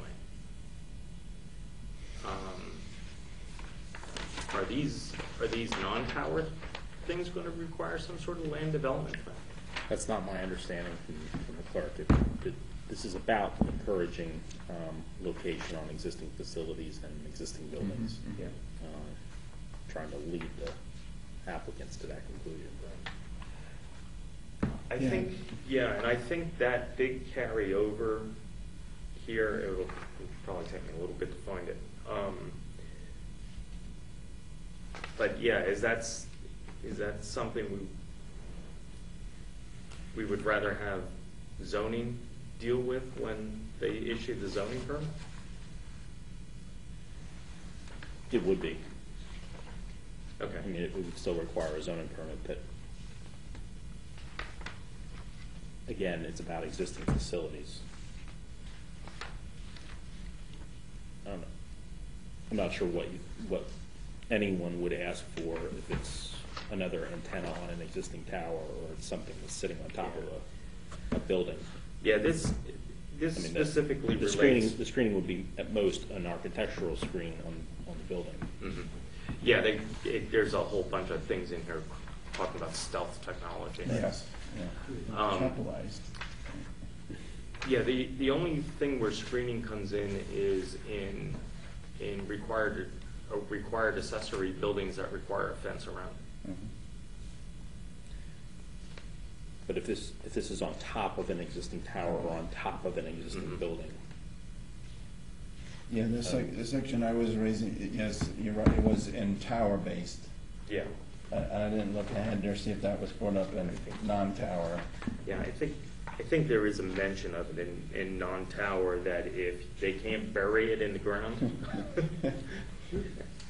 Are these non-tower things going to require some sort of land development plan? That's not my understanding from the clerk. This is about encouraging location on existing facilities and existing buildings. Mm-hmm. Yeah. Trying to lead the applicants to that conclusion. I think, yeah, and I think that did carry over here. It'll probably take me a little bit to find it. But yeah, is that something we would rather have zoning deal with when they issue the zoning permit? It would be. Okay. I mean, it would still require a zoning permit, but again, it's about existing facilities. I don't know. I'm not sure what anyone would ask for if it's another antenna on an existing tower or it's something that's sitting on top of a building. Yeah, this I mean, specifically the screening would be at most an architectural screen on the building. Mm-hmm. Yeah, there's a whole bunch of things in here talking about stealth technology. Yes. Yeah. Capitalized. Yeah, the only thing where screening comes in is in required accessory buildings that require a fence around. Mm-hmm. But if this is on top of an existing tower or on top of an existing Mm-hmm. building. Yeah, the section I was raising, yes, you're right, it was in tower-based. Yeah. I didn't look ahead there, see if that was brought up in non-tower. Yeah, I think there is a mention of it in non-tower that if they can't bury it in the ground. If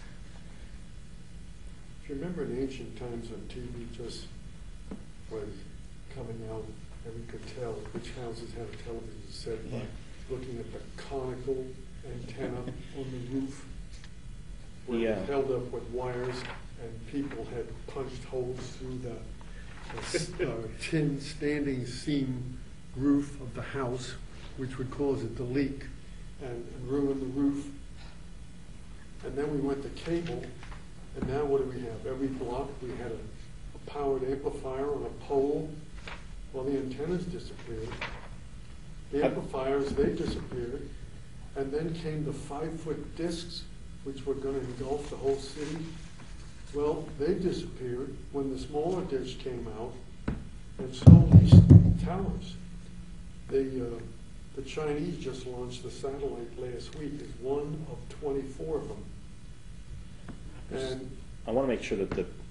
you remember in ancient times when TV just was coming out, and we could tell which houses had a television set by looking at the conical antenna on the roof, where it was held up with wires, and people had punched holes through the tin standing seam roof of the house, which would cause it to leak and ruin the roof. And then we went to cable, and now what do we have? Every block we had a powered amplifier on a pole. Well, the antennas disappeared. The amplifiers, they disappeared. And then came the 5-foot discs, which were going to engulf the whole city. Well, they disappeared when the smaller dish came out, and so these towers. They the Chinese just launched a satellite last week, is one of 24 of them. And I want to make sure that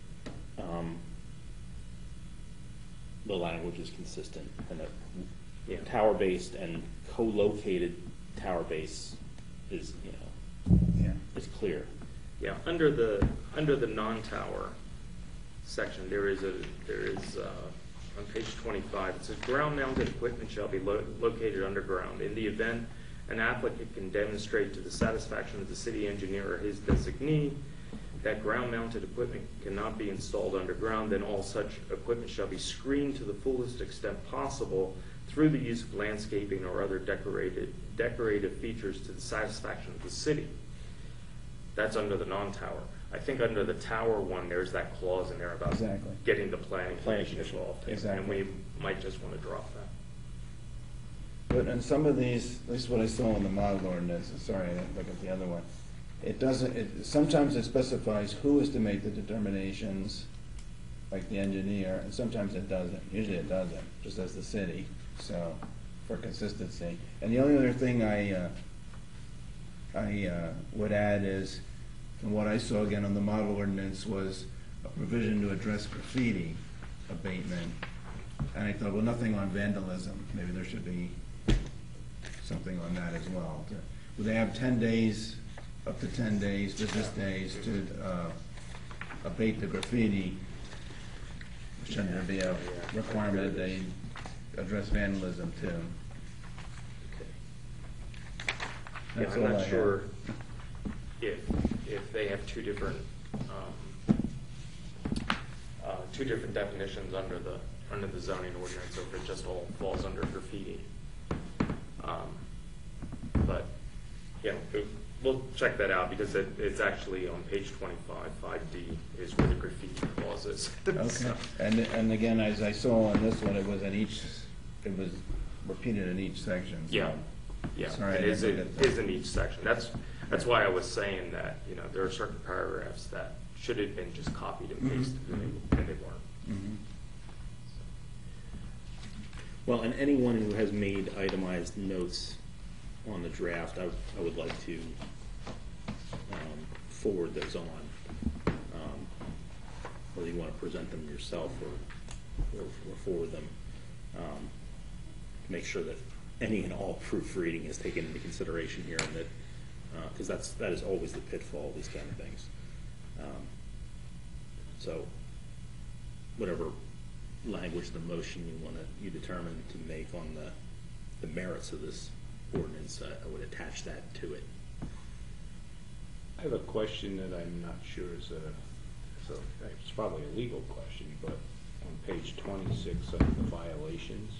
the language is consistent and that tower-based and co-located tower-base is, is clear. Yeah, under the non-tower section, there is on page 25, it says ground-mounted equipment shall be located underground. In the event an applicant can demonstrate to the satisfaction of the city engineer or his designee that ground-mounted equipment cannot be installed underground, then all such equipment shall be screened to the fullest extent possible through the use of landscaping or other decorative features to the satisfaction of the city. That's under the non-tower. I think under the tower one, there's that clause in there about Exactly. getting the planning commission involved. Exactly. And we might just want to drop that. But in some of these, at least what I saw in the model ordinance, sorry, I didn't look at the other one, it doesn't, sometimes it specifies who is to make the determinations, like the engineer, and sometimes it doesn't. Usually it doesn't, just as the city, so, for consistency. And the only other thing I would add is, from what I saw again on the model ordinance, was a provision to address graffiti abatement. And I thought, well, nothing on vandalism. Maybe there should be something on that as well. Would they have 10 days, up to 10 days, business days, to abate the graffiti? Shouldn't there be a requirement that they address vandalism too? Yeah, That's I'm all I not have. sure if they have two different definitions under the zoning ordinance, or if it just all falls under graffiti. But yeah, we'll check that out because it's actually on page 25, 5D is where the graffiti clause is. Okay, So, and again, as I saw on this one, it was repeated in each section. So. yeah, yeah, Sorry, it I is didn't look at that. in each section. That's why I was saying that, there are certain paragraphs that should have been just copied and pasted, and they weren't. Mhm. Well, and anyone who has made itemized notes on the draft, I would like to forward those on. Whether you want to present them yourself or forward them. Make sure that any and all proofreading is taken into consideration here, and that, because that is always the pitfall of these kind of things. So whatever language the motion you determine to make on the merits of this ordinance, I would attach that to it. I have a question that I'm not sure is it's probably a legal question, but on page 26 of the violations,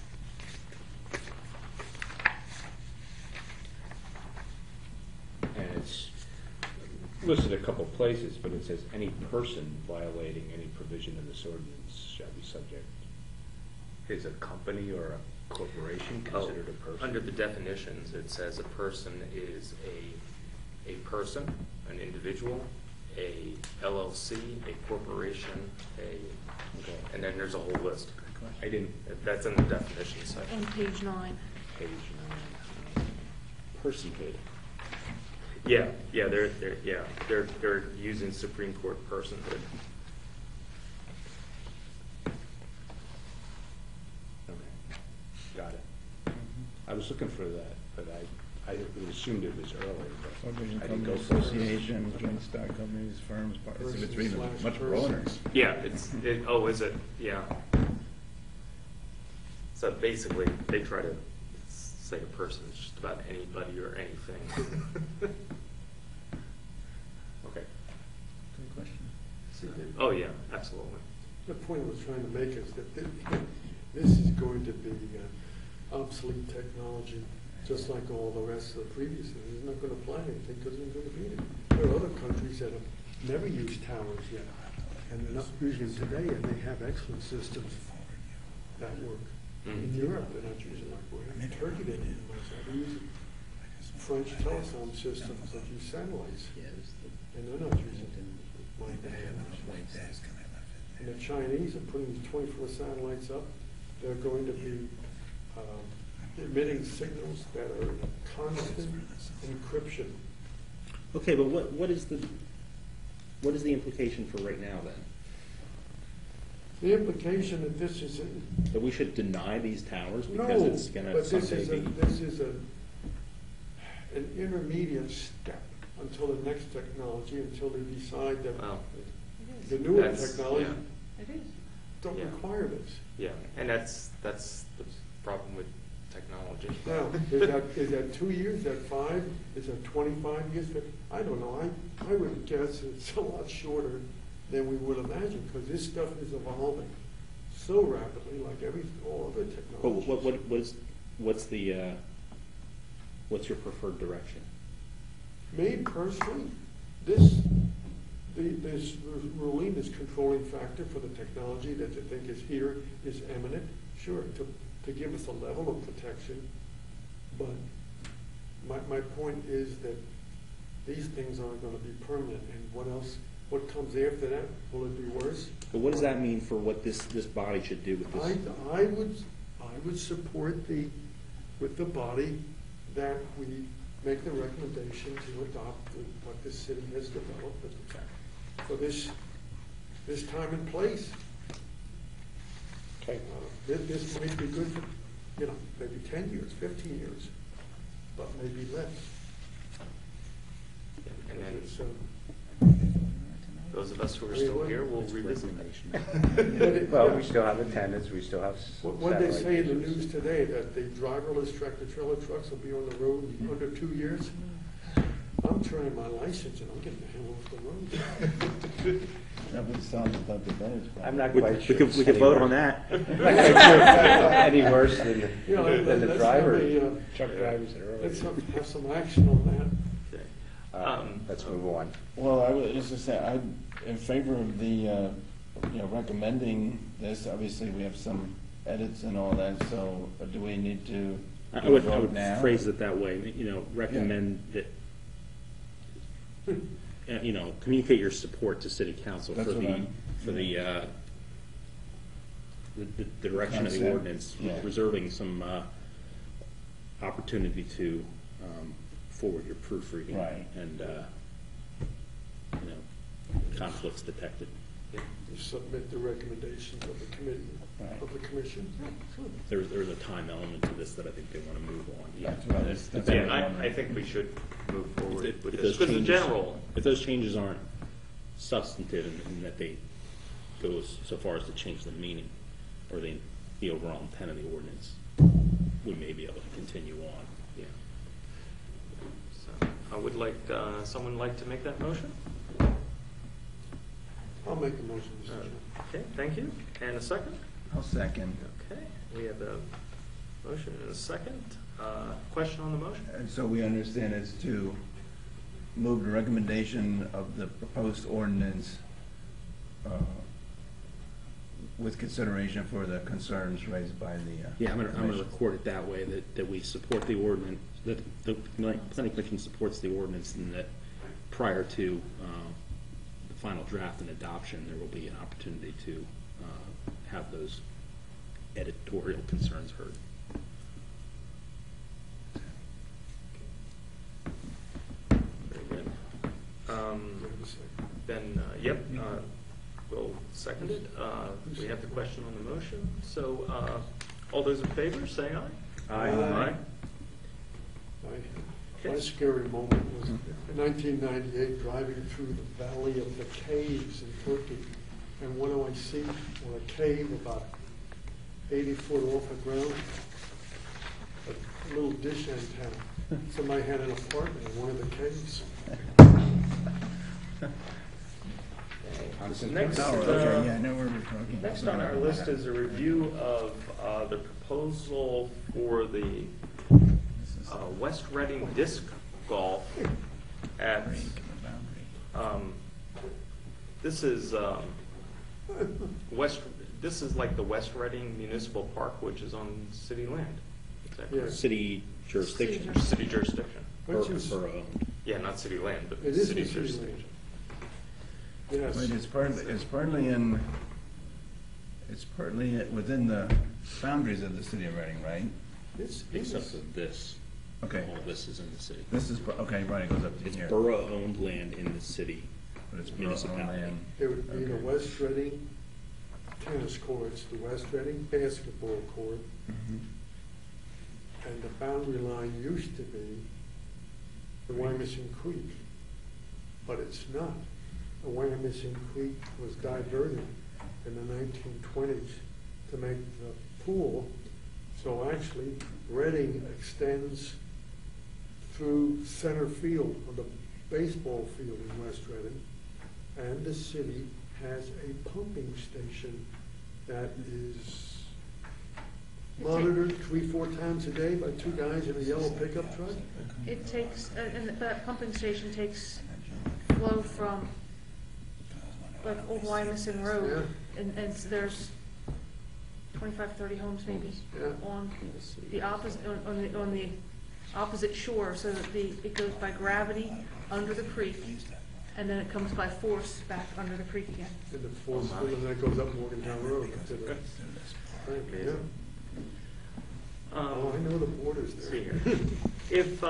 and it's listed a couple places, but it says any person violating any provision of this ordinance shall be subject. Is a company or a corporation considered a person? Under the definitions, it says a person is a person, an individual, a LLC, a corporation, and then there's a whole list. I didn't. That's in the definition section. On page 9. Page 9. Personhood. Yeah, they're using Supreme Court personhood. Okay, got it. I was looking for that, but I assumed it was earlier, but Corporation, I didn't company, go for it. association, joint stock companies, firms, Persons it's even slash much broader. persons. Yeah, is it? Yeah. So basically, they try to say a person is just about anybody or anything. Okay. Good question. Oh, yeah, absolutely. The point I was trying to make is that this is going to be obsolete technology, just like all the rest of the previous things. It's not going to apply anything because there's going to be anything. There are other countries that have never used towers yet, and they're not using them today, and they have excellent systems that work. In Europe, they're not using like we're in Turkey. They didn't use that. They're using French telecom systems that use satellites, and they're not using like that. And the Chinese are putting 24 satellites up. They're going to be emitting signals that are in constant encryption. Okay, but what is the implication for right now then? The implication that this is, That we should deny these towers because no, it's gonna but this someday is be? an intermediate step until the next technology, until they decide that Well, the newer that's- technology yeah. It is. don't Yeah. require this. Yeah, and that's the problem with technology. Now, is that 2 years, is that 5, is that 25 years? I don't know, I would guess it's a lot shorter than we would imagine, because this stuff is evolving so rapidly, like all other But technologies. what's your preferred direction? Me personally, this ruling, this controlling factor for the technology that you think is here is eminent, sure, to give us a level of protection. But my point is that these things aren't gonna be permanent, and what comes after that, will it be worse? But what does that mean for what this body should do with this? I would support with the body that we make the recommendation to adopt what this city has developed for this time and place. Okay. This might be good for, maybe 10 years, 15 years, but maybe less. And then It's, those of us who are still here will revisit Well, we still have attendance, we still have What they say in the satellite news today, that the driverless tractor-trailer trucks will be on the road in under 2 years? I'm turning my license and I'm getting the hell off the road. That would sound about the advantage. I'm not We quite sure. could vote on that. Any worse than the Let's drivers, have truck drivers that are Let's already. have some action on that. Let's move on. Well, I would just say, I'm in favor of the, recommending this. Obviously, we have some edits and all that, so do we need to I would vote now? phrase it that way, recommend that, communicate your support to city council That's for what I'm- the direction of the Concept, ordinance, yeah. reserving some opportunity to forward your proofreading. Right. And, conflicts detected. You submit the recommendations of the committee, Right. of the commission. Sure. There's a time element to this that I think they want to move on. That's what I was- that's Depending what on- I think we should move forward If with those this, because the changes- general, If those changes aren't substantive and that they go so far as to change the meaning or the overall intent of the ordinance, we may be able to continue on. yeah. So, I would like, someone like to make that motion? I'll make the motion, Mr. Chairman. Okay, thank you. And a second? I'll second. Okay, we have a motion and a second. Question on the motion? And so we understand it's to move the recommendation of the proposed ordinance with consideration for the concerns raised by the Yeah, I'm gonna commission. record it that way, that we support the ordinance, that the planning commission supports the ordinance, and that prior to the final draft and adoption, there will be an opportunity to have those editorial concerns heard. Very good. Then, yep, we'll second it. We have the question on the motion. So, all those in favor, say aye. Aye. My scary moment was in 1998, driving through the Valley of the Caves in Turkey. And what do I see? On a cave about 80 foot off the ground, a little dish antenna. Somebody had an apartment in one of the caves. Next, Oh, okay, yeah, I know where we're talking. next on our list is a review of the proposal for the West Reading Disc Golf at, this is this is like the West Reading Municipal Park, which is on city land. Is that correct? Yes. City jurisdiction. City jurisdiction. Which is, Yeah, not city land, but it is city in city land. jurisdiction. Yes. But it's partly within the boundaries of the city of Reading, right? It's except for this. Okay. All this is in the city. This is, okay, right, it goes up to It's here. borough-owned land in the city. But it's municipality. borough-owned land. There would be the Okay. West Reading tennis courts, the West Reading basketball court, Mhm. and the boundary line used to be the Wyomissing Creek, but it's not. The Wyomissing Creek was diverted in the 1920s to make the pool, so actually Reading extends through center field of the baseball field in West Reading, and the city has a pumping station that is monitored 3-4 times a day by 2 guys in a yellow pickup truck. It takes, and that pumping station takes flow from, like, Old Wyomissing Road, and there's 25, 30 homes maybe Yeah. on the opposite, on the opposite shore, so that it goes by gravity under the creek, and then it comes by force back under the creek again. And the force, and then it goes up Morgantown Road to the, right, yeah. Oh, I know the borders Let's see there. here. If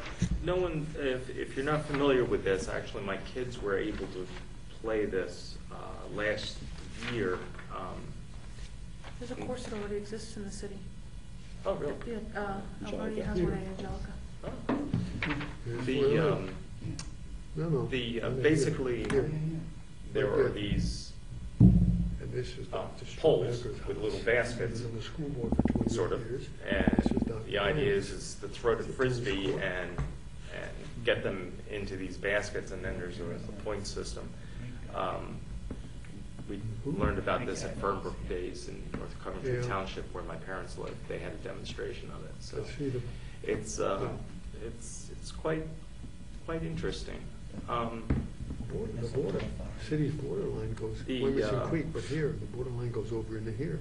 if you're not familiar with this, actually, my kids were able to play this last year. There's a course that already exists in the city. Oh, really? Yeah, Albernia has one at Angelica. Basically, there are these And this is Dr. poles Schumacher's with house. little baskets, He's been on the school board for 20 sort of, years. and This is Dr. the idea Penn. is to throw the frisbee and get them into these baskets, and then there's a point system. We learned about this at Fernbrook Days in North Coventry Yeah. Township, where my parents live. They had a demonstration of it, so I see the, it's quite interesting. the border, city's borderline goes, The, Wyomissing Creek, but here, the borderline goes over into here.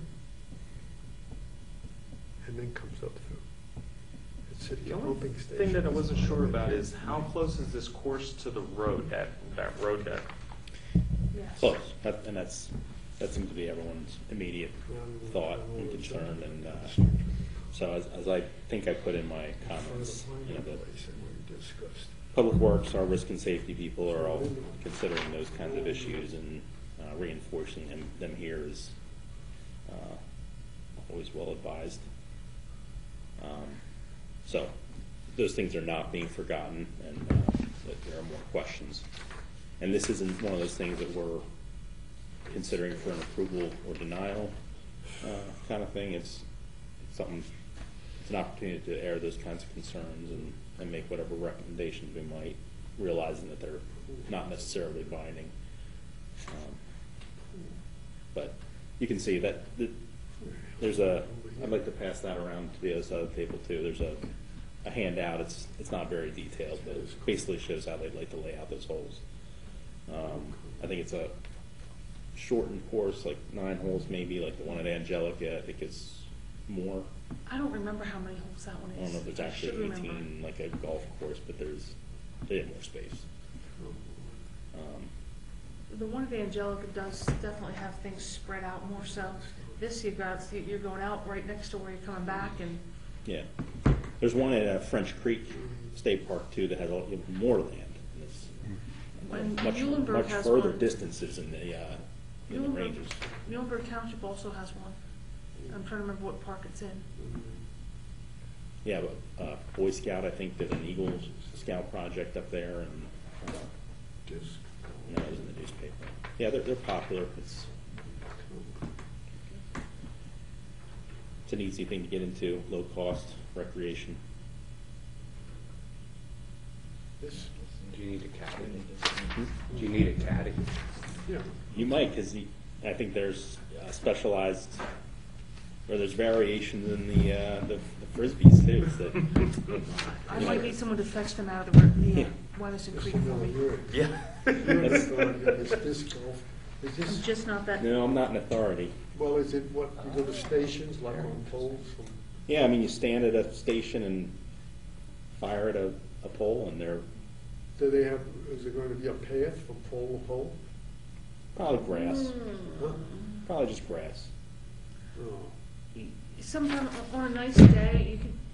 And then comes up through. It's city The only pumping station. thing that I wasn't sure about is how close is this course to the road, that road that Yes. Close, that seems to be everyone's immediate thought and concern, and so as I think I put in my comments, you know, that Public Works, our risk and safety people are all considering those kinds of issues, and reinforcing them here is always well advised. So those things are not being forgotten, and that there are more questions. And this isn't one of those things that we're considering for an approval or denial kind of thing. It's something, it's an opportunity to air those kinds of concerns and make whatever recommendations we might, realizing that they're not necessarily binding. But you can see that there's I'd like to pass that around to the other side of the table too. There's a handout. It's not very detailed, but it basically shows how they'd like to lay out those holes. I think it's a shortened course, like 9 holes maybe, like the one at Angelica. I think it's more. I don't remember how many holes that one is. I don't know if it's I should actually remember. 18 like a golf course, but they have more space. The one at Angelica does definitely have things spread out more so. This you're going out right next to where you're coming back, and Yeah. There's one at French Creek State Park too that has even more land. And it's And much Muhlenberg has further one. distances in the ranges. Muhlenberg Township also has one. I'm trying to remember what park it's in. Yeah, but Boy Scout, I think, did an Eagle Scout project up there, and it was in the newspaper. Yeah, they're popular. It's an easy thing to get into, low cost recreation. This, Do you need a caddy? Do you need a caddy? yeah. You might, because I think there's specialized, or there's variations in the frisbees too. That, I might need someone to fetch them out of the Wyomissing Creek for me. Yeah. It's disc golf. Is I'm this, just not that. no, I'm not an authority. well, is it what, you go to stations like on poles? Yeah, I mean, you stand at a station and fire at a pole, and they're Do they have, is there going to be a path from pole to pole? probably grass, Huh? probably just grass. Oh. Sometime on a nice day,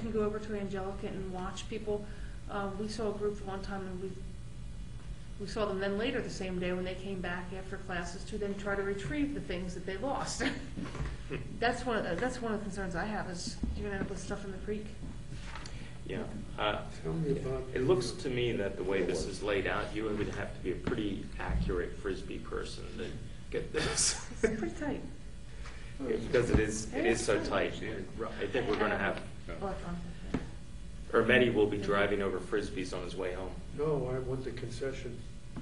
can go over to Angelica and watch people. We saw a group one time, and we saw them then later the same day when they came back after classes to then try to retrieve the things that they lost. That's one of the concerns I have, is you're gonna end up with stuff in the creek. Yeah. Tell me about. It looks to me that the way this is laid out, you would have to be a pretty accurate Frisbee person to get this. It's pretty tight. Because it is so tight. I think we're gonna have, Electronic. or Mehdi will be driving over Frisbees on his way home. No, I want the concession.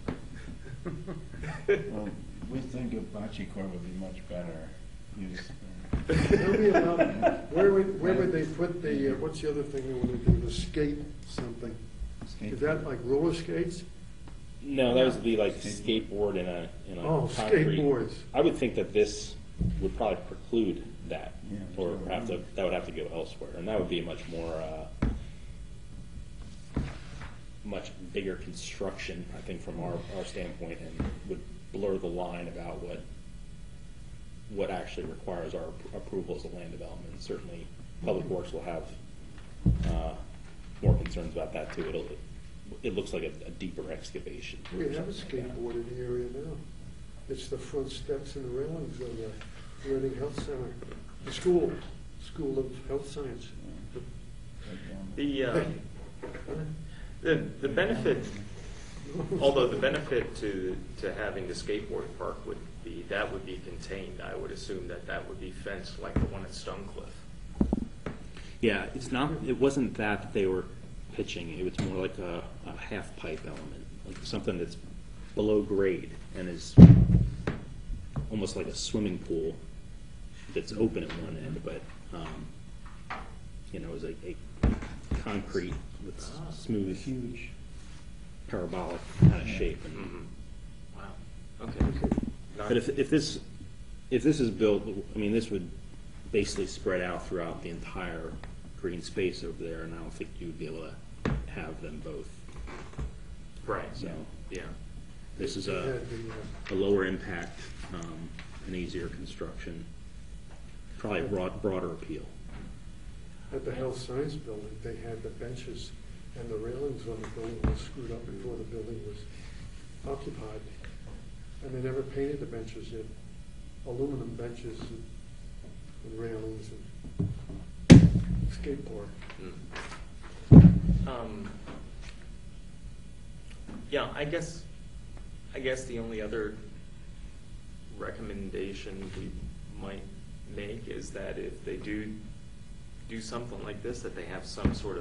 Well, we think a bocce court would be much better used. Tell me about, where would they put the, what's the other thing they want to do, the skate something? Is that like roller skates? No, that would be like skateboard in a Oh, concrete. skateboards. I would think that this would probably preclude that, Yeah, or sure. that would have to go elsewhere, and that would be a much more, much bigger construction, I think, from our standpoint, and would blur the line about what actually requires our approval as a land development. Certainly, Public Works will have more concerns about that too. It looks like a deeper excavation. We have a skateboard in the area now. It's the front steps and the railings of the Reading Health Center, the school of health science. The benefit, although the benefit to having the skateboard park would be contained, I would assume that would be fenced like the one at Stonecliff. Yeah, it wasn't that they were pitching. It was more like a half pipe element, like something that's below grade and is almost like a swimming pool that's open at one end, but is a concrete with smooth, huge, parabolic kind of shape. And, Wow. Okay. but if this is built, I mean, this would basically spread out throughout the entire green space over there, and I don't think you would be able to have them both. Right. So Yeah. this is They a had the, lower impact, an easier construction, probably a broader appeal. At the health science building, they had the benches and the railings on the building were screwed up before the building was occupied. And they never painted the benches yet. Aluminum benches and railings and skateboard. Yeah, I guess the only other recommendation we might make is that if they do something like this, that they have some sort of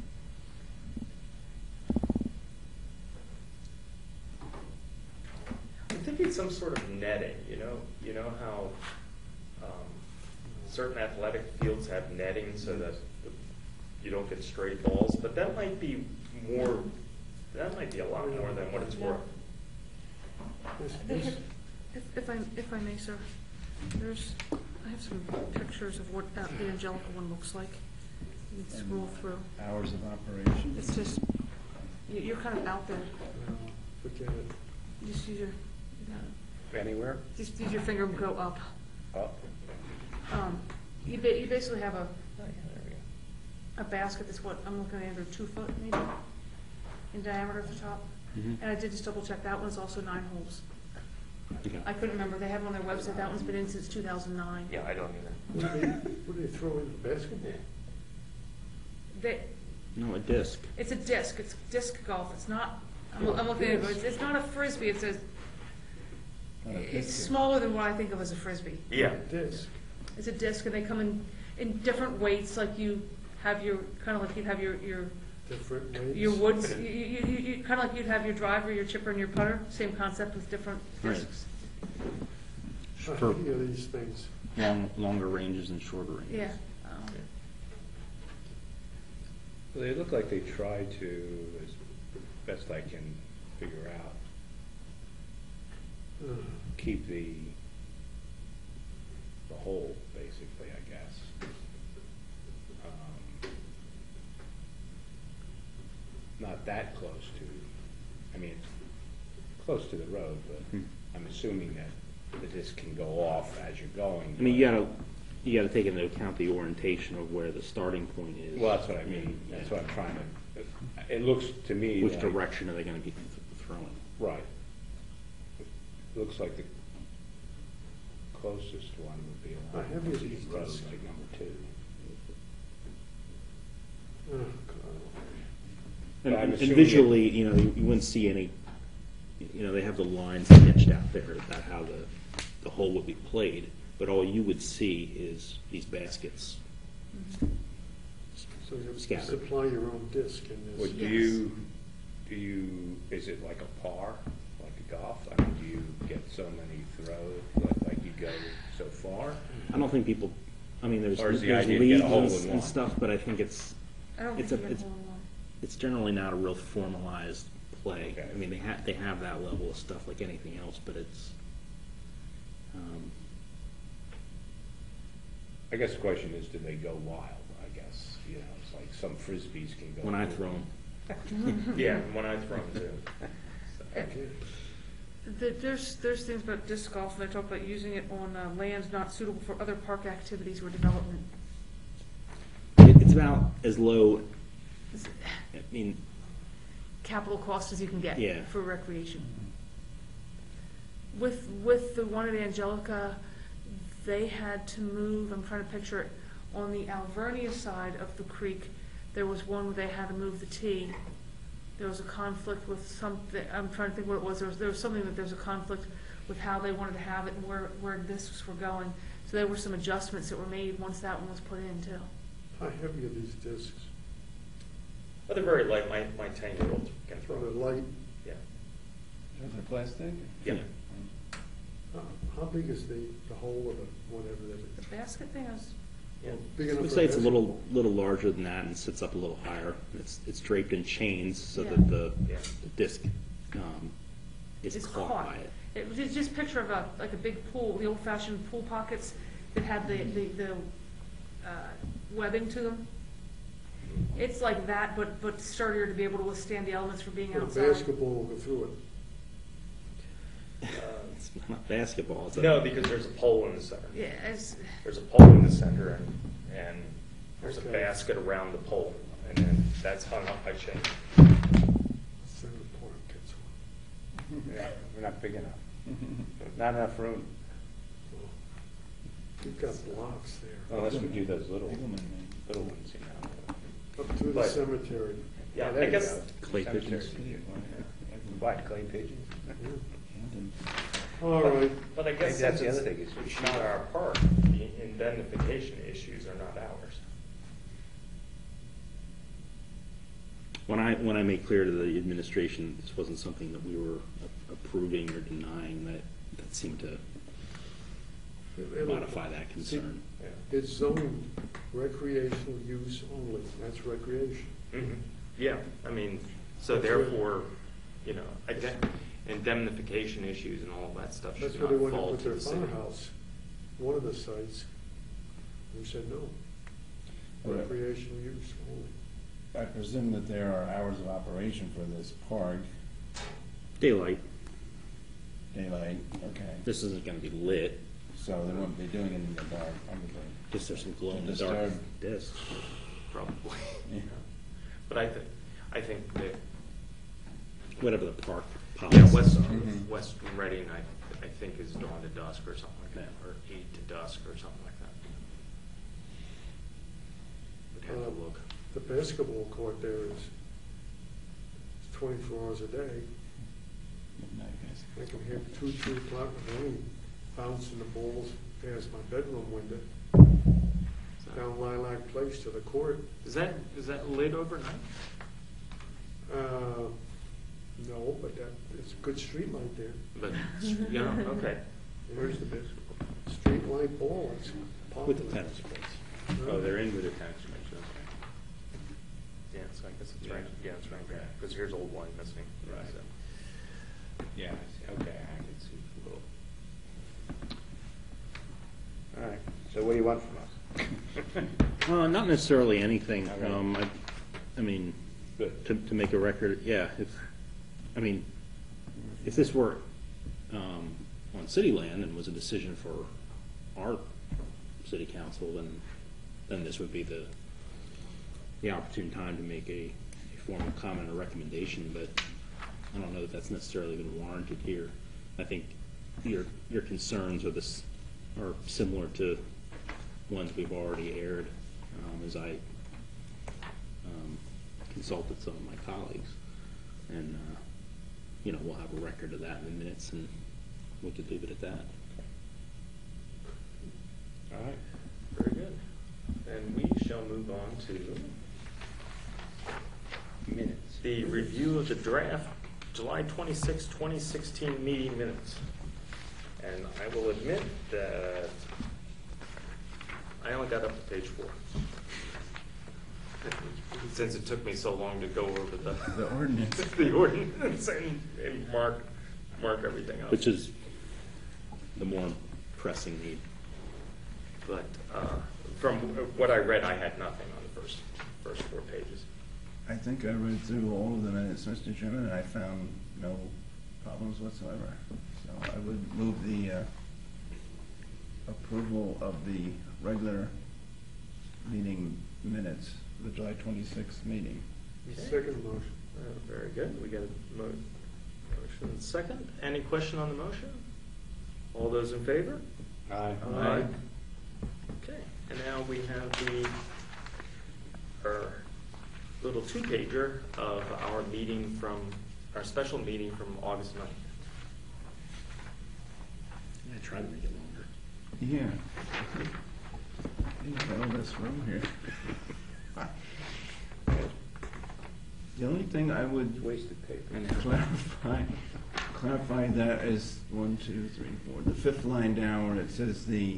I'm thinking some sort of netting, you know how certain athletic fields have netting so that you don't get stray balls, but that might be a lot more than what it's worth. If I may, sir, I have some pictures of what the Angelica one looks like. You can scroll through. Hours of operation. It's just, you're kind of out there. No, forget it. Just use your, Anywhere? just use your finger and go up. Up? You basically have a basket that's what, I'm looking at under 2 foot maybe in diameter at the top. Mhm. And I did just double check, that one's also 9 holes. Okay. I couldn't remember, they have it on their website, that one's been in since 2009. Yeah, I don't either. What do they throw in the basketball? No, a disc. It's a disc, it's disc golf, it's not, I'm looking at it, it's not a frisbee, it's smaller than what I think of as a frisbee. Yeah. Disc. It's a disc, and they come in different weights, like you have your, kind of like you'd have your Different weights. your woods, you kind of like you'd have your driver, your chipper, and your putter, same concept with different Right. discs. How For heavy are these things? longer ranges and shorter ranges. Yeah. Well, they look like they tried to, as best I can figure out, keep the whole, basically, I guess. Not that close to, I mean, close to the road, but I'm assuming that the disc can go off as you're going. I mean, you gotta You gotta take into account the orientation of where the starting point is. Well, that's what I mean, that's what I'm trying to, it looks to me Which like- direction are they gonna be throwing? Right. Looks like the closest one would be I along have City these Road, discs. like number 2. Oh, God. And, But I'm and assuming visually, you know, you wouldn't see any, you know, they have the lines sketched out there about how the hole would be played, but all you would see is these baskets. So you Scattered. supply your own disc in this. Would Yes. do you, is it like a par, like a golf? I mean, do you get so many throws, like you go so far? I don't think people, I mean, there's Or is the there's idea to get leagues a hole and, in and one? stuff, but I think it's I don't It's think a- you get it's- a whole lot. it's generally not a real formalized play. Okay. I mean, they have that level of stuff like anything else, but it's. I guess the question is, do they go wild, I guess? You know, it's like some frisbees can go. When I throw them, Yeah, when I throw them too. Okay. There's things about disc golf, and they talk about using it on lands not suitable for other park activities or development. it's about as low. I mean, Capital cost as you can get Yeah. for recreation. With the one at Angelica, they had to move, I'm trying to picture it, on the Alvernia side of the creek, there was one where they had to move the tee. There was a conflict with something, I'm trying to think what it was, there was something that there was a conflict with how they wanted to have it and where discs were going. So there were some adjustments that were made once that one was put in too. How heavy are these discs? But they're very light, my 10-year-old can Are throw they it. light? Yeah. Is it plastic? Yeah. How big is the hole or the whatever that is? The basket thing is, Yeah. Big I enough would for say it's a basketball? little larger than that and sits up a little higher. It's draped in chains so Yeah. that the Yeah. disc is it's caught by it. It was just picture of like a big pool, the old-fashioned pool pockets that had the webbing to them. It's like that, but sturdier to be able to withstand the elements from being But a outside. basketball will go through it. It's not basketball. It's a, No, because there's a pole in the center. Yeah, it's, There's a pole in the center and there's a Okay. basket around the pole, and then that's hung up by chain. Center Park gets one. Yeah, we're not big enough. Not enough room, You've got blocks there. unless we do those little Eagleman, ones, you know. Up to the But- cemetery. Yeah, there I you guess, go. Clay Cemetery. pigeons. What, clay pigeons? All right. but I Maybe guess that's since the it's other thing, is we it's should- not our park, the indemnification issues are not ours. When I made clear to the administration this wasn't something that we were approving or denying, that seemed to It'll- modify that concern. Yeah. It's zoned recreational use only, that's recreation. Mhm. Yeah, I mean, so That's what- therefore, you know, indemnification issues and all that stuff That's should where they not wanted to fall put to their the city. firehouse, one of the sites. We said no, Right. recreational use only. I presume that there are hours of operation for this park, Daylight. daylight, okay. This isn't going to be lit. So they won't be doing it in the dark, probably. Just there's some glow in the To dark disturb. discs. Probably. Yeah. But I think that, Whatever the park yeah, policies West, are. Mhm. West Reading, I think is dawn to dusk or something like that, or 8 to dusk or something like that. Would have to look. The basketball court there is 24 hours a day. Midnight, guys. I can hear 2, 3 o'clock in the morning bouncing the balls past my bedroom window, down Lilac Place to the court. Is that lit overnight? No, but it's a good street light there. But, you know, okay. Where's the basketball? Street light ball, it's popular. With the tennis courts. Oh, they're in with the tax commission, okay. Yeah, so I guess it's right, yeah, it's right there, because here's old one missing. Right. So. Yeah, I see. Okay, I can see a little. All right, so what do you want from us? Not necessarily anything. Okay. I mean, Good. to make a record, yeah. If this were on city land and was a decision for our city council, then this would be the opportune time to make a formal comment or recommendation, but I don't know that that's necessarily been warranted here. I think your concerns are similar to ones we've already aired, as I consulted some of my colleagues, and we'll have a record of that in the minutes, and we could leave it at that. All right, very good. And we shall move on to Minutes. the review of the draft July 26, 2016 meeting minutes. And I will admit that I only got up to page 4. Since it took me so long to go over the ordinance. the ordinance and mark everything up. Which is the more pressing need. But from what I read, I had nothing on the first 4 pages. I think I read through all of the minutes, Mr. Chairman, and I found no problems whatsoever. So I would move the approval of the regular meeting minutes, the July 26th meeting. Second motion. Very good. We got a motion and second. Any question on the motion? All those in favor? Aye. Aye. Okay, and now we have our little 2-pager of our special meeting from August 9th. I tried to make it longer. Yeah. You got all this room here. The only thing I would Wasted paper. clarify that is 1, 2, 3, 4. The 5th line down where it says the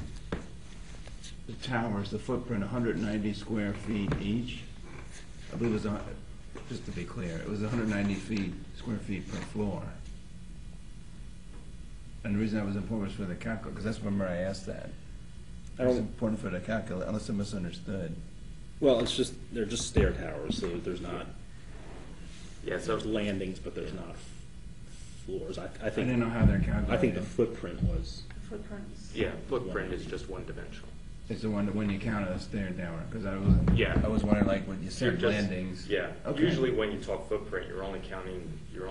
towers, the footprint, 190 square feet each. I believe it was, just to be clear, it was 190 square feet per floor. And the reason that was important was for the calcul, because that's remember I asked that. It was important for the calcul, unless I misunderstood. Well, they're just stair towers, so there's not. Yeah, so There's landings, but there's not floors. I I think. didn't know how they're calculated. I think the footprint was. Footprints. yeah, footprint is just one dimensional. It's the one that when you count a stair tower, because I was. Yeah. I was wondering, like, when you You're said just- landings. Yeah, Okay. usually when you talk footprint, you're only counting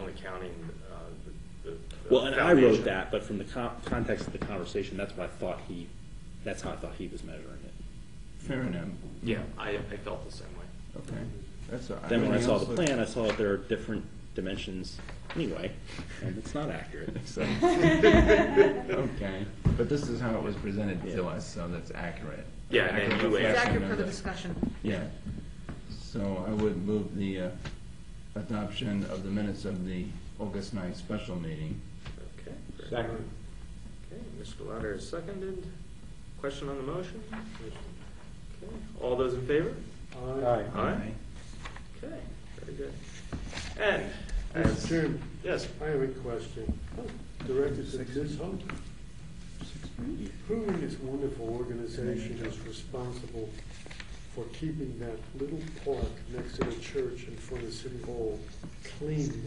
the Well, and I foundation. wrote that, but from the context of the conversation, that's how I thought he was measuring it. Fair enough. Yeah, I felt the same way. Okay. That's all. Then when I saw the everything else plan, I saw that there are different dimensions anyway, and it's not accurate. So. Okay, but this is how it was presented to us, so that's accurate. Yeah, and Accurate you It's asked- reflection accurate of for the the- discussion. Yeah, so I would move the adoption of the minutes of the August 9th special meeting. Okay. very Second. good. Okay, Mr. Lauder is seconded. Question on the motion? Okay, all those in favor? Aye. Aye. Okay, very good. And Mr. as, Chairman, yes, I have a question. Directed to Ms. Hunt. Who in this wonderful organization is responsible for keeping that little park next to the church in front of City Hall clean?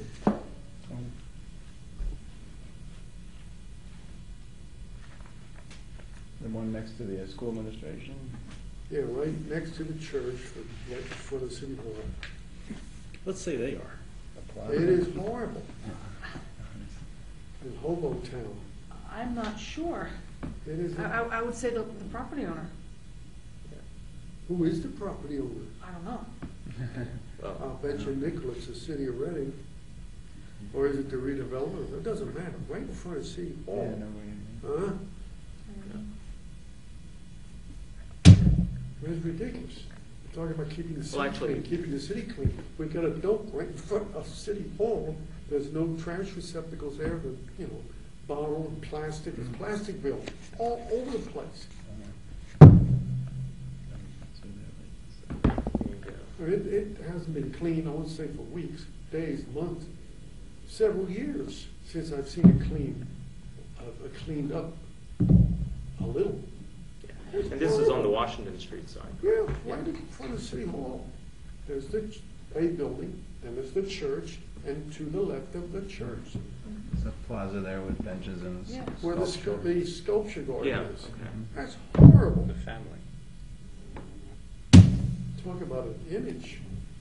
The one next to the school administration? Yeah, right next to the church, right in front of City Hall. Let's say they are. It is horrible. In Hobotown, I'm not sure. it is, I would say the property owner. who is the property owner? I don't know. well, I'll bet you Nicholas, the city of Reading. Or is it the redevelopment? It doesn't matter, right in front of City Yeah, Hall. no, we- Huh? It's ridiculous. We're talking about keeping the Well, city actually- clean, keeping the city clean. We got a dump right in front of City Hall. There's no trash receptacles there, bottle and plastic, it's Plasticville, all over the place. It hasn't been clean, I won't say for weeks, days, months, several years since I've seen it cleaned up a little. and this is on the Washington Street side. Yeah, right in front of City Hall. There's a building, then there's the church, and to the left of the church. So plaza there with benches and Yeah. Where the sculpture. the sculpture garden Yeah, is. okay. That's horrible. The family. Talk about an image.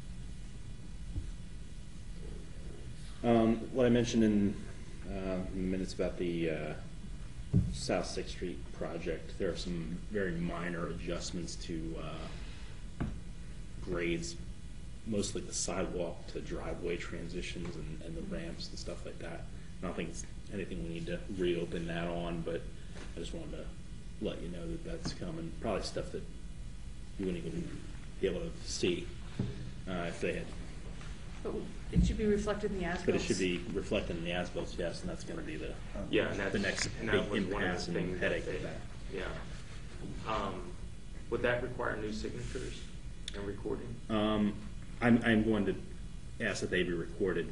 What I mentioned in the minutes about the South Sixth Street project, there are some very minor adjustments to grades, mostly the sidewalk to driveway transitions and the ramps and stuff like that. I don't think it's anything we need to reopen that on, but I just wanted to let you know that that's coming. Probably stuff that you wouldn't even be able to see if they had. But it should be reflected in the as-bills. But it should be reflected in the as-bills, yes, and that's gonna be the Yeah, and that's, the next and big that was one of impasse the and things headache that of they, that. yeah. Would that require new signatures and recording? I'm going to ask that they be recorded.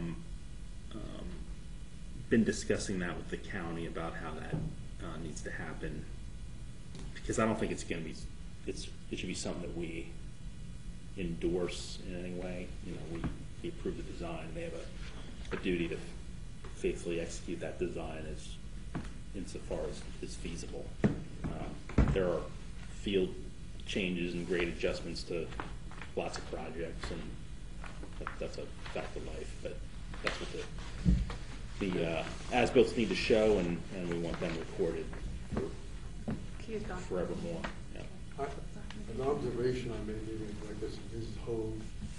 Been discussing that with the county about how that needs to happen, because I don't think it's gonna be, it should be something that we endorse in any way. You know, we approve the design, they have a duty to faithfully execute that design as insofar as is feasible. There are field changes and grade adjustments to lots of projects, and that's a fact of life, but that's what the as-bills need to show, and we want them recorded Key is gone. forevermore. Yeah. An observation I made, maybe like this, Hove,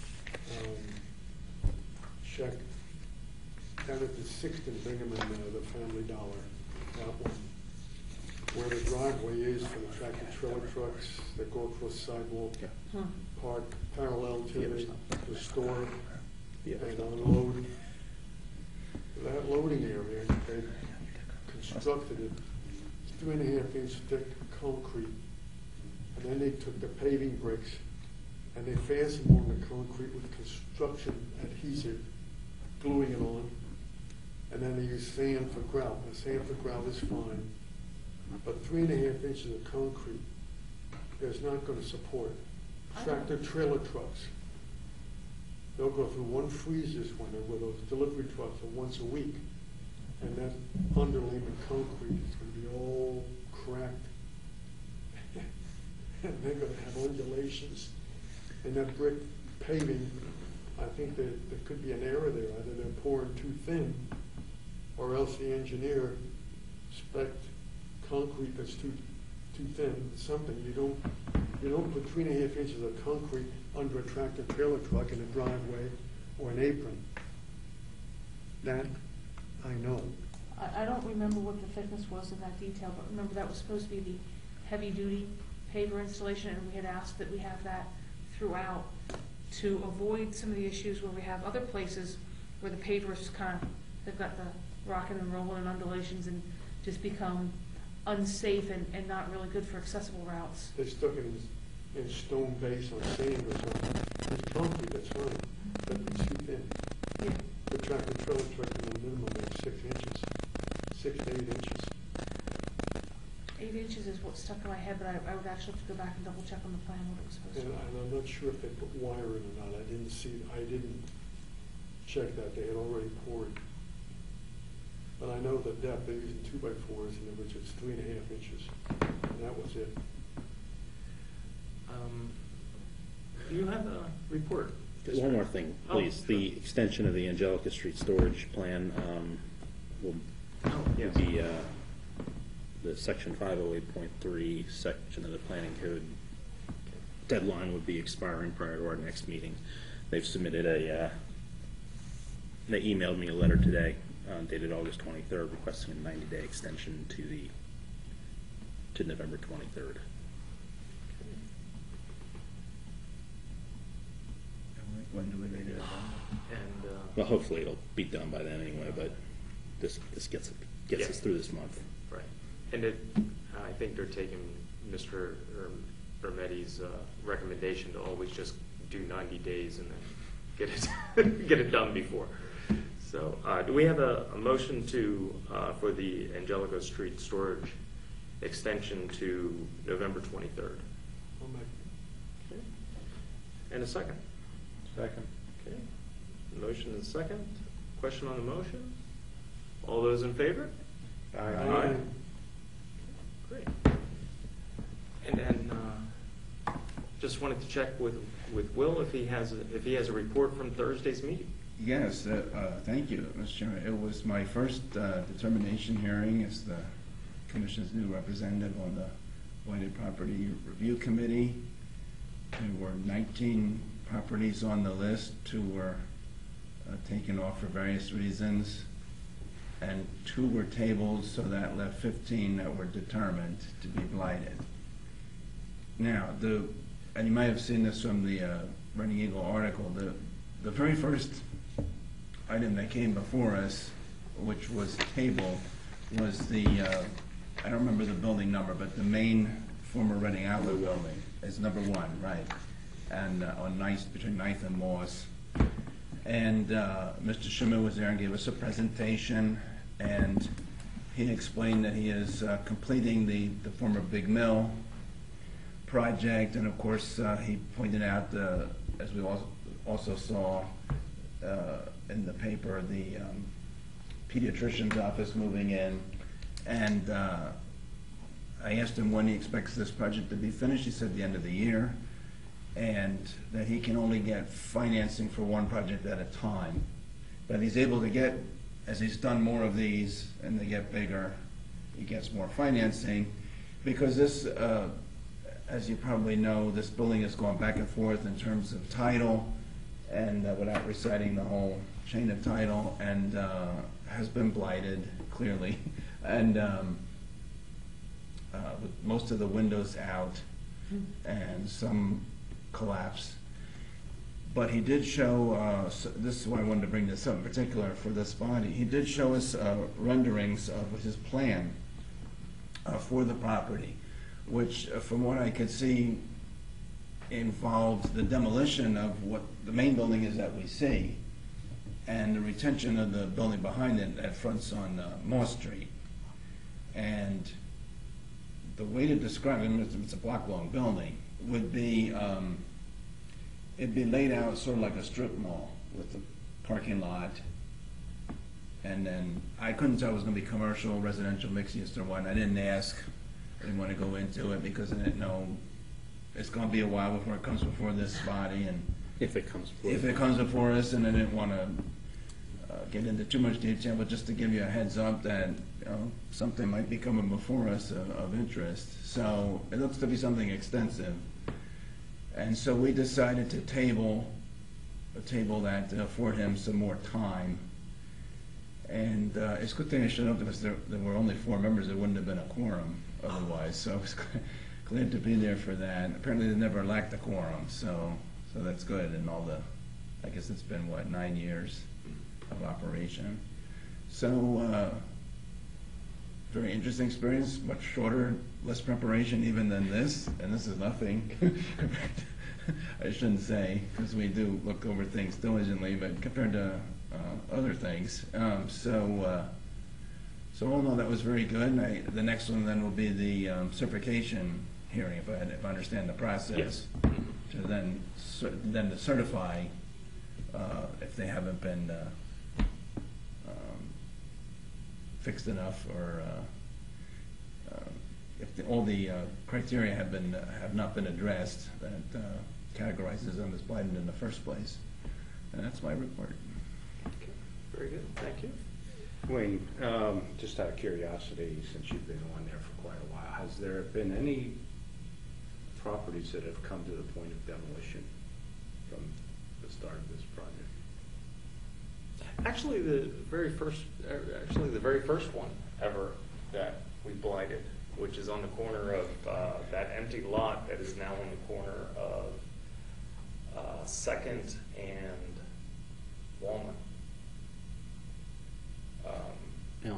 check down at the Sixth and Bingham and the Family Dollar, that one, where the driveway is for the tractor trailer trucks that go across the sidewalk, Huh. park parallel to the store Yeah. and unload. That loading area, they constructed it, it's 3.5 inch thick concrete. And then they took the paving bricks and they fastened on the concrete with construction adhesive, gluing it on. And then they used sand for grout. The sand for grout is fine, but 3.5 inches of concrete is not gonna support tractor trailer trucks. They'll go through one freeze this winter where those delivery trucks are once a week. And that underlayment concrete is gonna be all cracked. And they're gonna have undulations. And that brick paving, I think that there could be an error there. Either they're pouring too thin, or else the engineer spec'd concrete that's too thin. Something, you don't put 3.5 inches of concrete under a tractor trailer truck in a driveway or an apron. That, I know. I don't remember what the thickness was in that detail, but remember that was supposed to be the heavy-duty paver installation, and we had asked that we have that throughout to avoid some of the issues where we have other places where the pavers kind of, they've got the rocking and rolling and undulations and just become unsafe and not really good for accessible routes. They stuck it in stone base or sand or something. It's concrete, that's fine, but it's too thin. Yeah. The tractor trailer truck is a minimum of 6 inches, 6 to 8 inches. 8 inches is what stuck in my head, but I would actually have to go back and double check on the plan what it was supposed to And be. I'm not sure if they put wire in or not. I didn't check that. They had already poured. But I know the depth, they're using 2x4s, and which is 3.5 inches. And that was it. Do you have a report? One more thing, Oh, please. sure. The extension of the Angelica Street storage plan will Yes. be the section 508.3 section of the planning code deadline would be expiring prior to our next meeting. They've submitted they emailed me a letter today dated August 23rd requesting a 90-day extension to November 23rd. When do we read it? And, Well, hopefully it'll be done by then anyway, but this gets Yeah. us through this month. right. And I think they're taking Mr. Ermetti's recommendation to always just do 90 days and then get it, get it done before. So, do we have a motion for the Angelica Street storage extension to November 23rd? I'll make Okay. And a second? Second. Okay. Motion and second. Question on the motion? All those in favor? Aye. Great. And then, just wanted to check with Will if he has a report from Thursday's meeting. Yes, thank you, Mr. Chairman. It was my first determination hearing as the Commission's new representative on the Blighted Property Review Committee. There were 19 properties on the list. 2 were taken off for various reasons, and 2 were tabled, so that left 15 that were determined to be blighted. Now, and you might have seen this from the Running Eagle article, the very first item that came before us, which was tabled, was the, I don't remember the building number, but the main former Reading Outlet building is number 1, right? And on between 9th and Moss. And Mr. Schmidt was there and gave us a presentation, and he explained that he is completing the former Big Mill project, and of course he pointed out, as we also saw in the paper, the pediatrician's office moving in, and I asked him when he expects this project to be finished. He said the end of the year, and that he can only get financing for one project at a time, but he's able to get, as he's done more of these and they get bigger, he gets more financing, because this, as you probably know, this building has gone back and forth in terms of title, and without reciting the whole chain of title, and has been blighted, clearly, and with most of the windows out and some collapse. But he did show, this is why I wanted to bring this up in particular for this body, he did show us renderings of his plan for the property, which from what I could see involved the demolition of what the main building is that we see, and the retention of the building behind it that fronts on Moss Street. And the way to describe it, it's a block-long building, would be, it'd be laid out sort of like a strip mall with the parking lot, and then I couldn't tell if it was going to be commercial, residential, mixed use, or what. I didn't ask. I didn't want to go into it because I didn't know. It's going to be a while before it comes before this body, and If it comes before us, and I didn't want to get into too much detail, but just to give you a heads up that something might be coming before us of interest. So it looks to be something extensive, and so we decided to table that to afford him some more time. And it's a good thing I showed up because there were only 4 members. There wouldn't have been a quorum otherwise. So I was glad to be there for that. Apparently they never lacked a quorum, so that's good. And I guess it's been, 9 years of operation. So very interesting experience, much shorter, less preparation even than this, and this is nothing. I shouldn't say, because we do look over things diligently, but compared to other things. So all in all, that was very good. The next one then will be the certification hearing, if I understand the process. Yes. To then to certify if they haven't been fixed enough, or if all the criteria have not been addressed that categorizes them as blighted in the first place. And that's my report. Okay. Very good. Thank you. Wayne, just out of curiosity, since you've been on there for quite a while, has there been any properties that have come to the point of demolition from the start of this project? Actually, the very first one ever that we blighted, which is on the corner of that empty lot that is now on the corner of 2nd and Walnut. Elm.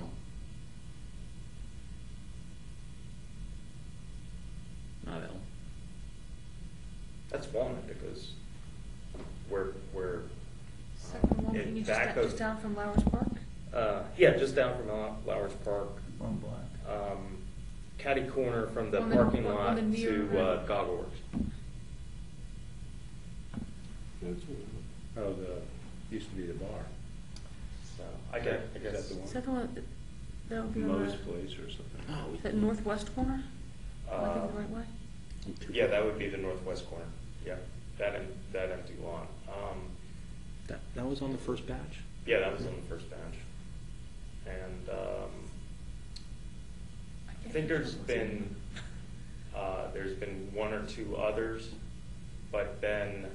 Not Elm. That's Walnut because we're Second one, in you mean back just down from Lowers Park? yeah, just down from Lowers Park, One block. catty corner from the On the- parking on lot the near- to Goggleworks. That's Oh, used to be the bar. So, I guess. Is that the Is one? that the one, that would be on Mo's the, Place or something? Oh, that northwest corner? Am I thinking the Uh, right way? Yeah, that would be the northwest corner, yeah, that empty lot. That was on the first batch? Yeah, that was on the first batch. And I think there's been one or two others, but then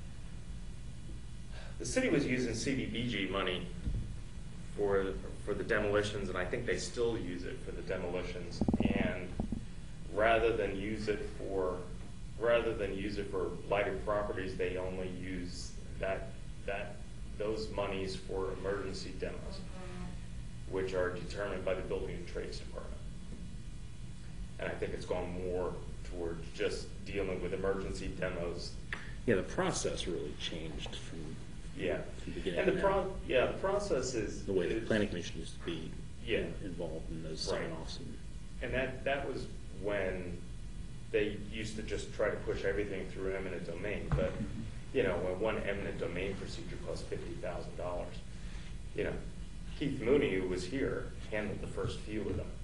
the city was using CDBG money for the demolitions, and I think they still use it for the demolitions. And rather than use it for blighted properties, they only use those monies for emergency demos, which are determined by the Building and Trades Department. And I think it's gone more towards just dealing with emergency demos. Yeah, the process really changed from Yeah. the beginning. And to now. the process is The way the planning commission used to be Yeah. involved in those Right. sign-offs. And that was when they used to just try to push everything through eminent domain. But, you know, when one eminent domain procedure costs $50,000, you know, Keith Mooney, who was here, handled the first few of them.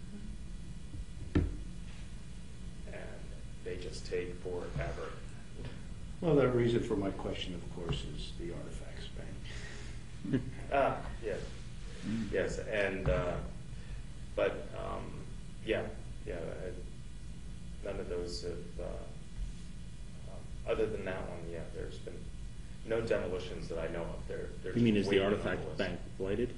And they just take forever. Well, the reason for my question, of course, is the artifacts bank. Yes, yes, and, but, yeah, none of those have, other than that one, yeah, there's been no demolitions that I know of. There's You mean is the waiting on artifact list. bank blighted?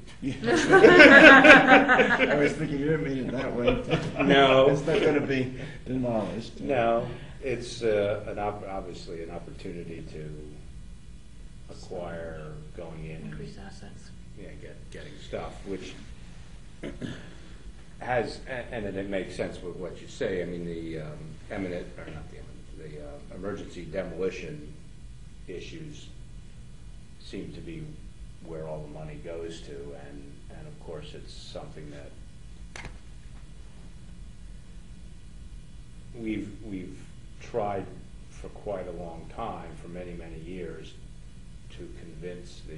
I was thinking you didn't mean it that way. No. It's not gonna be demolished. No, it's obviously an opportunity to acquire, going in. Increase assets. Yeah, getting stuff, which has, and it makes sense with what you say. I mean, the eminent, or not the eminent, the emergency demolition issues seem to be where all the money goes to, and of course, it's something that we've tried for quite a long time, for many, many years, to convince the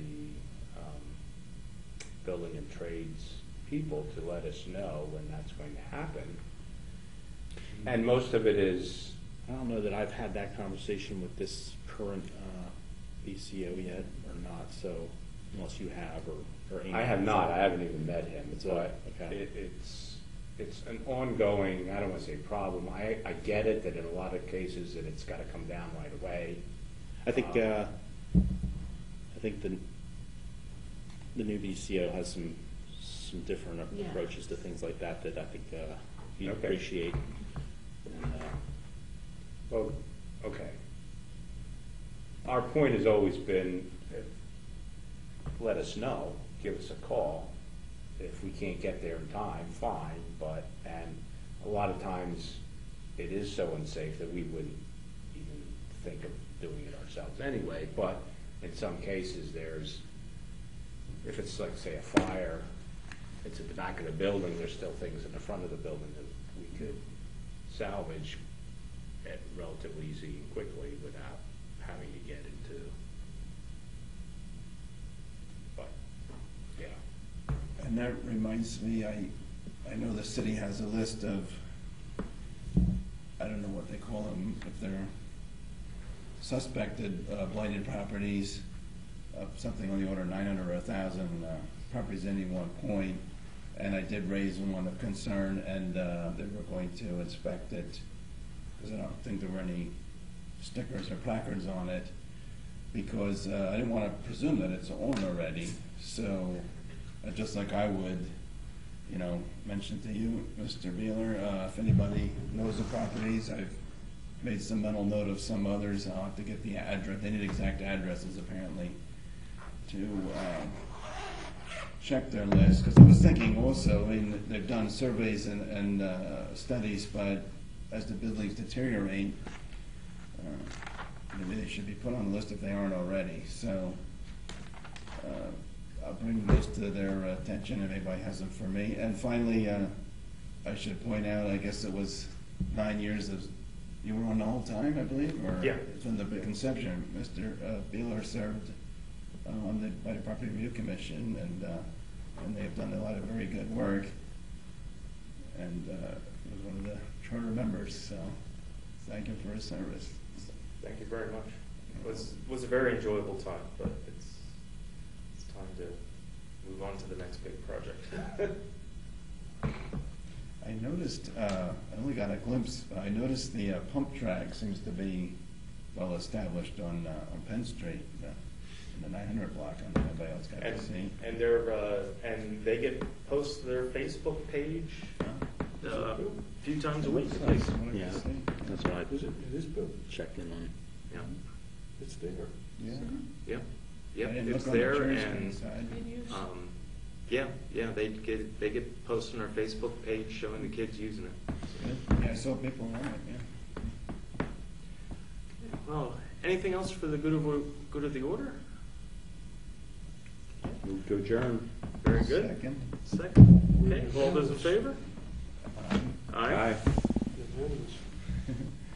building and trades people to let us know when that's going to happen. And most of it is, I don't know that I've had that conversation with this current BCO yet or not, so unless you have or Amy. I have not, I haven't even met him, It's but okay. it's an ongoing, I don't want to say problem. I get it that in a lot of cases that it's got to come down right away. I think the new BCO has some different Yeah. approaches to things like that I think you Okay. appreciate. And, Well, okay. Our point has always been, let us know, give us a call. If we can't get there in time, fine, and a lot of times it is so unsafe that we wouldn't even think of doing it ourselves anyway, but in some cases if it's like, say, a fire, it's at the back of the building, there's still things in the front of the building that we could salvage it relatively easy and quickly without having to get into, but, yeah. And that reminds me, I know the city has a list of, I don't know what they call them, if they're suspected blighted properties of something on the order of 900 or 1,000 properties at any one point. And I did raise one of concern, and they were going to inspect it, because I don't think there were any stickers or placards on it, because I didn't want to presume that it's owned already. So, just like I would, mention to you, Mr. Beeler, if anybody knows the properties, I've made some mental note of some others. I'll have to get the address. They need exact addresses, apparently, to check their list. Because I was thinking also, I mean, they've done surveys and studies, but as the buildings deteriorate, maybe they should be put on the list if they aren't already. So I'll bring this to their attention if anybody has them for me. And finally, I should point out, I guess it was 9 years of, you were on the whole time, I believe? Or Yeah. from the conception, Mr. Beeler served by the Property Review Commission, and they've done a lot of very good work. And was one of the charter members, so thank him for his service. Thank you very much. It was a very enjoyable time, but it's time to move on to the next big project. I noticed, I only got a glimpse, but I noticed the pump track seems to be well established on Penn Street, in the 900 block. I don't know if anybody else got to see. And they get posted to their Facebook page a few times a week. Nice. Yeah, that's what I Is it is built? checked in on. Yeah, It's there. Yeah. yeah, I yep, didn't it's look on the there, Cherry and Street side. yeah, they get posts on our Facebook page showing the kids using it. Yeah, I saw people on it, yeah. Well, anything else for the good of the order? Move to adjourn. Very good. Second. Okay, all those in favor? Aye. Unanimous.